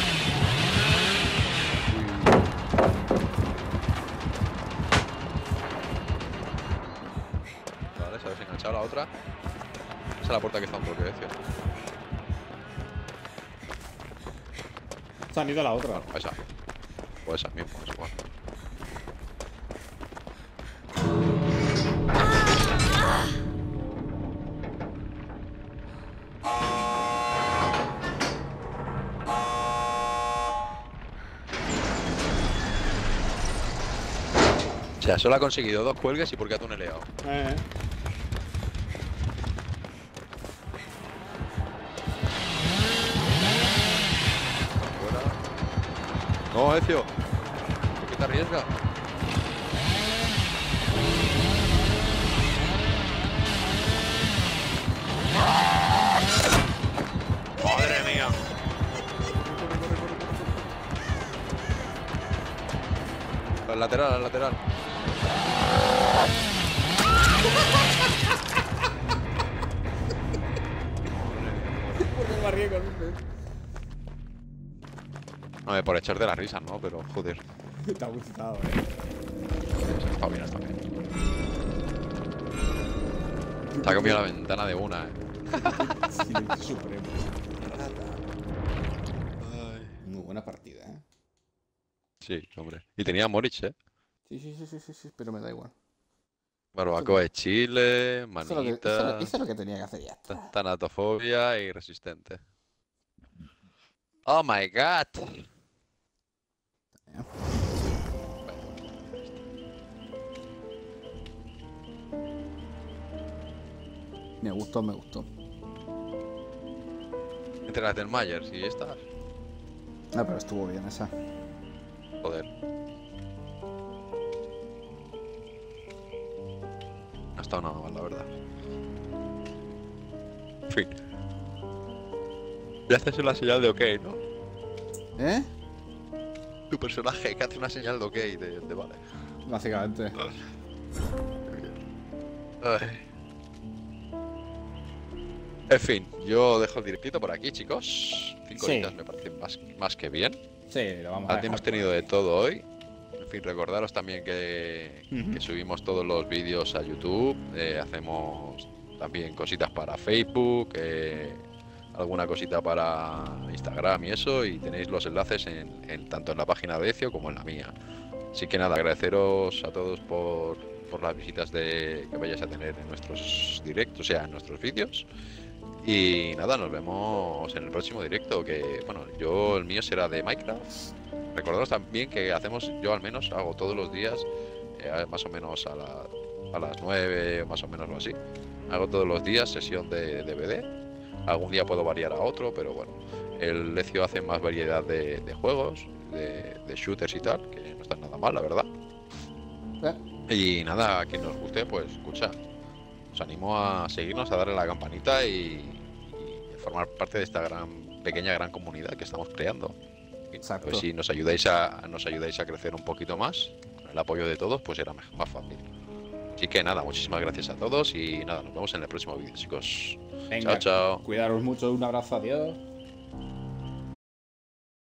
Vale, se ha desenganchado la otra. Esa es la puerta que está a un toque, eh, cierto. Se han ido a la otra. Bueno, esa. O esa misma, es igual. O sea, solo ha conseguido dos cuelgues y porque ha tuneleado. Eh. No, Ezio. ¿Por qué te arriesgas? ¡Madre mía! Al lateral, al lateral. ¿Por qué me arriesgo? No, eh, por echar de la risa, ¿no? Pero, joder. Te ha gustado, eh. Está bien, está bien. Se ha comido la ventana de una, eh. Silencio supremo. Muy buena partida, eh. Sí, hombre. Y tenía Moritz, eh. Sí, sí, sí, sí, sí, sí, pero me da igual. Barbacoa de Chile, Eso es, lo que, eso, es lo, manita, eso es lo que tenía que hacer ya está. tanatofobia y resistente. Oh my god. Me gustó, me gustó. Entre las del Myers y estas. Ah, pero estuvo bien esa. Joder. No ha estado nada mal, la verdad. En fin. Ya haces una señal de ok, ¿no? ¿Eh? Tu personaje que hace una señal de ok, de, de vale. Básicamente. Ay. En fin, yo dejo el directito por aquí, chicos. Cinco Sí. horitas me parecen más, más que bien. Sí, lo vamos a Ahora dejar hemos por tenido ahí. de todo hoy. En fin, recordaros también que, Ujú. que subimos todos los vídeos a YouTube. Eh, hacemos también cositas para Facebook, eh, alguna cosita para Instagram y eso. Y tenéis los enlaces en, en tanto en la página de Ezio como en la mía. Así que nada, agradeceros a todos por, por las visitas de, que vayáis a tener en nuestros directos, o sea, en nuestros vídeos. Y nada, nos vemos en el próximo directo, que bueno, yo el mío será de Minecraft. Recordaros también que hacemos, yo al menos hago todos los días, eh, más o menos a, la, a las nueve, más o menos o así. Hago todos los días sesión de D V D algún día puedo variar a otro, pero bueno. El Lecio hace más variedad de, de juegos, de, de shooters y tal, que no están nada mal, la verdad. ¿Eh? Y nada, a quien nos guste, pues escucha. Os animo a seguirnos, a darle a la campanita y, y formar parte de esta gran, pequeña gran comunidad que estamos creando. Y, Exacto. pues si nos ayudáis a nos ayudáis a crecer un poquito más, con el apoyo de todos, pues será mejor, más fácil. Así que nada, muchísimas gracias a todos y nada, nos vemos en el próximo vídeo, chicos. Venga, Chao, chao. cuidaros mucho, un abrazo, adiós.